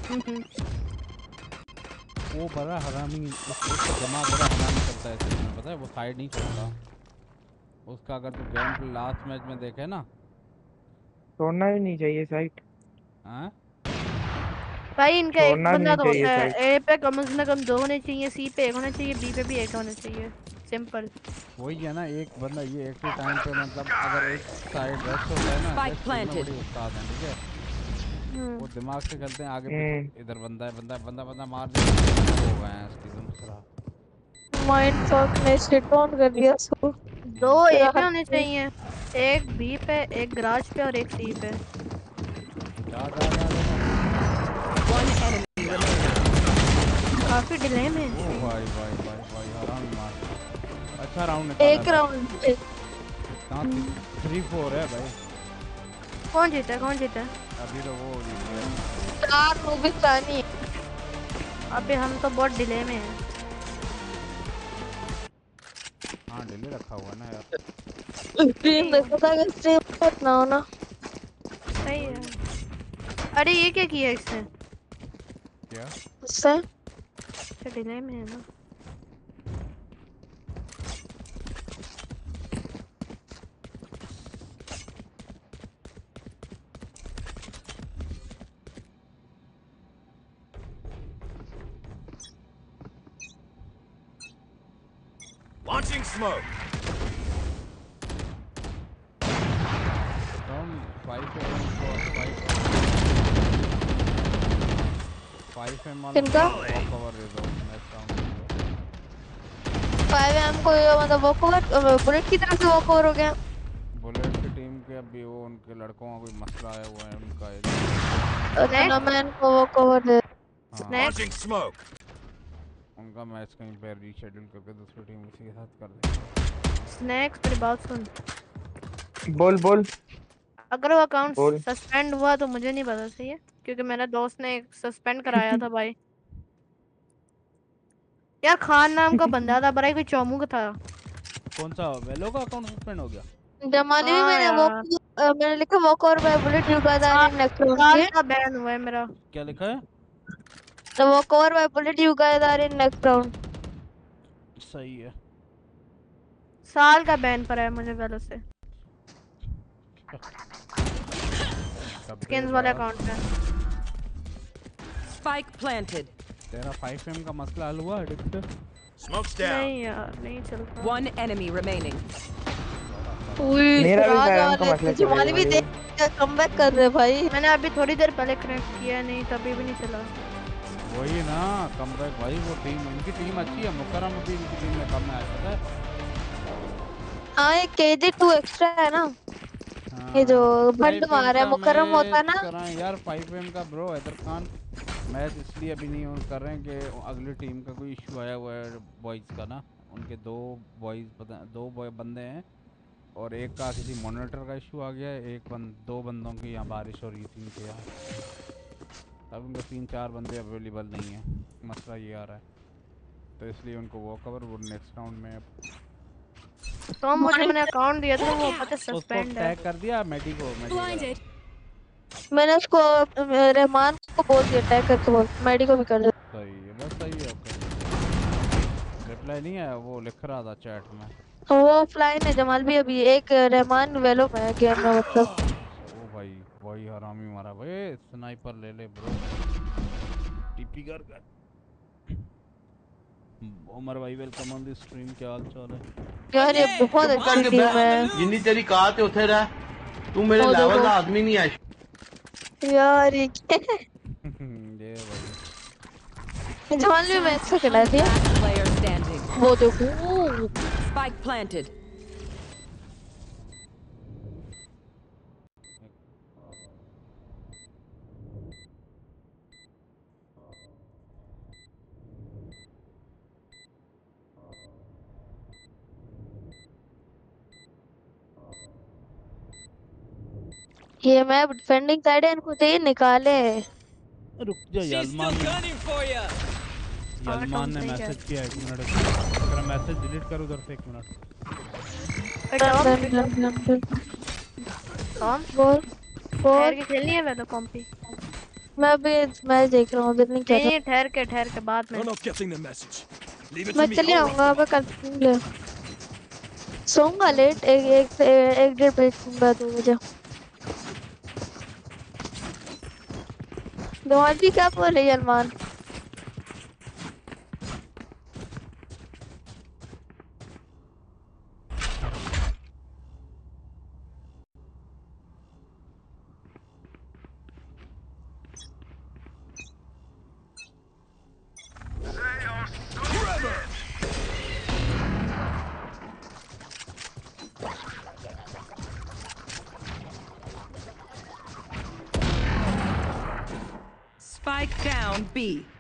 वो बड़ा हरामी, उसका दिमाग बड़ा हरामी चलता है इसमें, पता है? वो साइड नहीं छोड़ता उसका। अगर तू गेम पे लास्ट मैच में देखे ना, छोड़ना ही नहीं चाहिए साइट। हाँ भाई इनका एक छोड़ना बंदा नहीं तो चाहिए होता है, साइट। ए पे कम से कम 2 होने चाहिए, सी पे 1 होना चाहिए, बी पे भी 1 होना चाहिए। सिंपल वही है ना, एक बंदा ये एक ही टाइम पे, मतलब अगर एक साइड रेस्ट होता है ना, Spike रेस्ट में planted. बड़ी उस्ताद है, ठीक है? वो दिमाग से खेलते हैं, आगे पीछे इधर बंदा है, बंदा मार देते हैं, हो गए हैं इसकी दूसरा। माइंड फक ने शिट ऑन कर दिया इसको। 2 ए पे होने चाहिए, एक बी पे, एक गराज पे और एक सी पे। One enemy remaining. काफी डिले में। ओ भाई हरामी मार। अच्छा राउंड निकाला। एक राउंड 3-4 है भाई। कौन जीता? अभी तो वो जीत गया। 4 रूबिस्तानी। अबे हम तो बहुत डिले में हैं। हाँ डिले रखा हुआ है ना यार। स्ट्रीम देखो था कि स्ट्रीम मत ना हो ना। सही है। अरे ये क्या किया इसने? क्या? उससे डिले में है ना। Launching smoke. From 5 m किनका? कवर दे दो नेक्स्ट राउंड। 5M को मतलब वॉक ओवर बुलेट की तरफ से वॉक ओवर हो गया। बुलेट की टीम के अभी वो उनके लड़कों का कोई मसला आया हुआ है उनका। फेनोमेन को वॉक ओवर दे। Launching smoke. उनका मैच कहीं पे रीशेड्यूल करके दूसरी टीम उसी के साथ कर दे। स्नैक्स मेरी बात सुन। बोल। अगर वो अकाउंट सस्पेंड हुआ तो मुझे नहीं पता, सही है? क्योंकि मेरा दोस्त ने सस्पेंड कराया था भाई। यार खान नाम का बंदा था, बड़ा कोई चौमू का था। कौन सा वेलो का अकाउंट सस्पेंड हो गया? जमाने में मैंने लिखा walk over by Bullet you guys are in next round. का बैन हुआ है मेरा। क्या लिखा है? The walk over by Bullet you guys are in next round. सही है। साल का बैन पड़ा है मुझे वेलो से। स्किन्स वाले अकाउंट पे। Spike planted. तेरा 5M का मसला हल हुआ एडिक्टर? Smoke's down. नहीं यार नहीं चलता। One enemy remaining. मेरा भी 5M का मसला चल रहा है। भी देख कमबैक कर रहे भाई। मैंने अभी थोड़ी देर पहले कनेक्ट किया, नहीं तभी भी नहीं चला। वही ना कमबैक भाई। वो टीम इनकी टीम अच्छी है, मुकर्रम भी इनकी टीम में कम है पता है। हाँ ये KD2 एक्स्ट्रा है ना। ये जो बंद मारा है मुकर्रम होता ना यार 5M का ब्रो हैदर खान मैच इसलिए अभी नहीं ऑन कर रहे हैं कि अगली टीम का कोई इशू आया हुआ है बॉयज़ का ना। उनके दो बंदे हैं और एक का किसी मॉनिटर का इशू आ गया है, दो बंदों की यहाँ बारिश हो रही थी इनके यहाँ। अब उनके 3-4 बंदे अवेलेबल नहीं है, मसला ये आ रहा है। तो इसलिए उनको वॉक ओवर वो नेक्स्ट राउंड में। तो मुझे मैंने अकाउंट दिया था वो पता सस्पेंड है। टैग कर दिया मेडी को। मैंने उसको रहमान को बोल दिया टैग करके बोल, मेडी को भी कर दे। सही है बस, सही है। ओके रिप्लाई नहीं आया, वो लिख रहा था चैट में। वो ऑफलाइन है जमाल भी अभी। एक रहमान वेलो में गेम में मतलब। ओ भाई वही हरामी मारा भाई। स्नाइपर ले ब्रो। टीपी कर। उमर भाई वेलकम ऑन द स्ट्रीम, क्या हाल चाल है? यार ये बहुत अच्छी टीम है। जिन्नी तेरी कात है उथे रह, तू मेरे लेवल का आदमी नहीं है यार ये भाई जमाल भी मैच से खेला दिया। Player standing. वो देखो Spike planted. ये मैं डिफेंडिंग साइड है, इनको चाहिए निकाले। रुक जा यलमान ने मैसेज किया। 1 मिनट तेरा मैसेज डिलीट कर उधर से। 1 मिनट। कौन बोल के खेलनी है मैं तो कॉम्पी। मैं अभी मैच देख रहा हूँ, अभी नहीं कर नहीं ठहर के बाद में You're not getting the message. Leave it मैं to me. चले I'll आऊंगा। मैं कल सोऊंगा लेट, एक डेढ़ बजे सोऊंगा, 2 बजे। जमाल भी क्या बोल रही है अरमान? Spike down B.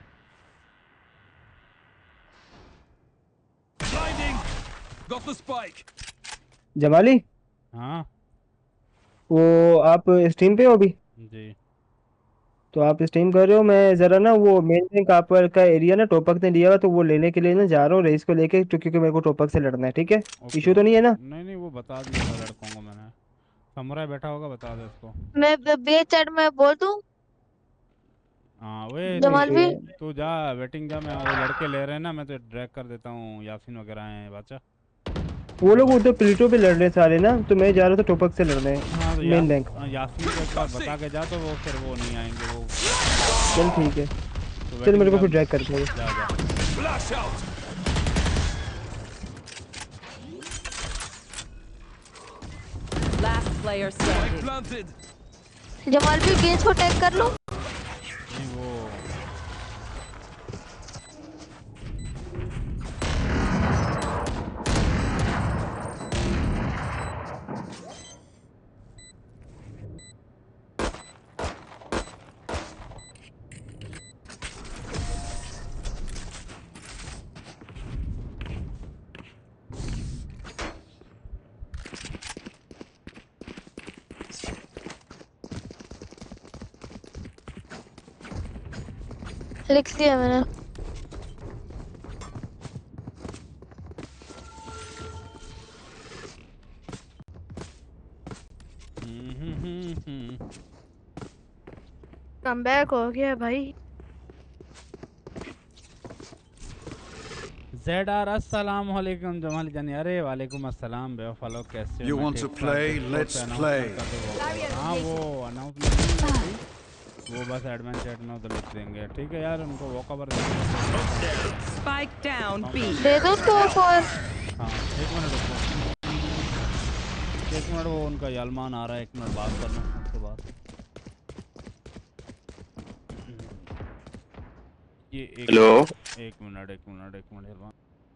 Blinding. Got the spike. Jamali, हाँ वो आप स्ट्रीम पे हो अभी? जी। तो आप स्ट्रीम कर रहे हो, मैं जरा ना वो मेन लिंक आप का एरिया ना टोपक ने लिया हुआ, तो वो लेने के लिए ना जा रहा हूँ रेस को लेके, क्योंकि मेरे को टोपक से लड़ना है। ठीक है, इशू तो नहीं है ना? नहीं नहीं, वो बता दिया था लड़कों को मैंने। समुराई बैठा होगा, बता दे उसको। मैं बे चैट में बोल दूं? हाँ वे जमाल भी तू जा वेटिंग जा, मैं वो लड़के ले रहे हैं ना, मैं तो ड्रैग कर देता हूँ। यासीन वगैरह हैं बादशाह, वो लोग उधर प्लेटो पे लड़ रहे सारे ना, तो मैं जा रहा था टोपक से लड़ने हाँ तो मेन बैंक। यासीन को एक बार बता के जा, तो वो फिर वो नहीं आएंगे वो। चल ठीक है, तो चल मेरे को फिर ड्रैग कर दो। जा जा। Flash out. Last player standing. Planted. Jamal भी गेज को टैग कर लो। नहीं वो लिख दिया मैंने। कमबैक हो गया भाई। ZR अस्सलाम वालेकुम जमाल जानी। अरे वालेकुम अस्सलाम बेवफा लोग, कैसे हो? You want to play? Let's play. हाँ वो अनाउंसमेंट वो बस एडमिन चैट में उधर लिख देंगे। ठीक है यार, उनको वॉकओवर Spike down B. दे दो तो फॉर। हाँ 1 मिनट रुको, 1 मिनट, वो उनका यालमान आ रहा है, 1 मिनट बात करना उसके बाद। ये हेलो, 1 मिनट यालमान।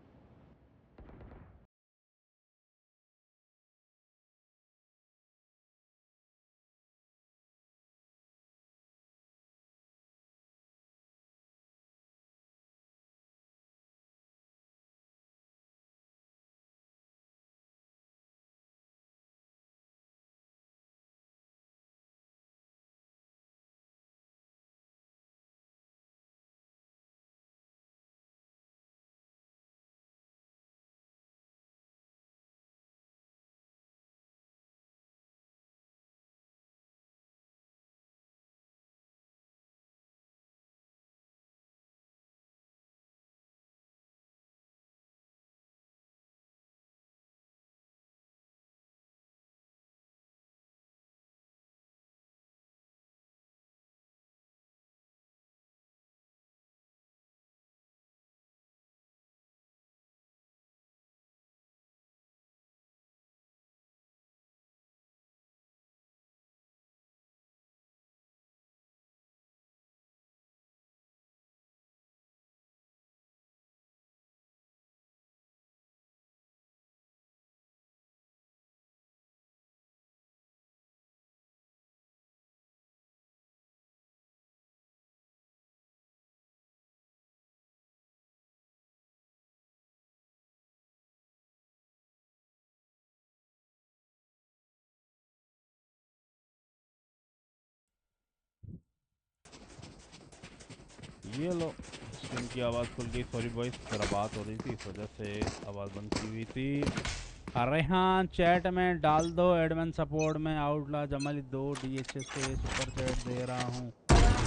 ये लो, स्क्रीन की आवाज़ खुल गई। सॉरी बॉयज, जरा बात हो रही थी, इस वजह से आवाज़ बंद की हुई थी। रेहान चैट में डाल दो एडमिन सपोर्ट में आउटला जमाली 2 DHS से सुपर चैट दे रहा हूँ।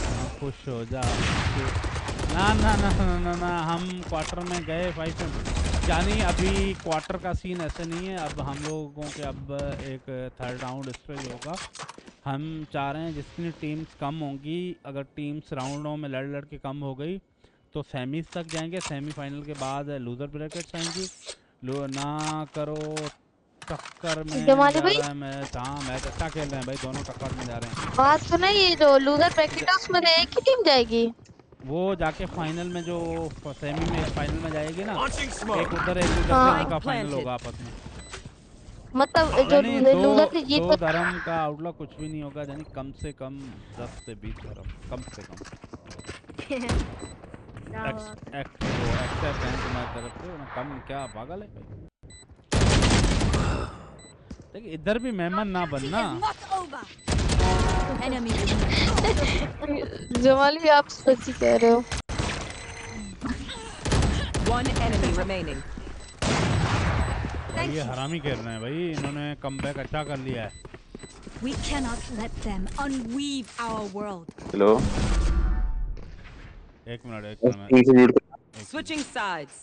खुश हो जा। ना ना ना ना ना ना, हम क्वार्टर में गए फाइट जानी। अभी क्वार्टर का सीन ऐसे नहीं है। अब हम लोगों के अब एक थर्ड राउंड स्टेज होगा। हम चाह रहे हैं जितनी टीम्स कम होंगी, अगर टीम्स राउंडों में लड़ लड़ के कम हो गई तो सेमीज तक जाएंगे। सेमीफाइनल के बाद लूजर ब्रैकेट्स आएंगी। लो ना करो टक्कर में जा जमाली भाई रहा है मैच। हाँ मैच अच्छा खेल रहे हैं भाई, दोनों टक्कर में जा रहे हैं। बात सुना, ये जो लूजर ब्रैकेट है उसमें से एक ही टीम जाएगी। वो जाके फाइनल में जो सेमी में फाइनल में जाएगी ना, एक उधर एक उधर हाँ। से उनका फाइनल होगा आपस में। मतलब जो यानी लूजर से जीत दो धर्म का आउटलॉक कुछ भी नहीं होगा। यानी कम से कम 10 से 20 धर्म, कम से कम। एक्सेप्ट हैं तुम्हारी तरफ से ना, कम क्या पागल है भाई। देखिए इधर भी मेहमान ना बनना। जमाल भी आप सच ही कह रहे हो। One enemy remaining. ये हरामी खेल रहे हैं भाई, इन्होंने कमबैक अच्छा कर लिया है। We cannot let them unweave our world. Hello एक मिनट Switching sides.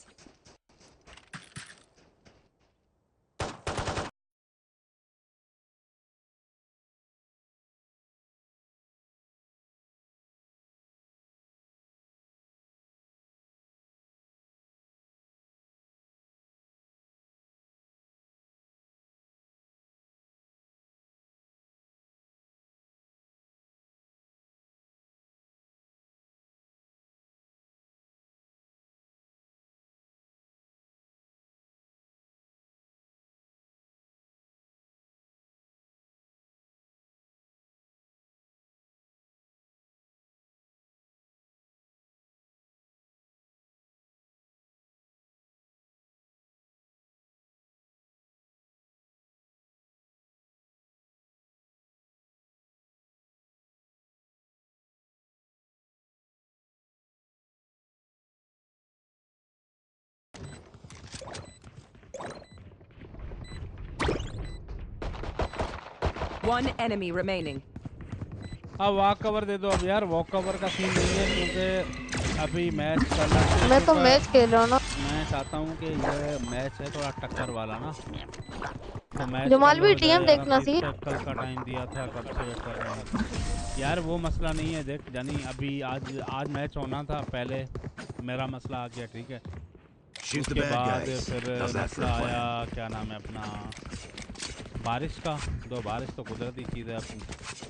One enemy remaining. अब वॉक कवर दे दो अब यार। वॉक कवर का सीन नहीं है क्योंकि अभी मैच चल रहा है। मैं तो मैच खेल रहा हूँ ना। मैं चाहता हूँ कि ये मैच है थोड़ा टक्कर वाला ना, तो मैच जमाल भी टीएम देखना सी। कल का टाइम दिया था, कब से वेट कर रहे हैं यार। वो मसला नहीं है देख जानी, अभी आज मैच होना था पहले, मेरा मसला आ गया ठीक है। उसके बाद फिर मसला आया क्या नाम है अपना, बारिश का। दो बारिश तो कुदरती चीज़ है अपनी।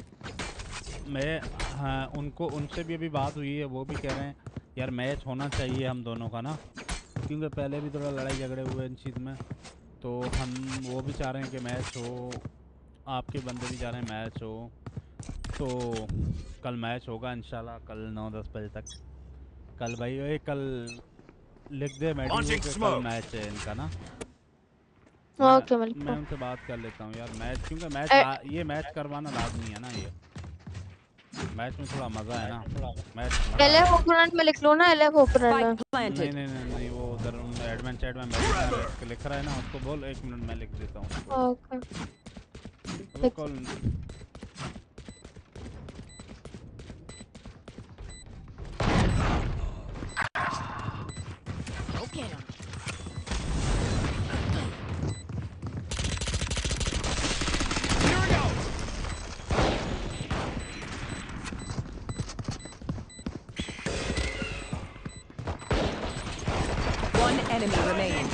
मैं हाँ उनको उनसे भी अभी बात हुई है, वो भी कह रहे हैं यार मैच होना चाहिए हम दोनों का ना, क्योंकि पहले भी थोड़ा लड़ाई झगड़े हुए इन चीज़ में। तो हम वो भी चाह रहे हैं कि मैच हो, आपके बंदे भी चाह रहे हैं मैच हो। तो कल मैच होगा इंशाल्लाह, कल 9-10 बजे तक। कल भाई ये कल लिख दे मैडी के कल मैच है इनका ना। ओके मैं उनसे बात कर लेता हूँ यार मैच, क्योंकि मैच ये मैच करवाना लाजमी है ना। ये मैच में थोड़ा मजा है ना। मैच एलएफ ओपोनेंट में लिख लो ना, एलएफ ओपोनेंट में। नहीं वो उधर एडमिन चैट में मैच लिख रहा है ना, उसको बोल 1 मिनट में लिख देता हूँ। Okay call Okay. One enemy remaining.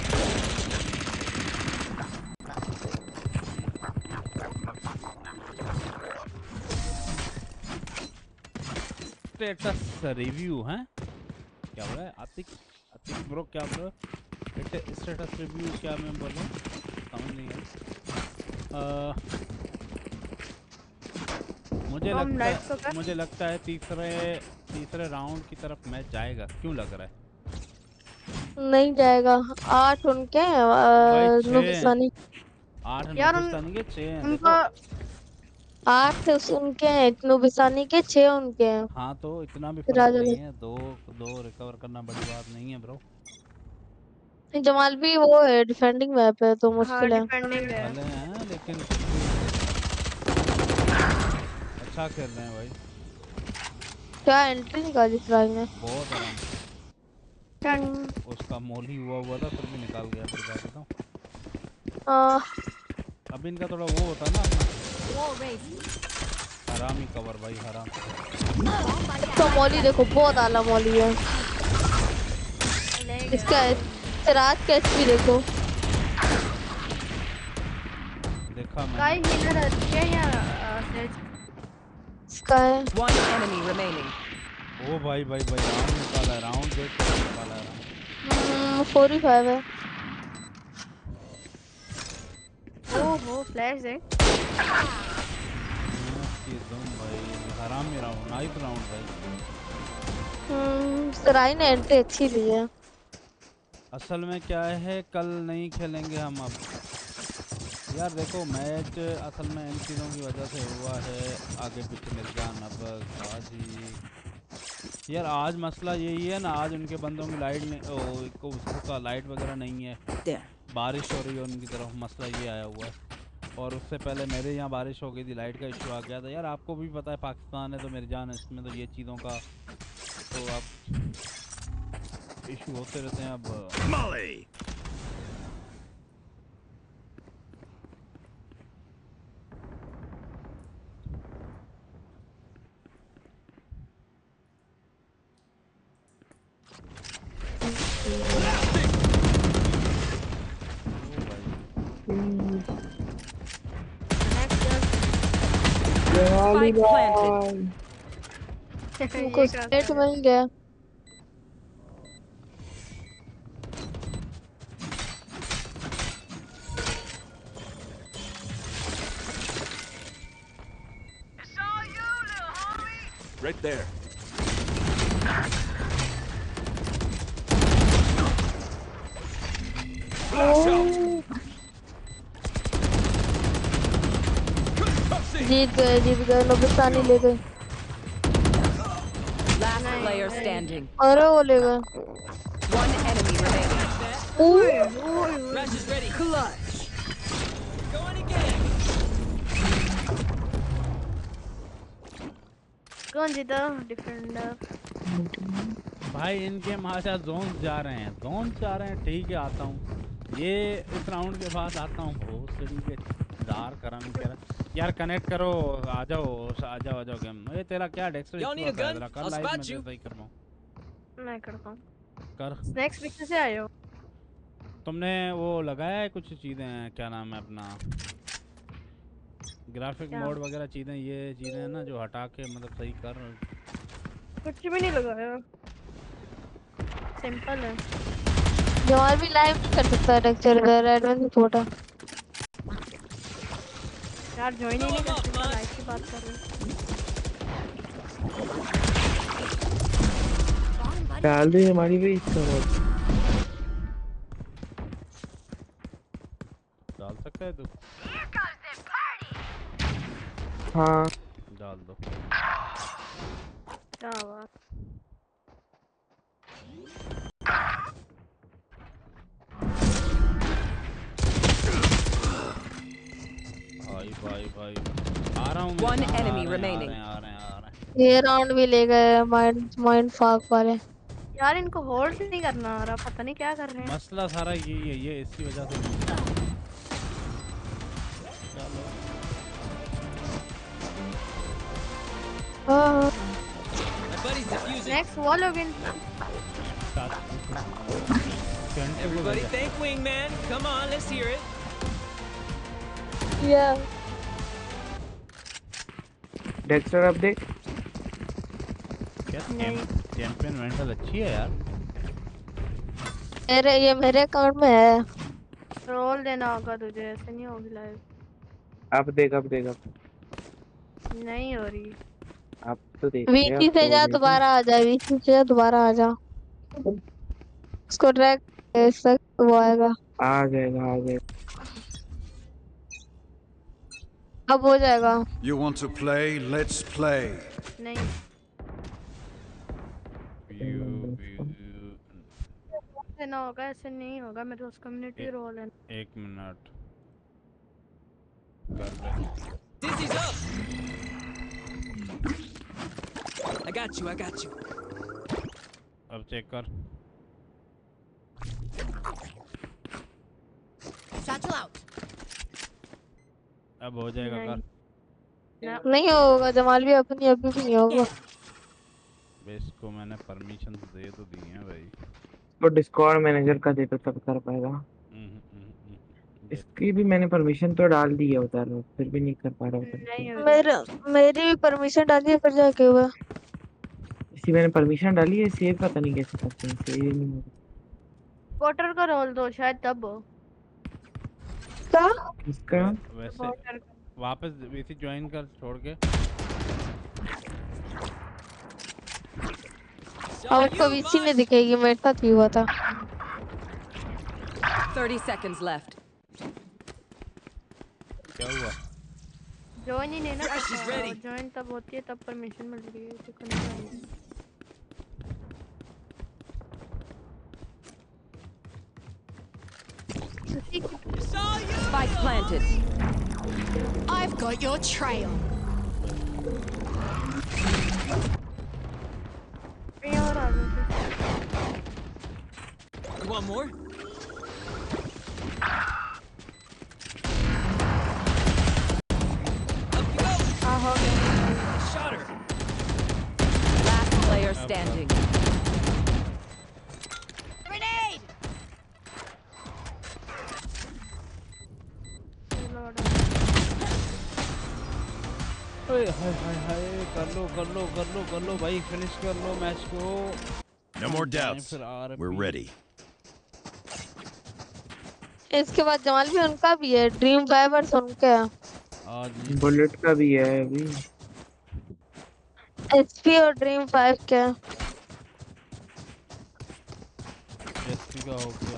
Status review है क्या बोला है आतिक ब्रो, क्या बोल रहे हो? स्टेटस रिव्यू क्या मैं बोल रहा हूँ समझ नहीं आया। मुझे लगता है तीसरे राउंड की तरफ मैच जाएगा। क्यों लग रहा है? नहीं जाएगा। 8 उनके नुकसानी 8 नुकसानी के 6 उनका 8 उनके हैं, नुकसानी के 6 उनके हैं। हाँ तो इतना भी फर्क नहीं है, दो रिकवर करना बड़ी बात नहीं है ब्रो। जमाल भी वो है डिफेंडिंग मैप है तो मुश्किल है। डिफेंडिंग है लेकिन अच्छा खेल रहे हैं भाई। क्या एंट्री निकाली फ्राई ने? बहुत आराम। उसका मोली हुआ था फिर भी निकाल गया। फिर बात बताऊं, अब इनका थोड़ा वो होता है ना अपना हरामी कवर भाई, हराम। तो मौली देखो बहुत आला मौली है इसका। रात का एचपी देखो। देखा मैंने। गाइस हीलर अच्छे हैं या Sage Skye. One enemy remaining. ओ भाई राउंड निकाला है, राउंड देख के निकाला है। 45 है। ओहो फ्लैश है। एकदम भाई हरामी राउंड, नाइस राउंड भाई। सराय ने एंट्री अच्छी ली है। असल में क्या है, कल नहीं खेलेंगे हम अब यार। देखो मैच असल में इन चीज़ों की वजह से हुआ है, आगे पीछे मिल जाना। बस आज ही यार, आज मसला यही है ना, आज उनके बंदों की लाइट नहीं, उसका लाइट वगैरह नहीं है, बारिश हो रही है उनकी तरफ, मसला ये आया हुआ है। और उससे पहले मेरे यहाँ बारिश हो गई थी, लाइट का इशू आ गया था। यार आपको भी पता है पाकिस्तान है तो मेरी जान है, इसमें तो ये चीज़ों का तो आप इशू होते रहते हैं। अब Spike planted. तुमको स्टेट मिल गया। Right there. जीत गए नोबिस्तानी ले गए। Last player standing. अरे वो ले गए। One enemy remaining. Rush is ready. Clutch. Going again. कौन जीता? डिफेंडर। भाई इनके हमारे जोन जा रहे हैं, ठीक है आता हूँ। ये इस राउंड के बाद आता हूँ। बहुत सही के दार करन कर यार, कनेक्ट करो, आ जाओ गेम। ये तेरा क्या डेक्स Y'all need a gun? कर I'll लाइव में spot you. सही कर रहा हूँ। मैं करता हूँ। कर। स्नैक्स पिक्चर से आए हो? तुमने वो लगाया है कुछ चीजें, क्या नाम है अपना, ग्राफिक मोड वगैरह चीजें, ये चीजें हैं ना जो हटा के मतलब सही कर। कुछ भी नहीं लगाया, सिंपल है। जवार भी लाइव कर सकता है लेक्चर इधर एडवांस फोटो। यार ज्वाइन ही नहीं कर सकता, लाइव की बात कर रहे हैं। डाल दे हमारी भी इसका बहुत डाल सकता है तू? हाँ डाल दो। क्या बात। भाई आ रहा हूँ। One enemy remaining. आ रहे हैं। ये राउंड भी ले गए माइंड फाक वाले। यार इनको होल्ड नहीं करना आ रहा, पता नहीं क्या कर रहे हैं। मसला सारा यही है, ये इसी वजह से। Next wall again. Everybody thank Wingman. Come on, let's hear it. Yeah. Dexter update. क्या चैंपियन मेंटल अच्छी है यार। मेरे अकाउंट में है। रोल देना होगा तुझे, ऐसे नहीं होगी लाइव। अब देख नहीं हो रही। अब तो देख। वीसी से जा दोबारा आ जा, वीसी से जा दोबारा आ जा। उसको ट्रैक वो आएगा। आ जाएगा। अब हो जाएगा। You want to play? Let's play. नहीं। ना होगा, ऐसे नहीं होगा। मेरे उस कम्युनिटी रोल है। 1 मिनट। Dizzy's up. I I got you. अब चेक कर। Satchel out. अब हो जाएगा कर। नहीं होगा जमाल भी, अपनी अभी भी नहीं होगा। इसको मैंने परमिशन दे तो दी है भाई। वो डिस्कॉर्ड मैनेजर का दे तो तब कर पाएगा। इसकी भी मैंने परमिशन तो डाल दी है उधर, फिर भी नहीं कर पा रहा हूँ। मेरी भी परमिशन डाली है, फिर जाके हुआ। इसी मैंने परमिशन डाली है, सेव पता नहीं कैसे करते हैं, सेव नहीं होता। वोटर का रोल दो शायद तब हो। क्या? इसका वैसे वापस वीसी ज्वाइन कर छोड़ के। और उसको वीसी में दिखेगी, मेरे साथ भी हुआ था। 30 seconds left. क्या हुआ? ज्वाइन ही नहीं ना, ज्वाइन तब होती है तब परमिशन मिल रही है, तो करनी चाहिए। Spike planted. I've got your trail. You want more? Shot her. Last player standing. Grenade. हाय हाय हाय हाय, कर लो भाई, फिनिश कर लो मैच को। No more doubts. We're ready. इसके बाद जमाल भी उनका भी है, ड्रीम फाइवर्स उनका है। बुलेट का भी है अभी। एचपी और ड्रीम 5 क्या? एचपी का हो गया।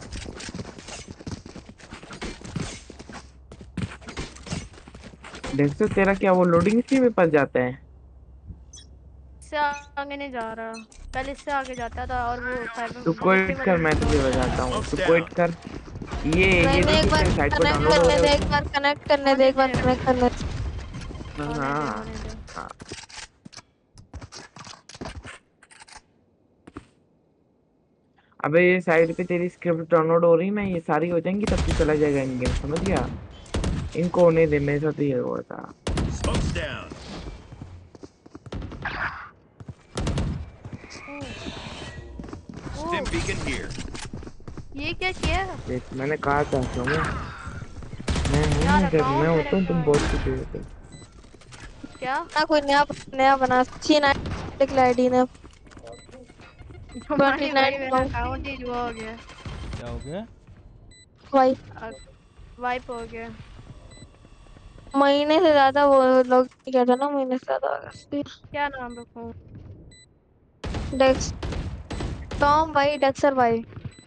देख तो तेरा क्या वो लोडिंग इसी में फंस जाता है? इससे आगे नहीं जा रहा, पहले इससे आगे जाता था और वो तू क्विट कर, मैं तुझे बताता हूँ, तू क्विट कर। ये एक बार कनेक्ट करने दे, एक बार कनेक्ट करने दे। हाँ अबे ये साइड पे तेरी स्क्रिप्ट डाउनलोड हो रही, मैं ये सारी हो जाएंगी तब तू चला जाएगा इन गेम, समझ गया? इनको होने दे, मेरे साथ ही हुआ था। Stim beacon here. ये क्या किया? देख मैंने कहा था क्यों मैं होता हूँ, तुम बहुत कुछ होते हो। क्या? ना कोई नया बना चीन आईडी ने 29 अकाउंट ही हो गया। क्या हो गया? वाइप हो गया। महीने से ज्यादा वो लोग क्या था ना, महीने से ज्यादा। क्या नाम रखूं? डेक्स टॉम भाई, डेक्सर भाई।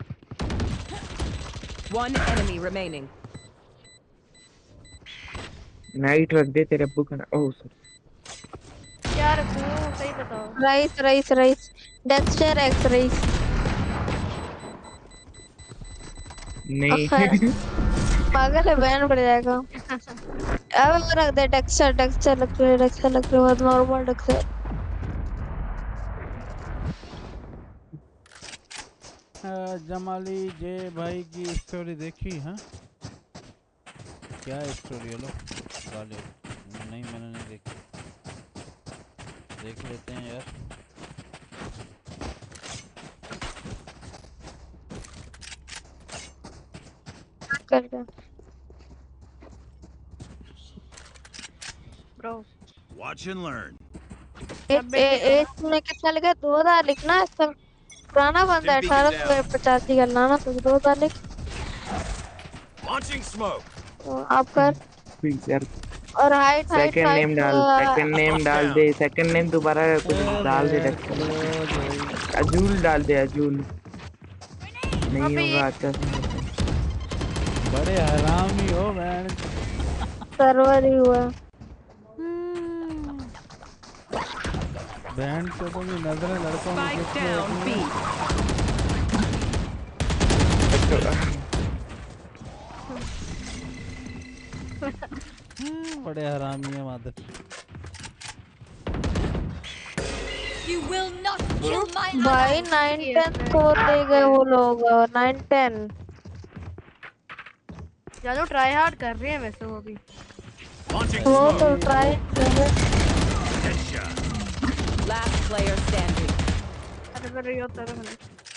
One enemy remaining. नाइट रख दे तेरे अब्बू का ना। ओह सॉरी, क्या रखूं सही बताओ। राइस डेक्स्टर एक्स राइस। नहीं पागल है, बैन पड़ जाएगा। अब वो रख दे डेक्स्टर लग रहा है बहुत नॉर्मल डेक्स्टर। जमाली जे भाई की स्टोरी देखी है? क्या स्टोरी है लो वाले? नहीं मैंने नहीं देखी, देख लेते हैं यार। कर दे ब्रो। Watch and learn. इसमें कितना लिखा है? 2000 लिखना है। सब पुराना बंदा 1885 करना ना, तो 2000 लिख। Launching smoke. आप कर और हाइट सेकंड नेम डाल दे, सेकंड नेम दोबारा डाल दे, अजूल डाल दे, अजूल नहीं होगा। अच्छा बड़े हरामी हो बहन। सर्वर ही हुआ बहन को तो भी नजरें लड़कों में बड़े हरामी है मादर। You will not kill my भाई 9-10 स्कोर ले गए वो लोग 9-10 चलो ट्राई हार्ड कर रहे हैं वैसे वो भी वो तो ट्राई Last player standing. अरे कर रही हो तेरे में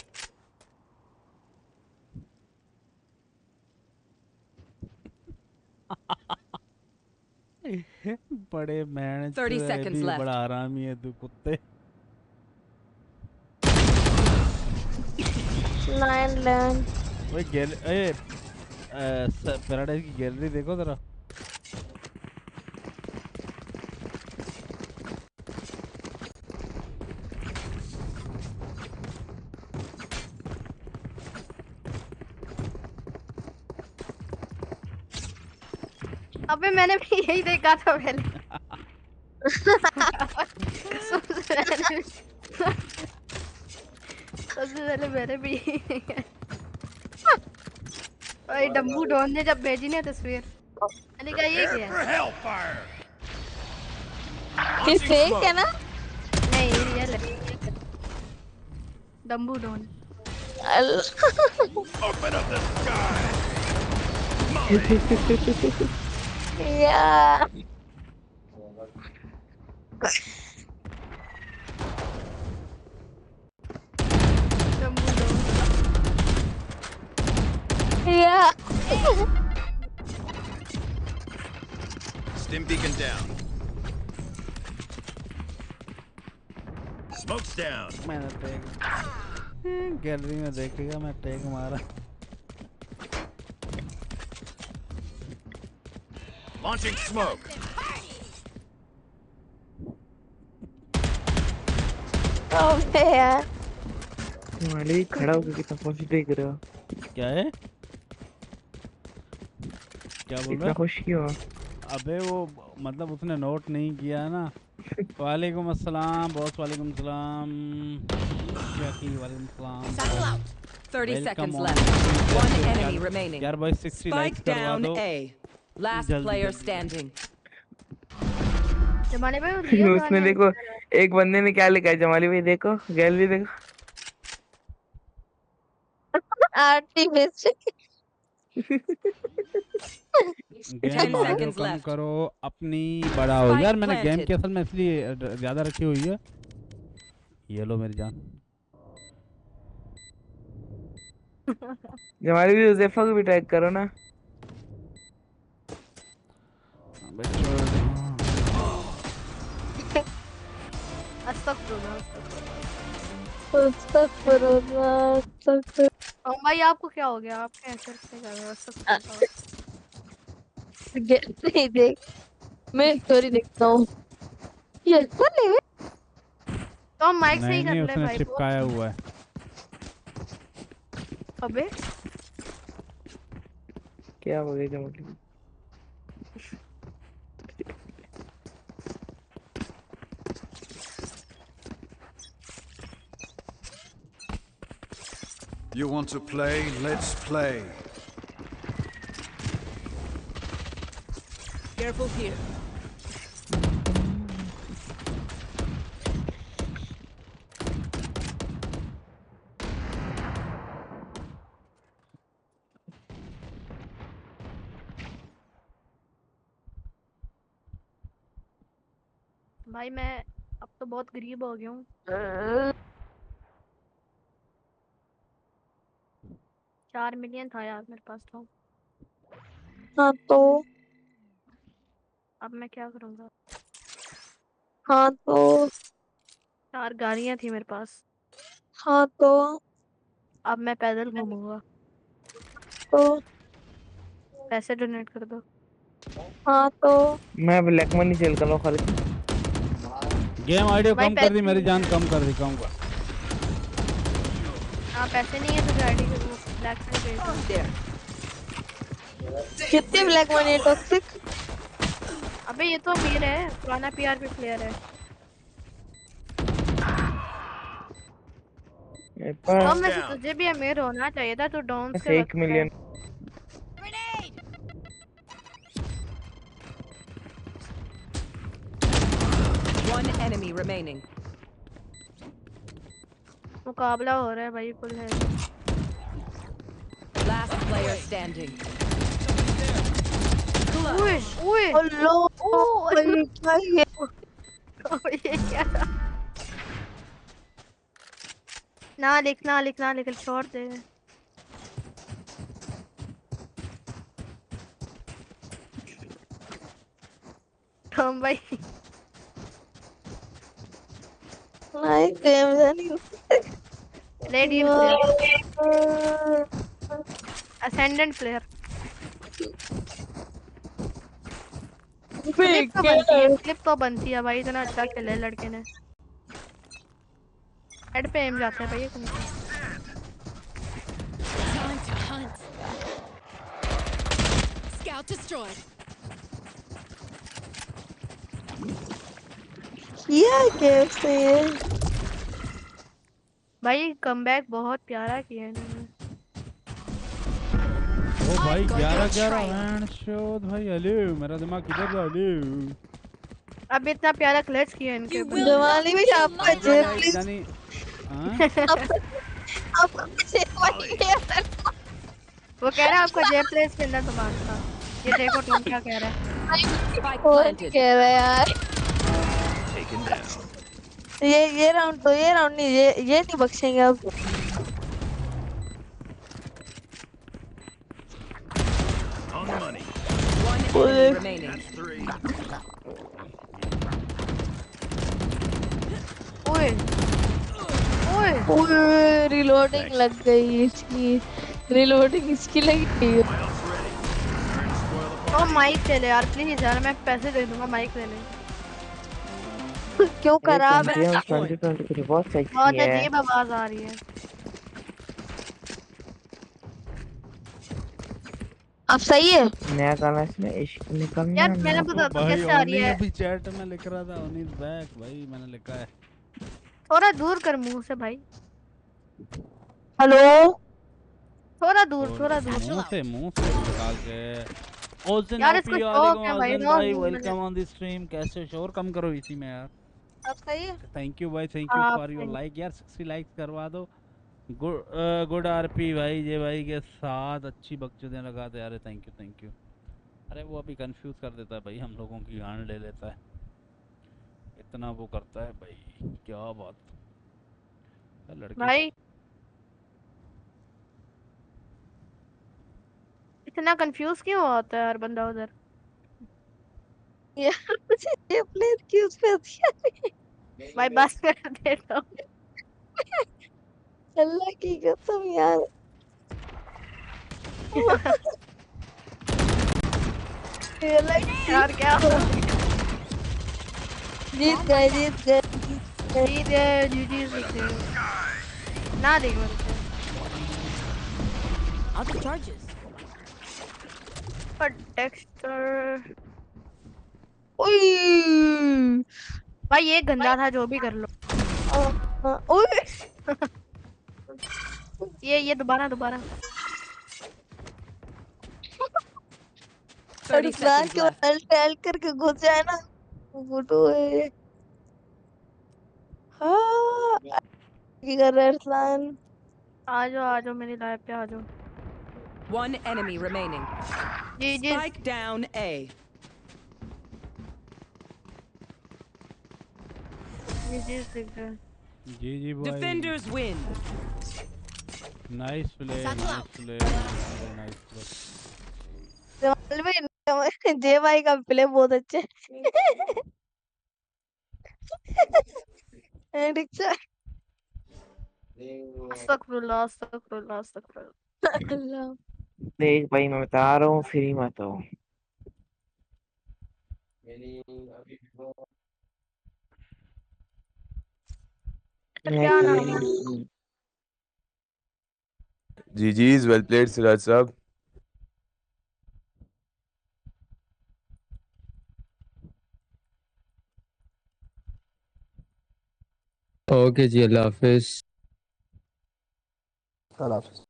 बड़े मैन 30 seconds left. बड़ा आरामी है तू कुत्ते 9-11 ओए पैराडाइज की गैलरी देखो जरा अबे मैंने भी यही देखा था पहले सबसे पहले मैंने भी भाई डम्बू डॉन ने जब भेजी ना तस्वीर मैंने कहा ये क्या है ये फेक है ना नहीं रियल है डम्बू डॉन Open up the sky. Yeah. Yeah. Stim beacon down. Smoke's down. मैंने गैलरी में देखेगा मैं टैग मारा Launching smoke. Oh man. वाले खड़ा होकर कितना खुश देख रहे हो क्या है क्या बोल रहा है खुश क्यों अबे वो मतलब उसने नोट नहीं किया ना वालेकुम अस्सलाम बॉस वालेकुम सलाम क्या की वालेकुम सलाम 30 seconds left. One enemy remaining. यार भाई 60 लाइक्स करवा दो Last player standing. जमाले भाई उसमें देखो एक बंदे ने क्या लिखा है जमाली भाई देखो गैलरी देखो आर्टिफिशियल गेम कम करो अपनी बढ़ाओ यार मैंने गेम की असल में इसलिए ज्यादा रखी हुई है ये लो मेरी जान जमाली भी उज़ैफा को भी टैग करो ना भाई आपको क्या हो गया आप कैसे कर रहे हो नहीं देख मैं स्टोरी देखता हूँ ये अच्छा नहीं है तो माइक सही कर ले भाई चिपकाया हुआ है अबे क्या हो गया Jamali You want to play? Let's play. Careful here. भाई मैं अब तो बहुत गरीब हो गया हूँ 4 मिलियन था यार मेरे पास तो हाँ तो अब मैं क्या करूँगा हाँ तो 4 गाड़ियाँ थी मेरे पास हाँ तो अब मैं पैदल घूमूंगा तो पैसे डोनेट कर दो हाँ तो मैं ब्लैक मनी सेल कर रहा हूँ खाली गेम ऑडियो कम कर दी मेरी जान कम कर दी कम कर हाँ पैसे नहीं है तो गाड़ी के वो ब्लैक मनी भेज दो कितने ब्लैक मनी है टॉक्सिक अबे ये तो अमीर है पुराना पीआरपी प्लेयर है तो मैं तुझे भी अमीर होना चाहिए था तू डॉन से 1 मिलियन One enemy remaining. मुकाबला हो रहा है भाई फुल है। Last player standing. ओए ओए हेलो भाई क्या ये ये क्या था? ना लिख छोड़ दे। हम भाई नहीं गेम जानी radiant player ascendant player clip तो बनती है भाई, इतना अच्छा खेला है लड़के ने। हेड पे एम जाता है भाई तुम। Time to hunt. Scout destroyed. किया कैसे ये भाई कमबैक बहुत प्यारा किया है इन्होंने। ओ भाई 11-11 हैंडशॉट भाई। हेलो मेरा दिमाग किधर था? हेलो अब इतना प्यारा क्लच किया इनके दिवाली में आपका जेब प्लीज जानी आपका जेब वो कह रहा है आपका जेब प्लेस के अंदर तुम्हारा। ये देखो तुम क्या कह रहा है। कौन कह रहा है यार? ये राउंड तो ये राउंड नहीं, ये नहीं बख्शेंगे अब। One enemy remaining. ओए ओए रिलोडिंग लग गई इसकी, रिलोडिंग इसकी लगी। ओ माइक ले ले यार प्लीज यार, मैं पैसे दे दूंगा माइक ले ले। क्यों खराब है? 2023 बहुत बहुत सेक्सी है। अजीब आवाज आ रही है। अब सही है। नया गाना इसमें इश्क निकलना यार मैंने ना। बता तो भाई कैसे आ रही ओनी है। अभी चैट में लिख रहा था ओनी इज बैक भाई, मैंने लिखा है। थोड़ा दूर कर मुंह से भाई, हेलो थोड़ा दूर मुंह से निकाल के। ओजन यार ऑफ इसको यू शौक वालेकुम है भाई, ओजन रोज भाई, मुंह में वेलकम ऑन द स्ट्रीम। कैसे शोर कम करो इसी में यार। अब सही है। थैंक यू भाई, थैंक यू आप फॉर योर सही। लाइक यार। 60 लाइक्स करवा दो। गुड आरपी भाई जे भाई के साथ अच्छी बकचोदियां लगाते यार। Thank you. अरे वो अभी कंफ्यूज कर देता है भाई, हम लोगों की गांड ले लेता है, इतना वो करता है भाई। क्या बात लड़के भाई इतना कंफ्यूज क्यों होता है यार बंदा उधर। यार मुझे ये प्लेयर क्यों पे दिया? भाई बस कर देता हूँ। अल्लाह की कसम यार। यार क्या जीत गए जीजी ना देख बोलते Out of charges. पर टेक्सचर। ओए भाई ये गंदा था, जो भी कर लो। ओए ये दोबारा अरसलान के अल्ट करके घुस जाए ना फोटो है। हाँ क्या कर रहा है अरसलान? आ जाओ मेरी लाइव पे आ जाओ। One enemy remaining. Ji Spike down A. जी भाई। Defenders win. Nice play Jamal भाई जय भाई का प्ले बहुत अच्छे है। रिक्शा अस्तगफुरुल्लाह। अल्लाह देख भाई मैं बता रहा हूँ, फ्री मत हो। क्या नाम है? GG's, well played Siraj साहब। ओके जी, अल्लाह हाफिज। अल्लाह हाफिज।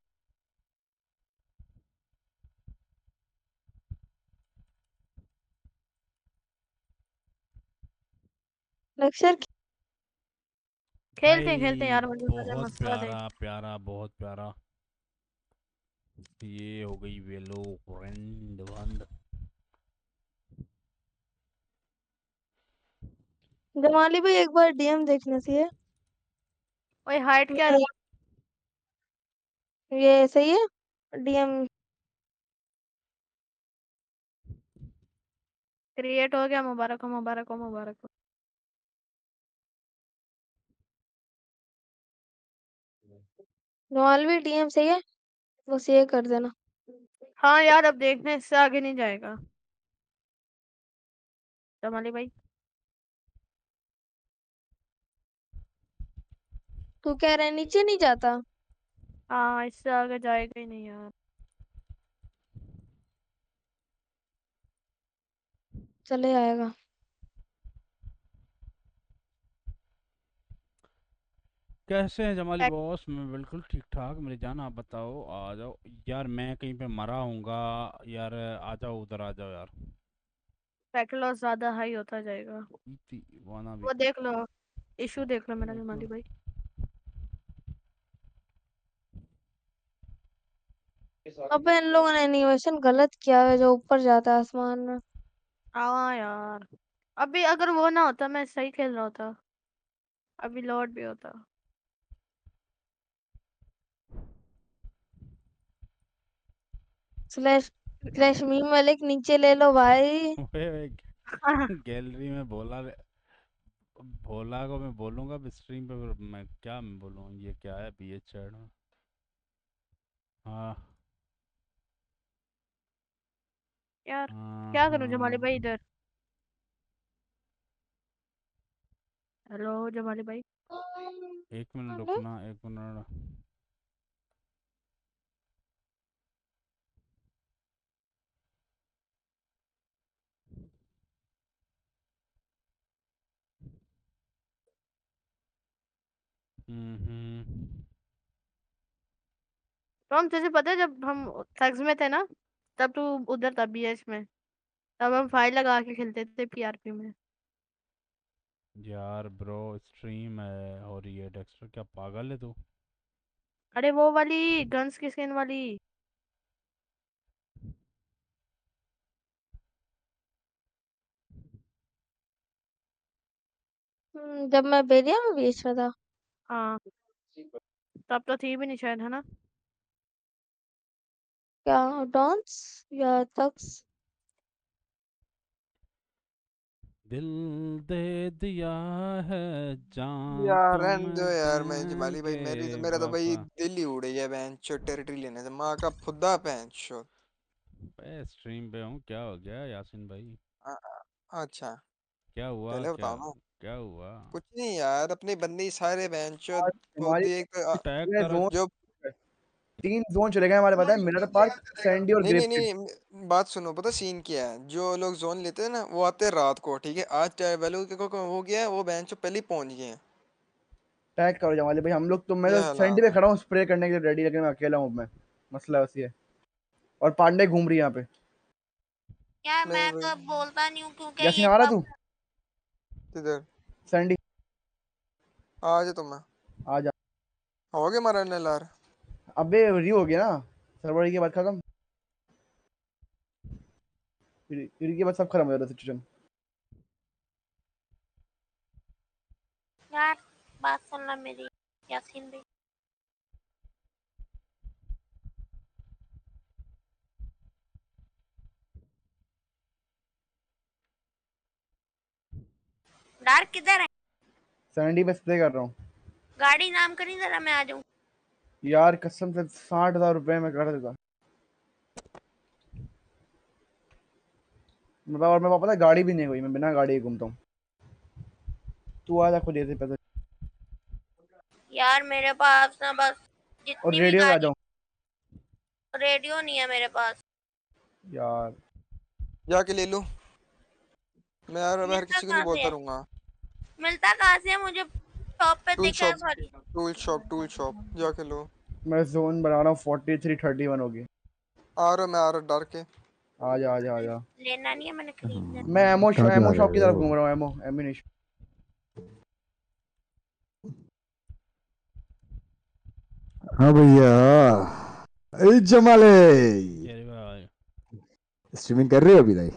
अक्षर खेलते हैं भाई यार, मुझे बहुत मसला दे। प्यारा प्यारा बहुत प्यारा। ये हो गई वेलो फ्रेंड बंद। जमाली भाई एक बार डीएम देखना चाहिए। ओए हाइट क्या है? ये सही है डीएम। क्रिएट हो गया, मुबारक हो मुबारक हो मुबारक हो। जमाली भाई डीएम सही है, बस ये कर देना। हाँ यार अब देखने इससे आगे नहीं जाएगा जमाली भाई। तू कह रहा है नीचे नहीं जाता? हाँ इससे आगे जाएगा ही नहीं यार। चले आएगा। कैसे हैं जमाली बॉस? मैं बिल्कुल ठीक ठाक मेरी जान, आप बताओ। आ जाओ यार, मैं कहीं पे मरा हूँगा यार, आ जाओ उधर आ जाओ यार। पैकेट लॉस ज्यादा हाई होता जाएगा। वाना भी वो देख लो, इशू देख लो मेरा जमाली भाई। अबे इन लोगों ने एनिमेशन गलत किया है जो ऊपर जाता है आसमान में। हाँ यार, अभी अगर वो ना होता मैं सही खेल रहा होता, अभी लॉर्ड भी होता। स्लैश स्लैश मीम वाले के नीचे ले लो भाई। गैलरी में भोला भोला को मैं बोलूँगा स्ट्रीम पे, मैं क्या मैं बोलूँ, ये क्या है बीएच चैट में। हाँ यार क्या करूं जमाली भाई इधर? हेलो जमाली भाई। एक मिनट रुकना, एक मिनट। तो हम तुझे पता है जब हम थग्स में थे ना, तब तू उधर था बीएच में, तब हम फाइल लगा के खेलते थे पीआरपी में। यार ब्रो स्ट्रीम है और ये डेक्स्टर क्या पागल है तू? अरे वो वाली गन्स की स्किन वाली। जब मैं बेरिया में बीच में था। हाँ तब तो थी भी नहीं शायद, है ना? क्या डॉन्स या थग्स? दिल दे दिया है जान यार रहने दो यार, मैं जमाली भाई तुम्हें मेरा तो भाई वफा। दिल ही उड़ गया बहन चो टेरिटरी लेने से, माँ का फुद्दा बहन चो। स्ट्रीम पे हूँ, क्या हो गया यासिन भाई? अच्छा क्या हुआ? पहले क्या बताओ ना। क्या हुआ? कुछ नहीं यार, अपने बंदे ही सारे बहन चो हमारी देख टैग ये कर। जोन जो 3 जोन चले गए हमारे, पता है, मिरर पार्क, सैंडी और नहीं नहीं ग्रेव। नहीं, बात सुनो, पता सीन क्या है, जो लोग जोन लेते हैं ना वो आते हैं रात को, ठीक है, आज वैल्यू को हो गया है, वो बहन चो पहले ही पहुंच गए हैं। टैग करो जमाली भाई, हम लोग तो, मैं ये तो सैंडी हालात पे है। खड़ा हूँ स्प्रे करने के लिए रेडी, लेकिन मैं अकेला हूँ। मैं मसला वैसी है, और पांडे घूम रही है यहाँ पे। यार नहीं मैं भाई तो बोलता नहीं हूँ क्योंकि यासीन ये आ रहा कब तू? किधर सैंडी आ जा तुम्हें, आ जा। हो गया हमारा एनएलआर। अबे री हो गया ना, सर्वर की बात खत्म, री के बाद सब खत्म हो जाता सिचुएशन। यार बात सुनना मेरी यासीन भाई। डार्क किधर है? सैंडी पे स्प्रे कर रहा हूँ गाड़ी नाम करी जरा, मैं आ जाऊँ। यार, कसम से 60,000 रुपए में कर देता। और मेरे पास पता है गाड़ी भी नहीं हुई, मैं बिना गाड़ी घूमता हूँ। तू आ जा खुद ऐसे पैसे, यार मेरे पास ना बस और जितनी भी रेडियो आ गाड़ी, जाऊँ रेडियो नहीं है मेरे पास। यार। जाके ले लो, मैं यार हर मिलता किसी को नहीं कहाँ से बोलता है? रहूंगा। मिलता कहाँ से है? मुझे शॉप पे दिखा है खाली। टूल शॉप जाके लो। मैं जोन बना रहा हूँ, 43-31 होगी। आ रहा मैं आ रहा डर के। आ जा आ जा आ जा। लेना नहीं है, मैंने खरीदना। मैं एमो कहाँ जा शॉप की रहे तरफ हो? घूम रहा हूँ, एमो एम्यूनेशन। हाँ भैया। ए जमाले, अरे भाई स्ट्रीमिंग कर रहे हो अभी भाई?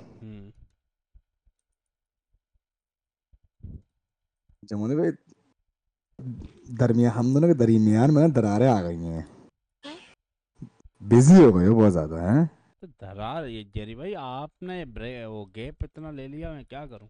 जमाले भाई, दरमिया हम दोनों के दरमियान में दरारें आ गई हैं। बिजी हो गए हो बहुत ज्यादा हैं। तो दरार ये जेरी भाई आपने वो गैप इतना ले लिया, मैं क्या करूं?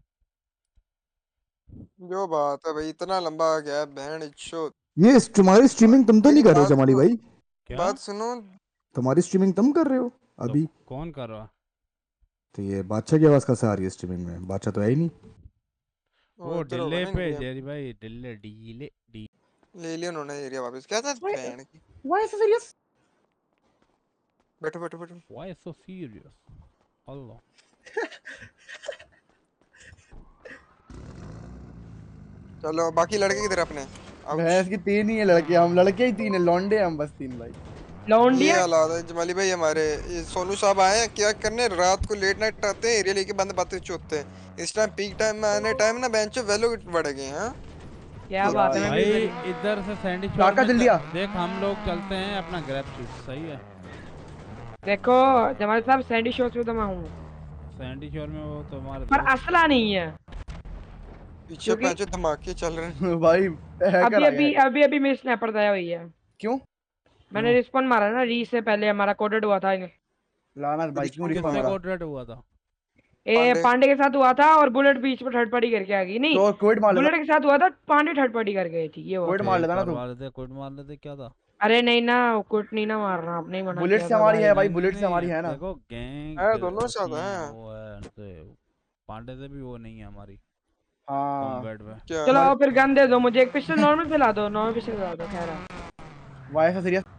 जो बात है भाई, इतना लंबा गैप बहन शो। ये तुम्हारी स्ट्रीमिंग तुम तो नहीं कर रहे हो जमाली भाई? बात सुनो, तुम्हारी स्ट्रीमिंग तुम कर रहे हो अभी? कौन कर रहा? तो ये बादशाह की आवाज कैसे आ रही है स्ट्रीमिंग में? बादशाह तो है ही नहीं। वो डिले पे जेरी भाई, डिले ले लिया उन्होंने एरिया वापस। क्या था बहन की? Why so serious? बैठो बैठो बैठो। Why so serious? अल्लाह। चलो बाकी लड़के किधर अपने? भैंस की 3 ही है लड़के, हम लड़के ही 3 है, लौंडे हम बस 3 भाई। ये हालात है जमाली भाई हमारे। ये सोनू साहब आए हैं क्या करने, रात को लेट नाइट आते हैं, एरिया लेके बंद बातें चोतते हैं। इस टाइम पीक टाइम में आने टाइम ना बेंचो वैल्यू बढ़ गए हैं। क्या बात है भाई, इधर से सैंडी शोर काका जल्दी आ। देख हम लोग चलते हैं अपना ग्रैब शूट, सही है। देखो जमाल साहब, सैंडी शोर से तो मैं हूँ, सैंडी शोर में वो तुम्हारे पर असला नहीं है। पीछे पांच धमाके चल रहे हैं भाई। अभी मेरी स्नैपर दया हुई है। क्यों? मैंने रिस्पॉन मारा ना, री से पहले हमारा कोडेड हुआ था इन्हें। लानत भाई, क्यों रिस्पॉन मारा? कोडेड हुआ था? पांडे के साथ हुआ था और बुलेट बीच में थर्ड पार्टी करके आ गई। नहीं तो कोड मार बुलेट के साथ हुआ था, पांडे थर्ड पार्टी कर गई थी। ये कोड मार लेता ना तू। कोड मार लेते क्या था? अरे नहीं ना, कोड नहीं ना मारना, आप नहीं मना। बुलेट से हमारी है भाई, बुलेट से हमारी है ना। देखो गैंग है दोनों साथ हैं। वो है पांडे से भी वो नहीं है हमारी। हां कॉम्बैट में चलो आओ फिर गन दे दो मुझे, एक पिस्टल नॉर्मल दिला दो, नॉर्मल पिस्टल दिला दो। खैर वाई से सीरियस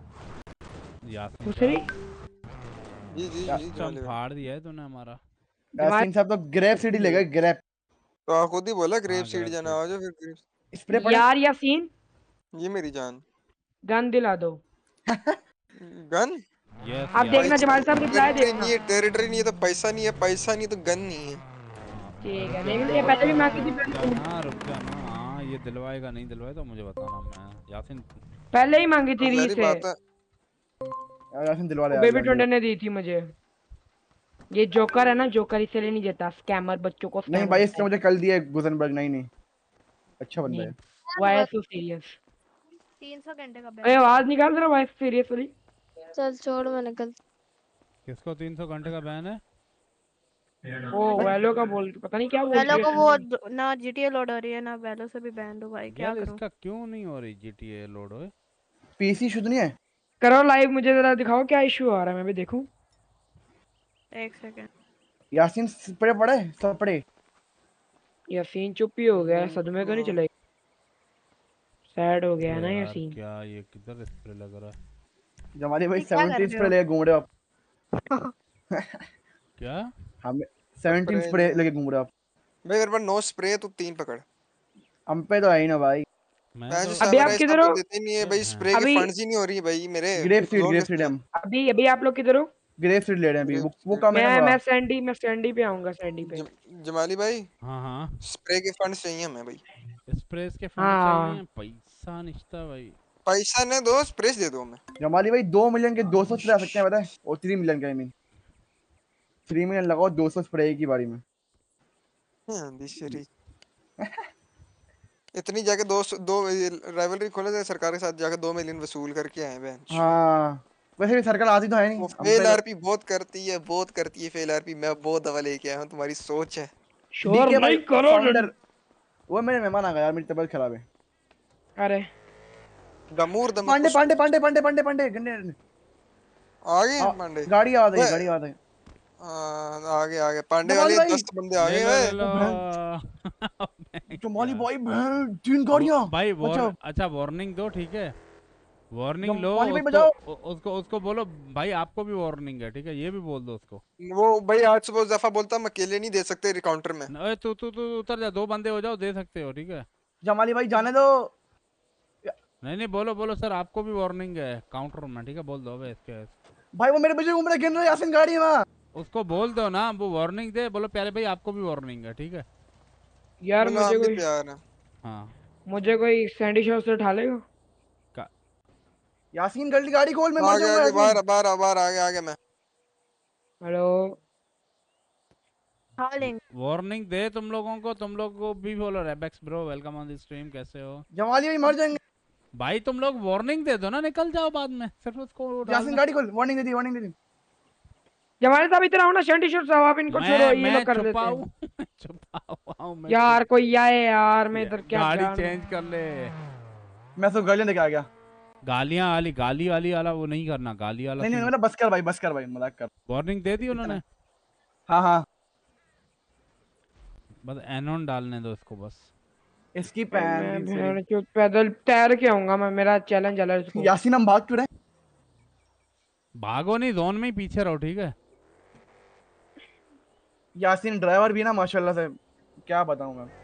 यासीन जी जी जी फाड़ दिया है तूने हमारा। यासीन साहब तो ग्रेप सीडी ले गए, ग्रेप। तो आप खुद ही बोला ग्रेप सीड जाना, आ जाओ फिर। स्प्रे पड़े यार यासीन, ये मेरी जान, गन दिला दो। गन? आप देखना जमाल साहब रिप्लाई देखना। ये टेरिटरी नहीं है तो पैसा नहीं है, पैसा नहीं तो गन नहीं है। ठीक है, नहीं ये पहले भी मांगी थी। हां रुक जा ना। हां ये दिलवाएगा नहीं दिलवाए तो मुझे बताना। मैं यासीन पहले ही मांगी थी री से। यासीन दिलवा ले। बेबी टोंडे ने दी थी मुझे। ये जोकर है ना, जोकर इसलिए नहीं देता, स्कैमर बच्चों को। नहीं भाई, इसने मुझे कल दिया गुजनबर्ग। नहीं अच्छा बंदा है। Y so serious? 300 घंटे का बैन। अरे आवाज निकाल रहा वाई सीरियसली। चल छोड़, मैं निकल। किसको 300 घंटे का बैन है? ओ वैलो का बोल, पता नहीं क्या बोल वैलो को वो ना जीटीए लोड हो रही है ना, वैलो से भी बैन हो भाई। क्या करूं? इसका क्यों नहीं हो रही जीटीए लोड? होए पीसी शुद्ध नहीं है। करो लाइव, मुझे जरा दिखाओ क्या इशू आ रहा है, मैं भी देखूं। एक सेकंड। यासीन स्प्रे पड़े, सब पड़े। यासीन चुप ही हो गया, सदमे तो नहीं चले? सैड हो गया ना यासीन। क्या ये किधर स्प्रे लग रहा है? जमाली भाई 17 स्प्रे ले घूम रहे हो आप। क्या? हम 17 स्प्रे लेके घूम रहे हो आप भाई। मेरे पास 9 स्प्रे, तू 3 पकड़। हम पे तो है ही ना भाई। अभी आप किधर हो? देते नहीं है भाई, स्प्रे की फंड्स ही नहीं हो रही भाई मेरे। ग्रेप सीड हम अभी आप लोग किधर हो? ग्रेप सीड ले रहे हैं अभी। वो कम है। मैं सैंडी पे आऊंगा, सैंडी पे। जमाली भाई हां स्प्रे के फंड्स चाहिए हमें भाई। स्प्रेस के फंड्स चाहिए, पैसा निश्ता भाई। पैसा ने दो, स्प्रेस दे दो हमें। जमाली भाई 2 मिलियन के 200 स्प्रे आ सकते हैं, पता है? और 3 मिलियन का, आई मीन 3 मिलियन लगाओ 200 स्प्रे की बारी में। इतनी जाके दो राइवलरी खोले थे सरकार के साथ, जाके 2 मिलियन वसूल करके आए बेंच। हां वैसे भी सरकार आती तो है नहीं। फेल आरपी बहुत करती है फेल आरपी। मैं बहुत दवा लेके आया हूं, तुम्हारी सोच है। शोर भाई करो। वो मेरे मेहमान आ गए यार, मेरी तबीयत खराब है। अरे गमूर दम पांडे गन्ने आ गए। पांडे गाड़ी आ गई। आगे पांडे वाले 10 बंदे आ गए। जमाली भाई 3 गाड़ियां भाई। अच्छा वार्निंग दो, ठीक है? वार्निंग लो उसको बोलो भाई, आपको भी वार्निंग है, ठीक है? ये भी बोल दो उसको। वो भाई आज सुबह दफा बोलता हम अकेले नहीं दे सकते काउंटर में। ओए तू उतर जा, 2 बंदे हो जाओ, दे सकते हो, ठीक है? जमाली भाई जाने दो। नहीं बोलो सर, आपको भी वार्निंग है काउंटर में, ठीक है? बोल दो इसके भाई। वो मेरे पीछे घूम रहा है, गिन रहा है यासीन गाड़ी में। उसको बोल दो ना, वो वार्निंग दे। बोलो प्यारे भाई आपको भी वार्निंग है, ठीक है? यार मुझे कोई प्यार है। हां मुझे कोई सैंडी शॉट से उठा लेगा? यासीन गली गाड़ी खोल, मैं मर आगे जाऊंगा आगे यासीन। बाहर आगे आगे मैं। हेलो वार्निंग दे तुम लोगों को भी बोलो। Rebex bro welcome on the stream, कैसे हो? जमाली भाई मर जाएंगे। भाई तुम लोग वार्निंग दे दो ना, निकल जाओ बाद में, सिर्फ उसको यासीन डालना। गाड़ी खोल, वार्निंग दे दी, वार्निंग दे दी। जमाले साहब इधर आओ ना, शंटी शूट साहब आप इनको छोड़ो, ये मैं लोग कर छुपा लेते हूँ हैं। मैं छुपा हुआ हूँ, मैं यार कोई आए यार, मैं इधर क्या गाड़ी जान। चेंज कर ले। मैं तो गालियां देके आ गया। गाली वाला वो नहीं करना, गाली वाला नहीं मतलब बस कर भाई, बस कर भाई, मजाक कर। वार्निंग दे दी उन्होंने। हाँ बस एनोन डालने दो इसको बस। इसकी मैं भेड़ चोद पैदल तैर के आऊंगा मैं, मेरा चैलेंज है इसको। यासीन हम भाग क्यों रहे? भागो नहीं, जोन में ही पीछे रहो, ठीक है? यासीन ड्राइवर भी ना माशाल्लाह से, क्या बताऊं मैं।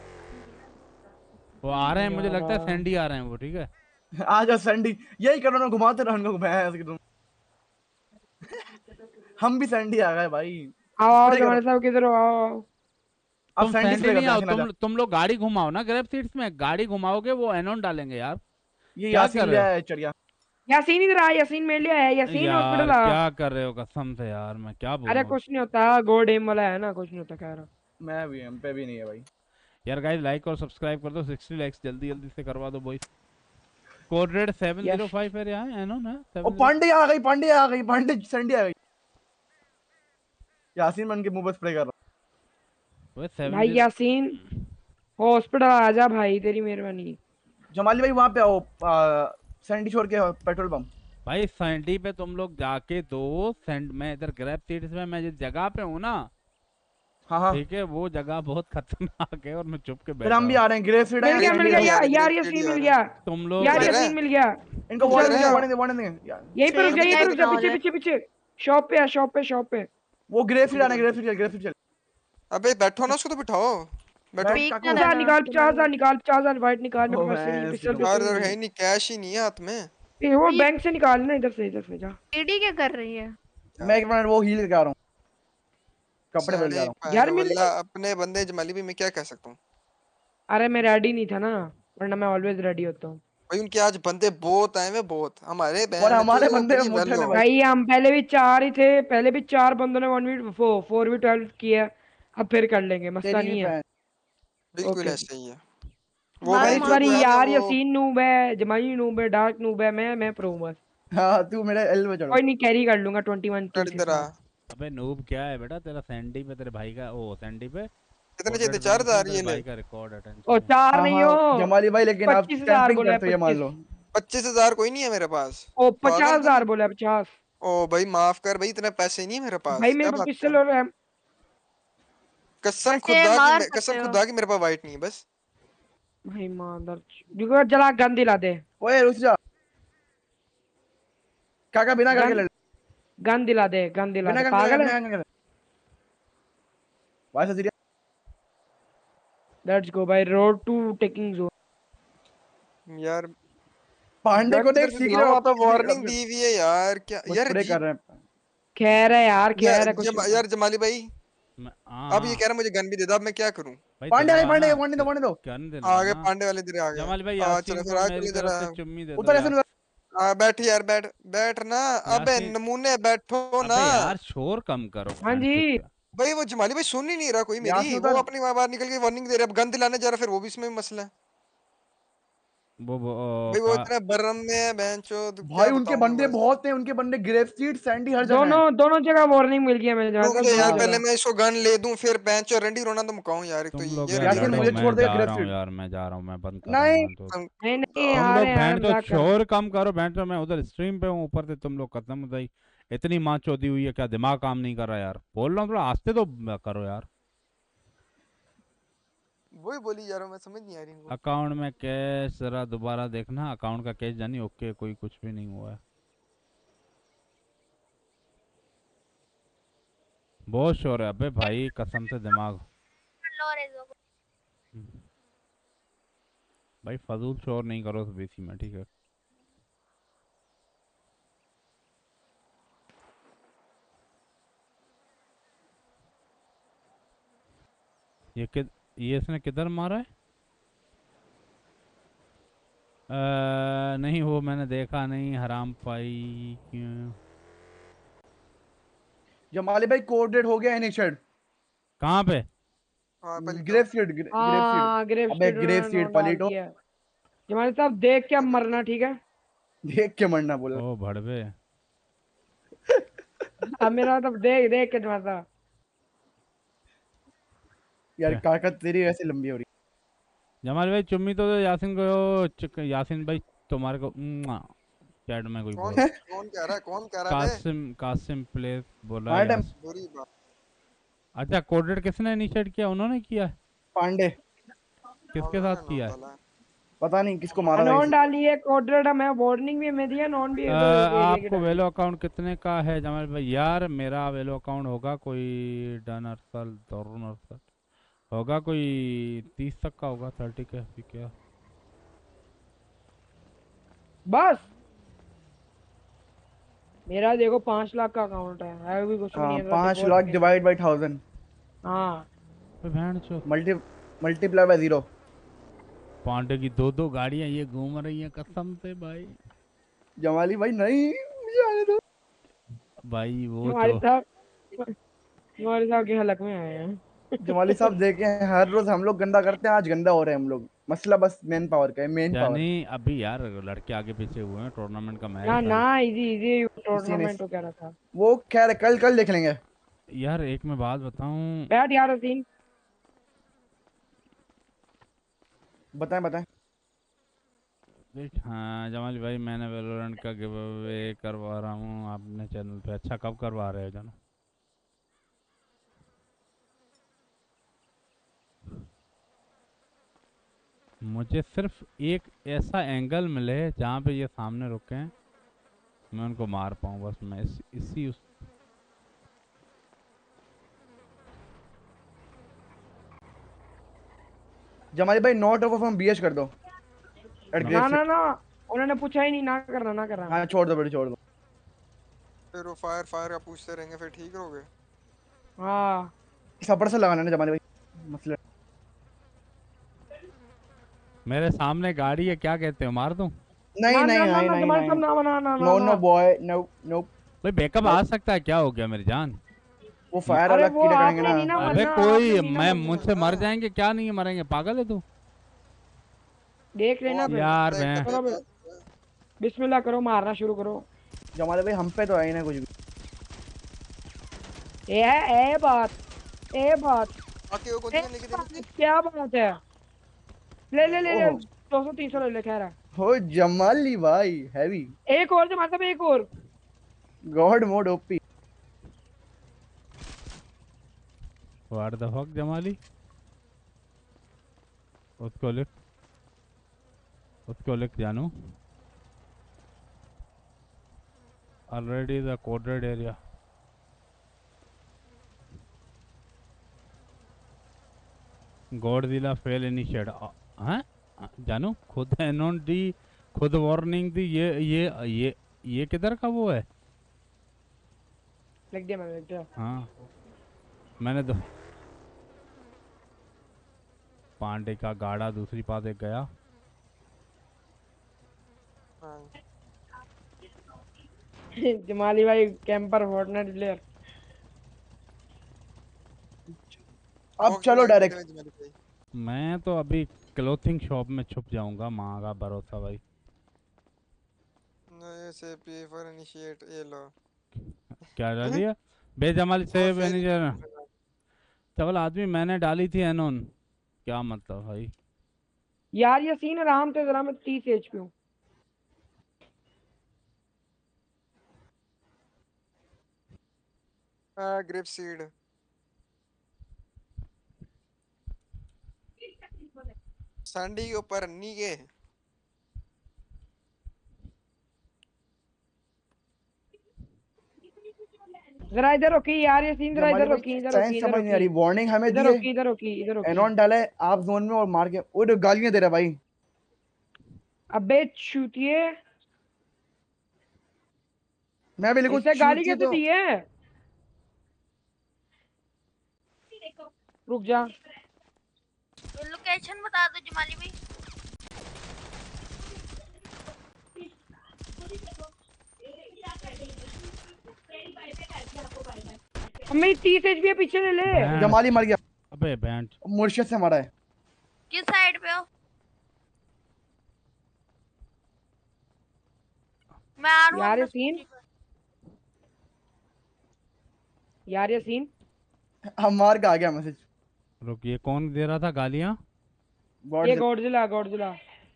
वो आ रहे हैं, मुझे लगता है सैंडी आ रहे हैं वो, ठीक है? आ जा सैंडी, यही करो ना, घुमाते रहो उनको भैंस की तुम। हम भी सैंडी आ गए भाई। आओ जमाले साहब किधर हो, आओ। अब तुम सैंडी सैंडी से नहीं आओ, करते हैं, तुम लोग गाड़ी घुमाओ ना, ग्रैब सीट्स में गाड़ी घुमाओगे, वो एनोन डालेंगे यार। ये क्या यासीन कर ले रहे हो? आया चढ़िया। यासीन इधर आ, यासीन मेरे लिए आया, यासीन यार हॉस्पिटल आ। क्या कर रहे हो कसम से यार, मैं क्या अरे बोलूं? कुछ नहीं होता, गोल्ड एम वाला है ना, कुछ नहीं होता कह रहा। मैं भी, हम पे भी नहीं है भाई। यार गाइस लाइक और सब्सक्राइब कर दो, 60 लाइक्स जल्दी से करवा दो बॉयज। कोड रेड 705 है यहाँ एनोन है। ओ पांडे आ गई, पांडे सैंडी आ गई। यासीन मन के मुंह पर स्प्रे कर रहा। भाई यासीन हॉस्पिटल आ जा भाई, तेरी मेहरबानी। जमाली भाई वहां पे आओ, सैंडी छोड़ के पेट्रोल पंप। भाई सैंडी पे तुम लोग जाके दो सेंड, मैं इधर ग्रैब सीट्स में, मैं जिस जगह पे हूँ ना, हाँ ठीक है, वो जगह बहुत खतरनाक है और मैं चुप के फिर हम भी बैठा आ रहे हैं, ग्रे सीट मिल गया यार, यासीन मिल गया। तुम लोग यार यासीन मिल गया। इनको वार्निंग दे यहीं पर रुक जा, पीछे शॉप पे। वो ग्रे सीट आने, ग्रे सीट चल। अबे बैठो ना, उसको तो बिठाओ। बैठो। 50,000 निकाल, 50,000 वाइट निकाल, मेरे पास नहीं पिस्टल यार है ही नहीं, कैश ही नहीं है हाथ में। वो बैंक से निकाल ना, इधर से जा। ईडी क्या कर रही है? मैं एक मिनट वो हील लगा रहा हूँ, कपड़े बदल रहा हूँ। यार मिल अपने बंदे जमाली भी मैं क्या कह सकता हूँ। अरे मैं रेडी नहीं था ना, वरना मैं ऑलवेज रेडी होता हूँ भाई उनके आज बंदे बहुत आए हैं, बहुत हमारे और हमारे बंदे मोटे ने भाई। हम पहले भी 4 ही थे, पहले भी 4 बंदों ने 1v4v12 किया, अब फिर कर लेंगे, मसला नहीं है। बिल्कुल ऐसा ही है वो इस बारी यार यासीन नूब है, जमाई नूब है, डार्क नूब है, मैं प्रो बस। हां तू मेरे एल में चढ़, कोई नहीं, कैरी कर लूंगा 21 किल। अबे नूब क्या है बेटा तेरा? सैंडी पे तेरे भाई का, ओ सैंडी पे कितने जीते? 4,000 ये ले। भाई का रिकॉर्ड अटेंशन। ओ 4 नहीं हो जमाली भाई, लेकिन आप 25,000 बोला है, करते हो, मान लो 25,000 कोई नहीं है मेरे पास। ओ 50,000 बोला है, 50। ओ भाई माफ कर भाई, इतने पैसे नहीं है मेरे पास। भाई मेरे पास पिस्टल और कसम खुदा की मेरे पास वाइट नहीं है बस। भाई मादर जुगाड़ जला, गन दिला दे। ओए रुक जा काका, बिना करके ले, गन दिला दे, पागल है। Vice serious, let's go by road to taking zone. यार पांडे को देख, सीख रहा तो वार्निंग दी हुई है यार, क्या यार कर रहे हैं। खैर है यार, खैर है कुछ यार जमाली भाई अब ये कह रहा मुझे गन भी दे दो, अब मैं क्या करूं? पांडे दो गन दे आगे पांडे वाले इधर आ गए। जमाल भाई चलो फिर आज इधर चुम्मी दे उधर दो। बैठ यार, बैठ ना। अबे नमूने बैठो ना यार, शोर कम करो। हां जी भाई, वो जमाली भाई सुन ही नहीं रहा कोई मेरी, वो अपनी बाहर निकल के वार्निंग दे रहा है, अब गन दिलाने जा रहा, फिर वो भी इसमें मसला है। भाई वो इतना बर्रम में है बेंचो। भाई उनके बंदे बहुत हैं, उनके बंदे ग्रेव सीट सैंडी हर जगह दोनों जगह वार्निंग मिल गया मुझे। यार पहले मैं इसको गन ले दूं, फिर बेंचो रंडी रोना तो मुकाऊं यार। एक तो यार मुझे छोड़ दे ग्रेव सीट। यार मैं जा रहा हूं, मैं बंद कर नहीं तुम लोग बहन तो शोर कम करो। बहन तो मैं उधर स्ट्रीम पे हूं, ऊपर से तुम लोग खत्म हो गई, इतनी मां चौधी हुई है, क्या दिमाग काम नहीं कर रहा यार? बोल रहा हूं थोड़ा आस्ते तो करो यार। वही बोली जा रहा हूं, मैं समझ नहीं आ रही। अकाउंट में कैश जरा दोबारा देखना, अकाउंट का कैश जानी ओके, कोई कुछ भी नहीं हुआ है। बहुत शोर है अबे भाई, कसम से दिमाग भाई, फजूल शोर नहीं करो बेसी में, ठीक है? ये इसने किधर मारा है? नहीं वो मैंने देखा नहीं, हराम पाई क्यों? जमाली भाई कोड रेड हो गया इनिशिएट। कहाँ पे? ग्रेव सीड हाँ ग्रेव अबे सीड ग्रेव सीड पलीटो जमाली साहब देख के मरना, ठीक है? देख के मरना बोला। ओ भड़वे। अब मेरा मतलब देख देख के जमाली साहब। यार काका तेरी ऐसे लंबी हो रही। जमाल भाई चुम्मी तो यासिन को, यासिन भाई तुम्हारे को चैट में कोई कौन बोल। कौन कह रहा है, कौन कह रहा है? कासिम प्लेस बोल रहा है। बुरी बात। अच्छा कोडेड किसने इनिशिएट किया? उन्होंने किया? पांडे। किसके साथ किया है? पता नहीं किसको मारा। नॉन डाली है कोडेड, मैं वार्निंग भी मैं दिया, नॉन भी आपको वेलो अकाउंट कितने का है जमाल भाई? यार मेरा वेलो अकाउंट होगा कोई डन अरसल दौरुन अरसल होगा कोई 30 तक का होगा, 30 का क्या बस। मेरा देखो 5 लाख का अकाउंट है भी कुछ नहीं है। 5 लाख डिवाइड बाय 1000। हाँ मल्टीप्लाई बाय 0। पांडे की 2-2 गाड़ियां ये घूम रही हैं कसम से भाई। जमाली भाई नहीं मुझे आने दो भाई। वो हमारे साहब के हलक में आए हैं। जमाली साहब देखे हैं हर रोज हम लोग गंदा करते हैं, आज गंदा हो रहे हैं हम लोग। मसला बस मैन पावर का है, मेन पावर। नहीं अभी यार लड़के आगे पीछे हुए हैं, टूर्नामेंट का मैच ना इजी टूर्नामेंट तो कह रहा था वो। खैर कल देख लेंगे। यार एक मैं बात बताऊं। बैठ यार हसीन। बताएं। हाँ जमाल भाई मैंने वैलोरेंट का गिव अवे करवा रहा हूँ अपने चैनल पे। अच्छा कब करवा रहे हो जानो? मुझे सिर्फ एक ऐसा एंगल मिले जहाँ पे ये सामने रुके मैं उनको मार पाऊँ बस। मैं इसी जमाली भाई नॉट ओवर फ्रॉम बीएच कर दो। ना उन्होंने पूछा ही नहीं। ना करना। हाँ छोड़ दो बेटे छोड़ दो। फिर वो फायर का पूछते रहेंगे फिर ठीक रहोगे। हाँ सपर से लगाना ना जमाली भाई मसला। मेरे सामने गाड़ी है, क्या कहते हो मार दूं? नहीं नो बॉय नो भाई बैकअप आ सकता है, क्या हो गया मेरी जान? वो फायर वाला कीड़ा करेंगे ना। अबे कोई मैं मुझसे मर जाएंगे क्या? नहीं मरेंगे, पागल है तू? देख लेना यार मैं बिस्मिल्लाह करो, मारना शुरू करो। जमाले भाई हम पे तो है ही ना कुछ भी। ए बात क्या बात है? ले 200-300 ले कह रहा हो जमाली भाई हैवी। एक और जमा सब एक और god mode OP. What the fuck Jamali? उसको लिख जानू। Already the coded area. Godzilla fail initiate. हाँ जानू खुद एनोन दी, खुद वार्निंग दी। ये किधर का वो है? लिख दिया। हाँ मैंने तो पांडे का गाड़ा दूसरी पास एक गया। जमाली भाई कैंपर फोर्टनाइट प्लेयर। अब चलो डायरेक्ट। मैं तो अभी क्लोथिंग शॉप में छुप जाऊंगा, माँ का भरोसा भाई। से पे फॉर इनिशिएट ये लो। क्या डाली है बेजमाल से मैनेजर? चवल आदमी मैंने डाली थी एनोन। क्या मतलब भाई? यार ये सीन आराम से जरा मैं 30 एचपी हूं। ग्रेप सीड सैंडी के ऊपर नी के। जरा इधर रोकी यार, ये सीन जरा इधर रोकी। समझ नहीं आ रही। वार्निंग हमें दी है। इधर रोकी। एनॉन डाला है आप जोन में और मार के वो गालियां दे रहा भाई। अबे छूतिए, मैं भी लिखूं गाली कैसे दी है? रुक जा, लोकेशन बता दो जमाली भाई। मेरी 30 एचपी पीछे ले ले। जमाली मर गया। अबे बैंड मुर्शिद से मरा है। किस साइड पे हो? मैं आ रहा हूँ यार अपना यासीन, स्कूटी पे। यार यासीन हमार का आ गया मैसेज। रुक, ये कौन दे रहा था गालियां? ये गॉडजिला गॉडजिला।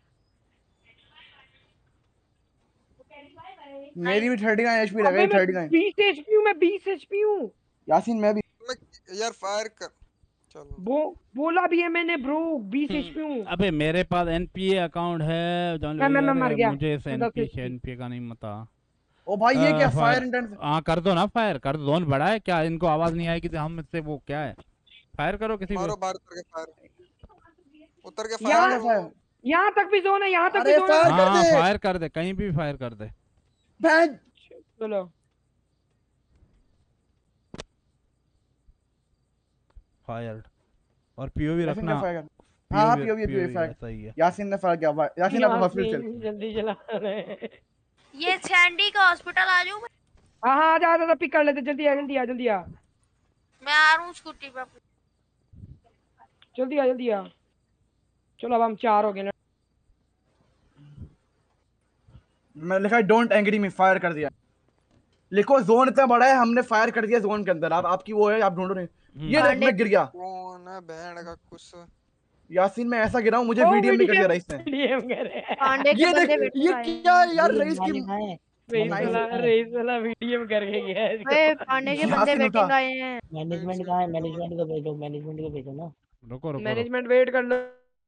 मेरी भी 39 एचपी रह अबे गई। मैं 39 20 एचपी हूँ, मैं 20 एचपी हूँ। यासीन मैं भी। यार फायर कर। चलो बोला भी है मैंने ब्रो, 20 एचपी हूँ। अबे मेरे पास एनपीए अकाउंट है मैं मर गया। मुझे इस 10 एनपीए का नहीं पता। ओ भाई ये क्या फायर इंटेंस। हाँ कर दो ना फायर, कर दो। जोन बड़ा है क्या? इनको आवाज नहीं आएगी तो हम इससे वो क्या है? फायर करो किसी मारो पे। बाहर उतर के फायर। यहाँ तक भी जोन है, यहाँ तक भी अरे जोन है। हाँ फायर कर दे, कहीं भी फायर कर दे। चलो फायर्ड। और पीओवी यासीन रखना। का फायर। हाँ पीओवी फायर। सही है। यासीन ने फायर किया। यासीन आप हॉस्पिटल चल। जल्दी चला रहे। ये सैंडी का हॉस्पिटल आ जाऊँ मैं? हाँ जा पिक कर लेते। जल्दी आ जल्दी आ जल्दी आ। मैं आ रहा हूँ स्कूटी पे। जल्दी आ। चलो अब हम 4 हो गए ना। मैं लिखा है डोंट एंग्री मी, फायर कर दिया। लिखो जोन इतना बड़ा है, हमने फायर कर दिया जोन के अंदर। आप आपकी वो है, आप ढूंढो नहीं। ये देख मैं गिर गया। कौन है बैंड का कुछ? यासीन मैं ऐसा गिरा हूँ, मुझे वीडियो में कर दिया रईस ने। पांडे के ये बंदे देख वेटिंग ये आए क्या है यार? रईस की रेस वाला वीडियो करके गया है इसको। ओए पांडे के बंदे यासीन उठा। वेटिंग आए हैं। मैनेजमेंट कहाँ है? मैनेजमेंट को भेजो, मैनेजमेंट को भेजो ना। रुको मैनेजमेंट वेट कर लो।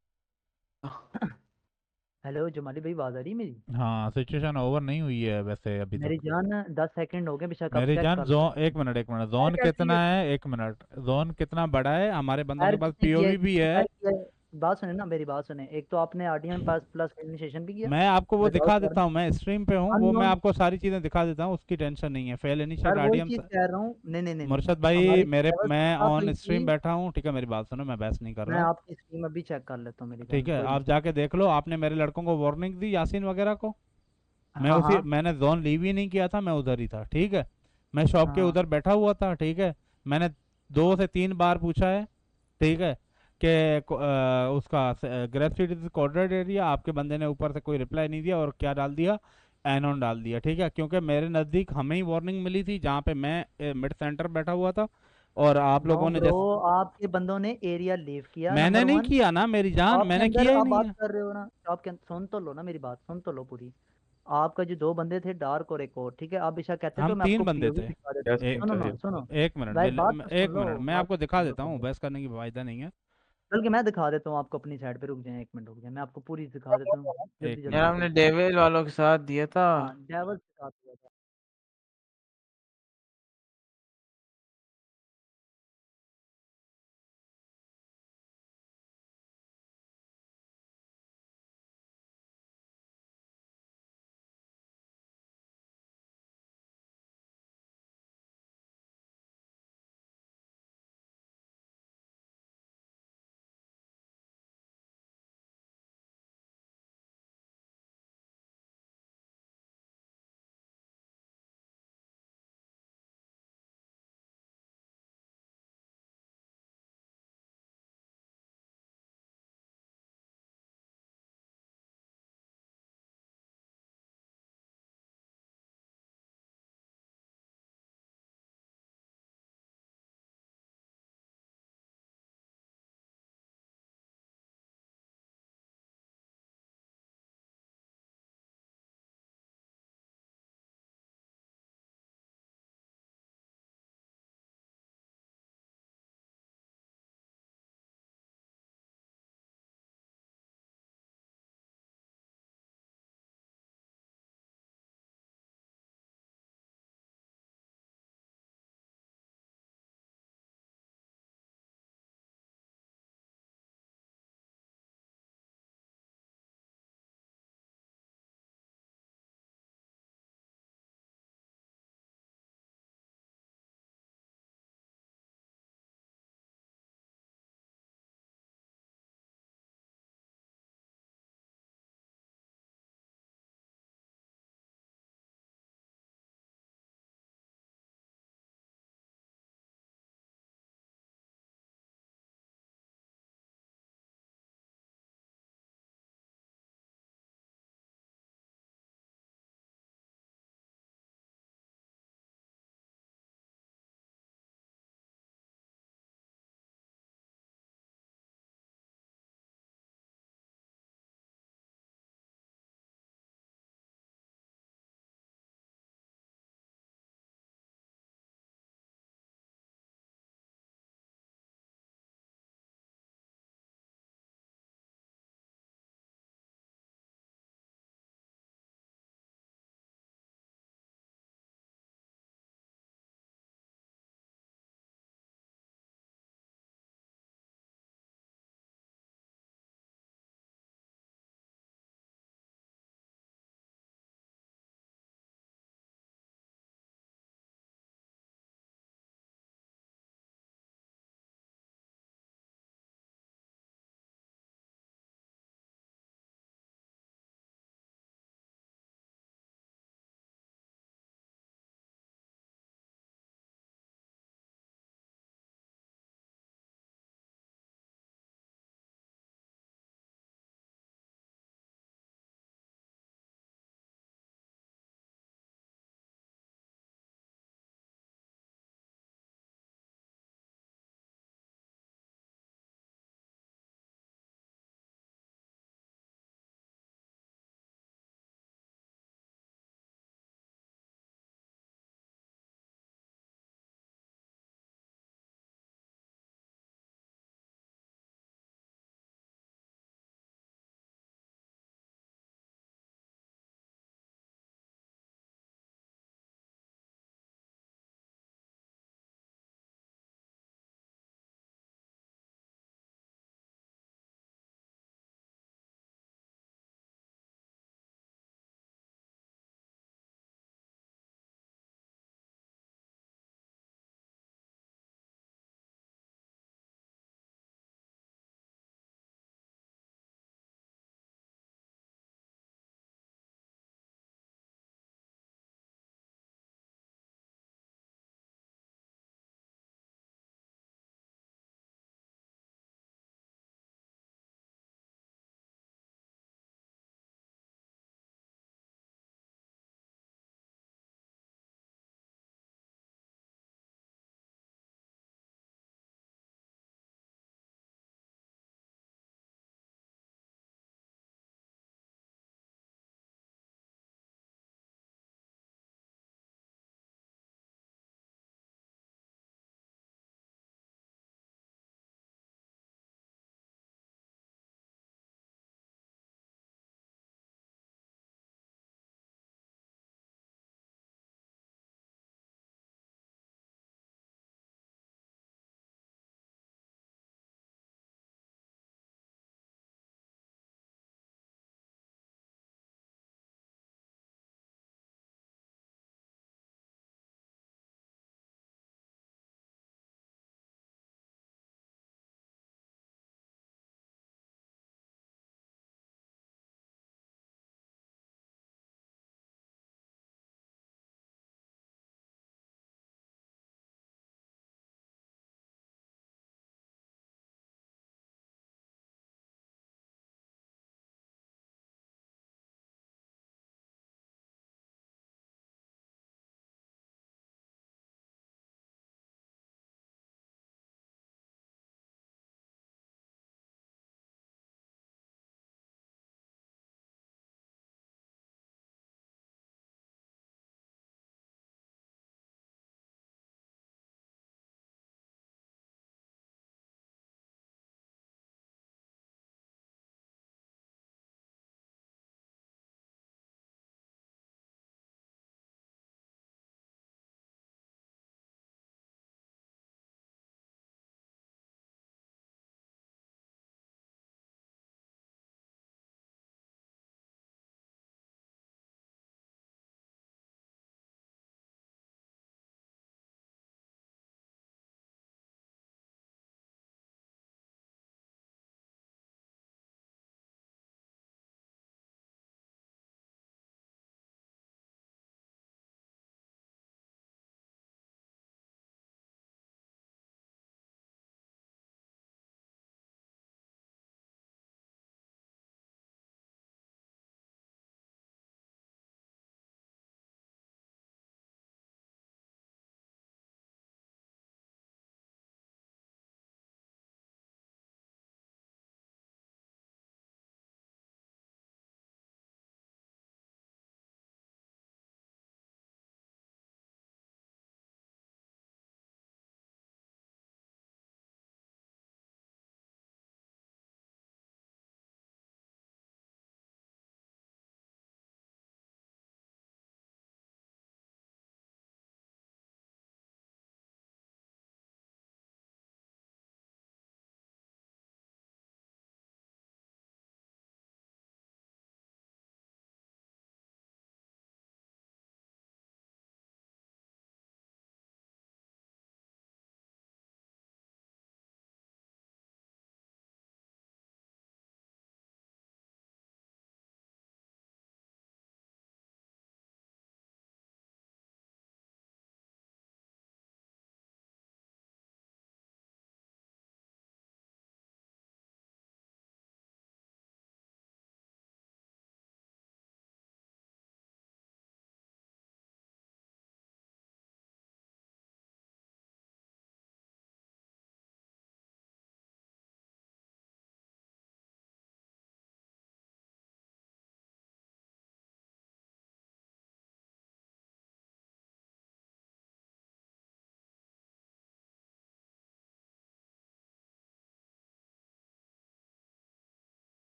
हेलो जमाली भाई, आवाज आ रही है मेरी? हाँ सिचुएशन ओवर नहीं हुई है वैसे अभी मेरी तक। जान 10 सेकंड हो गए बेशक। आप मेरी चेक जान कर लो। जोन एक मिनट जोन कितना है? एक मिनट, जोन कितना बड़ा है? हमारे बंदों के पास पीओवी भी है। बात सुने ना, मेरी बात सुने। एक तो आपने आरडीएम पास प्लस इनिशिएशन भी किया। मैं आपको वो विदाउट दिखा वार्निंग। देता हूँ, मैं स्ट्रीम पे हूँ, वो मैं आपको सारी चीजें दिखा देता हूँ, उसकी टेंशन नहीं है। फेल इनिशिएट सर वही आरडीएम। चीज कह रहा हूँ। नहीं मुर्शद भाई हमारी मेरे लेवल मैं साफ ऑन हुई स्ट्रीम थी। बैठा हूँ, ठीक है? मेरी बात सुनो, मैं बहस नहीं कर मैं रहा। आपकी स्ट्रीम अभी चेक कर लेता हूँ मेरी जान, ठीक है, कोई आप जाके देख लो। आपने मेरे लड़कों को वार्निंग दी, यासीन वगैरह को। मैं हाँ, उसी हाँ। मैंने जोन लीव ही नहीं किया था, मैं उधर ही था। ठीक है, मैं शॉप के हाँ। उधर बैठा हुआ था। ठीक है, मैंने 2 से 3 बार पूछा है, ठीक है, कि उसका grape seat is corded area. आपके बंदे ने ऊपर से कोई रिप्लाई नहीं दिया और क्या डाल दिया? एनोन डाल दिया। ठीक है, क्योंकि मेरे नज़दीक हमें ही वार्निंग मिली थी जहाँ पे मैं मिड सेंटर बैठा हुआ था, और आप लोगों ने ब्रो आपके बंदों ने एरिया लीव किया। मैंने नहीं किया ना मेरी जान, शॉप के मैंने अंदर किया ही आप नहीं बात है। कर रहे हो ना, शॉप के सुन तो लो ना मेरी बात, सुन तो लो पूरी। आपका जो 2 बंदे थे, डार्क और एक और, ठीक है? आप बेशक कहते तो हम मैं 3 आपको बंदे पीओवी थे। दिखा देता। सुनो ना सुनो, एक मिनट भाई बात तो एक सुन लो, मिनट मैं बात आपको तो दिखा सुन लो देता हूँ, पहले। बहस करने की फायदा नहीं है। बल्कि मैं दिखा देता हूँ आपको अपनी साइड पे। रुक जाए 1 मिनट, रुक जाए, मैं आपको पूरी दिखा देता हूँ। जल्दी यार जल्दी हमने डेविल वालों के साथ दिया था। हाँ, डेवल के साथ हुआ था।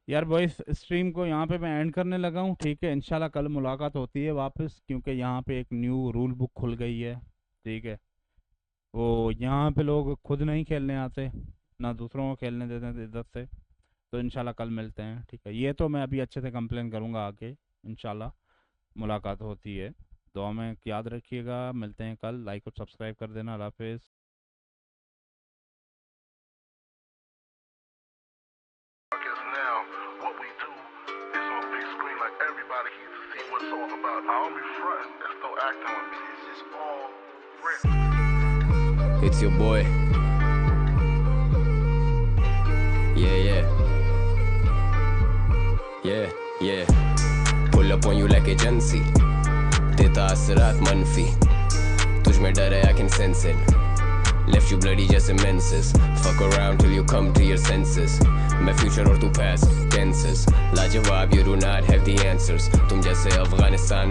यार बॉयस स्ट्रीम को यहाँ पे मैं एंड करने लगा हूँ, ठीक है। इंशाल्लाह कल मुलाकात होती है वापस, क्योंकि यहाँ पे एक न्यू रूल बुक खुल गई है, ठीक है। वो यहाँ पे लोग खुद नहीं खेलने आते, ना दूसरों को खेलने देते हैं इज्जत से। तो इंशाल्लाह कल मिलते हैं, ठीक है। ये तो मैं अभी अच्छे से कंप्लेन करूँगा आके, इंशाल्लाह मुलाकात होती है। दुआ में याद रखिएगा, मिलते हैं कल। लाइक और सब्सक्राइब कर देना। अल्लाह हाफिज़। Now, what we do is on big screen like everybody can get to see what it's all about. I don't be frontin', there's no acting with me. It's just all real. It's your boy. Yeah. Pull up on you like agency. देता असरात मनफी, तुझ में डर है I can sense it. Left you bloody just immenses. Fuck around till you come to your senses. मैं future और तू past tenses. लाजवाब you do not have the answers. तुम जैसे Afghanistan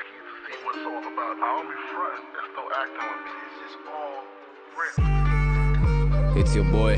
It's your boy.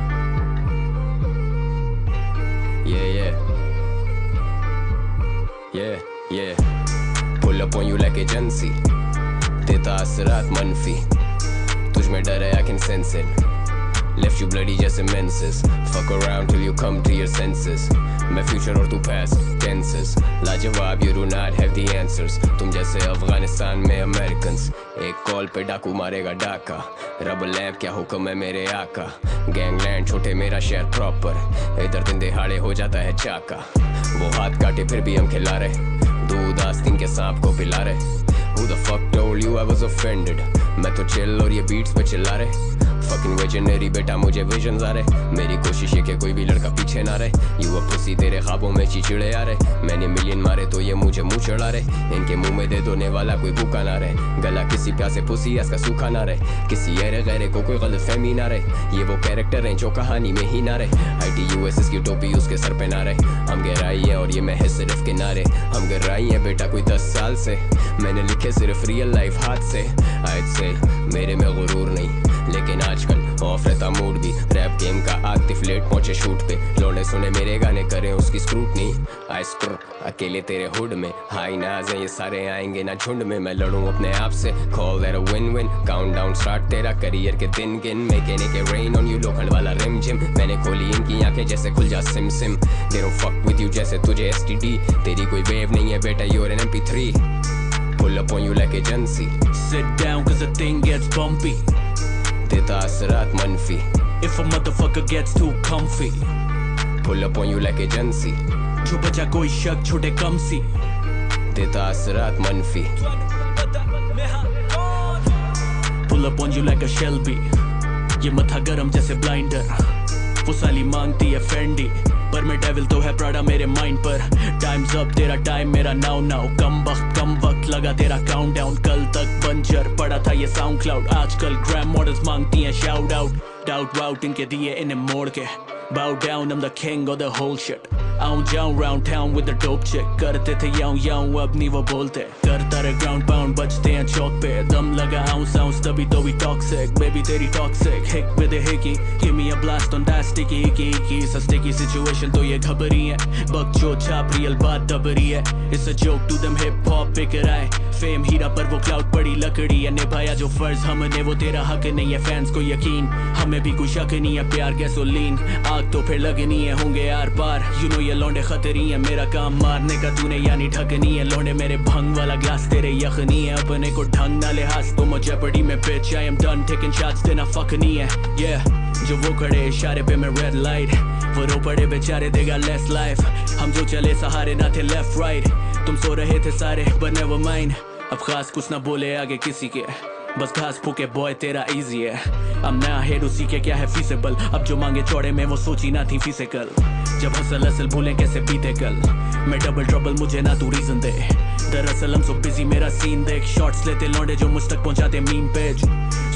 Yeah. Pull up on you like agency. देता असरात मनफी, तुझ में डर है I can sense it. Left you bloody just immenses. Fuck around till you come to your senses. मैं future और तू past tenses. लाजवाब you do not have the answers. तुम जैसे अफगानिस्तान में Americans. एक कॉल पे डाकू मारेगा डाका. रब लैब क्या हुक्म है मेरे आका. गैंगलैंड छोटे मेरा शहर प्रॉपर. इधर दिन दिहाड़े हो जाता है चाका. वो हाथ काटे फिर भी हम खिला रहे. दूध आस्तीन के सांप को पिला रहे. Who the fuck told you I was offended? मैं तो chill और ये beats पे चिल्ला रहे. Fucking visionary बेटा मुझे visions आ रहे. मेरी कोशिश है कि कोई भी लड़का पीछे ना रहे. You a pussy तेरे ख्वाबों में चिचिड़े आ रहे. मैंने मिलियन मारे तो ये मुझे मुंह चढ़ा रहे. इनके मुंह में दे दोने वाला कोई भूखा ना रहे. गला किसी प्यासे पुसी इसका सूखा ना रहे. किसी ऐरे गैरे को कोई गलतफहमी ना रहे. ये वो कैरेक्टर हैं जो कहानी में ही ना रहे. ITUSS की टोपी उसके सर पे ना रहे. हम गहराई है और ये महज सिर्फ किनारे. हम गहराई है बेटा कोई 10 साल से. मैंने लिखे सिर्फ रियल लाइफ हाथ से. I'd say मेरे में गुरूर नहीं, लेकिन आजकल ऑफ रहता मूड भी. रैप गेम का आतिफ लेट पहुंचे शूट पे. लौंडे सुने मेरे गाने करें उसकी स्क्रूटनी. आई स्क्रू अकेले तेरे हुड में. हाई नाज है ये सारे आएंगे ना झुंड में. मैं लड़ूं अपने आप से. Call that a win win. Count down start तेरा करियर के दिन गिन. मेकेनिक के रेन ऑन यू लोखंड वाला रिम जिम. मैंने खोली इनकी आंखें जैसे खुल जा सिम सिम. दे डोंट फक विद यू जैसे तुझे STD. तेरी कोई वेव नहीं है बेटा you're an MP3. Pull up on you like agency. Sit down cause the thing gets bumpy. देता असरात मनफी. If a motherfucker gets too comfy. Pull up on you like agency. जो बचा कोई शक छोटे कम सी. देता असरात मनफी. Pull up on you like a Shelby. ये मथा गरम जैसे ब्लाइंडर. वो साली मांगती है फेंडी, पर मैं डेविल तो है प्राडा मेरे माइंड पर. टाइम्स अप तेरा टाइम मेरा नाउ नाउ. कम वक्त लगा तेरा काउंटडाउन. कल तक बंजर पड़ा था ये साउंड क्लाउड. आजकल ग्रैम मॉडल्स मांगती हैं शाउट आउट. डाउट वाउट इनके दिए इन्हें मोड़ के. Bow down, I'm the king of the whole shit. आऊं जाऊं round town with the dope chick. करते थे याऊं अब नहीं वो बोलते. करता रहे ground pound बजते हैं चौक पे. दम लगा ounce तभी तो भी toxic. Baby तेरी toxic. Hick with a hickey. Give me a blast on that sticky icky. It's a sticky situation तो ये घबरी है. बकचो छाप real बात दबरी है. It's a joke to them hip hop बिकर आए. फेम हीरा पर वो क्लाउड पड़ी लकड़ी है. निभाया जो फर्ज हमने वो तेरा हक नहीं है. फैंस को यकीन हमें भी कोई शक नहीं है. प्यार गैसोलीन आग तो फिर लगनी है. होंगे यार पार यू नो ये लौंडे खतरी है. मेरा काम मारने का तूने यानी ढकनी है. लौंडे मेरे भंग वाला ग्लास तेरे यखनी है. अपने को ढंग ना लिहाज तो मुझे पड़ी में bitch I am done taking shots देना फक नहीं है. Yeah जो वो खड़े इशारे पे मैं रेड लाइट. वो रो पड़े बेचारे देगा लेस लाइफ. हम जो चले सहारे ना थे लेफ्ट राइट. तुम सो रहे थे सारे but never mind. अब खास कुछ ना बोले आगे किसी के. बस घास फूके बॉय तेरा इजी है. I'm not here to सीखे क्या है feasible. अब जो मांगे चौड़े में वो सोची ना थी फिजिकल. जब हसल भूलें कैसे बीते कल. मैं डबल ट्रबल मुझे ना तू रीजन दे. दरअसल हम सो बिजी मेरा सीन देख. शॉट्स लेते लौंडे जो मुझ तक पहुंचाते मीम पेज.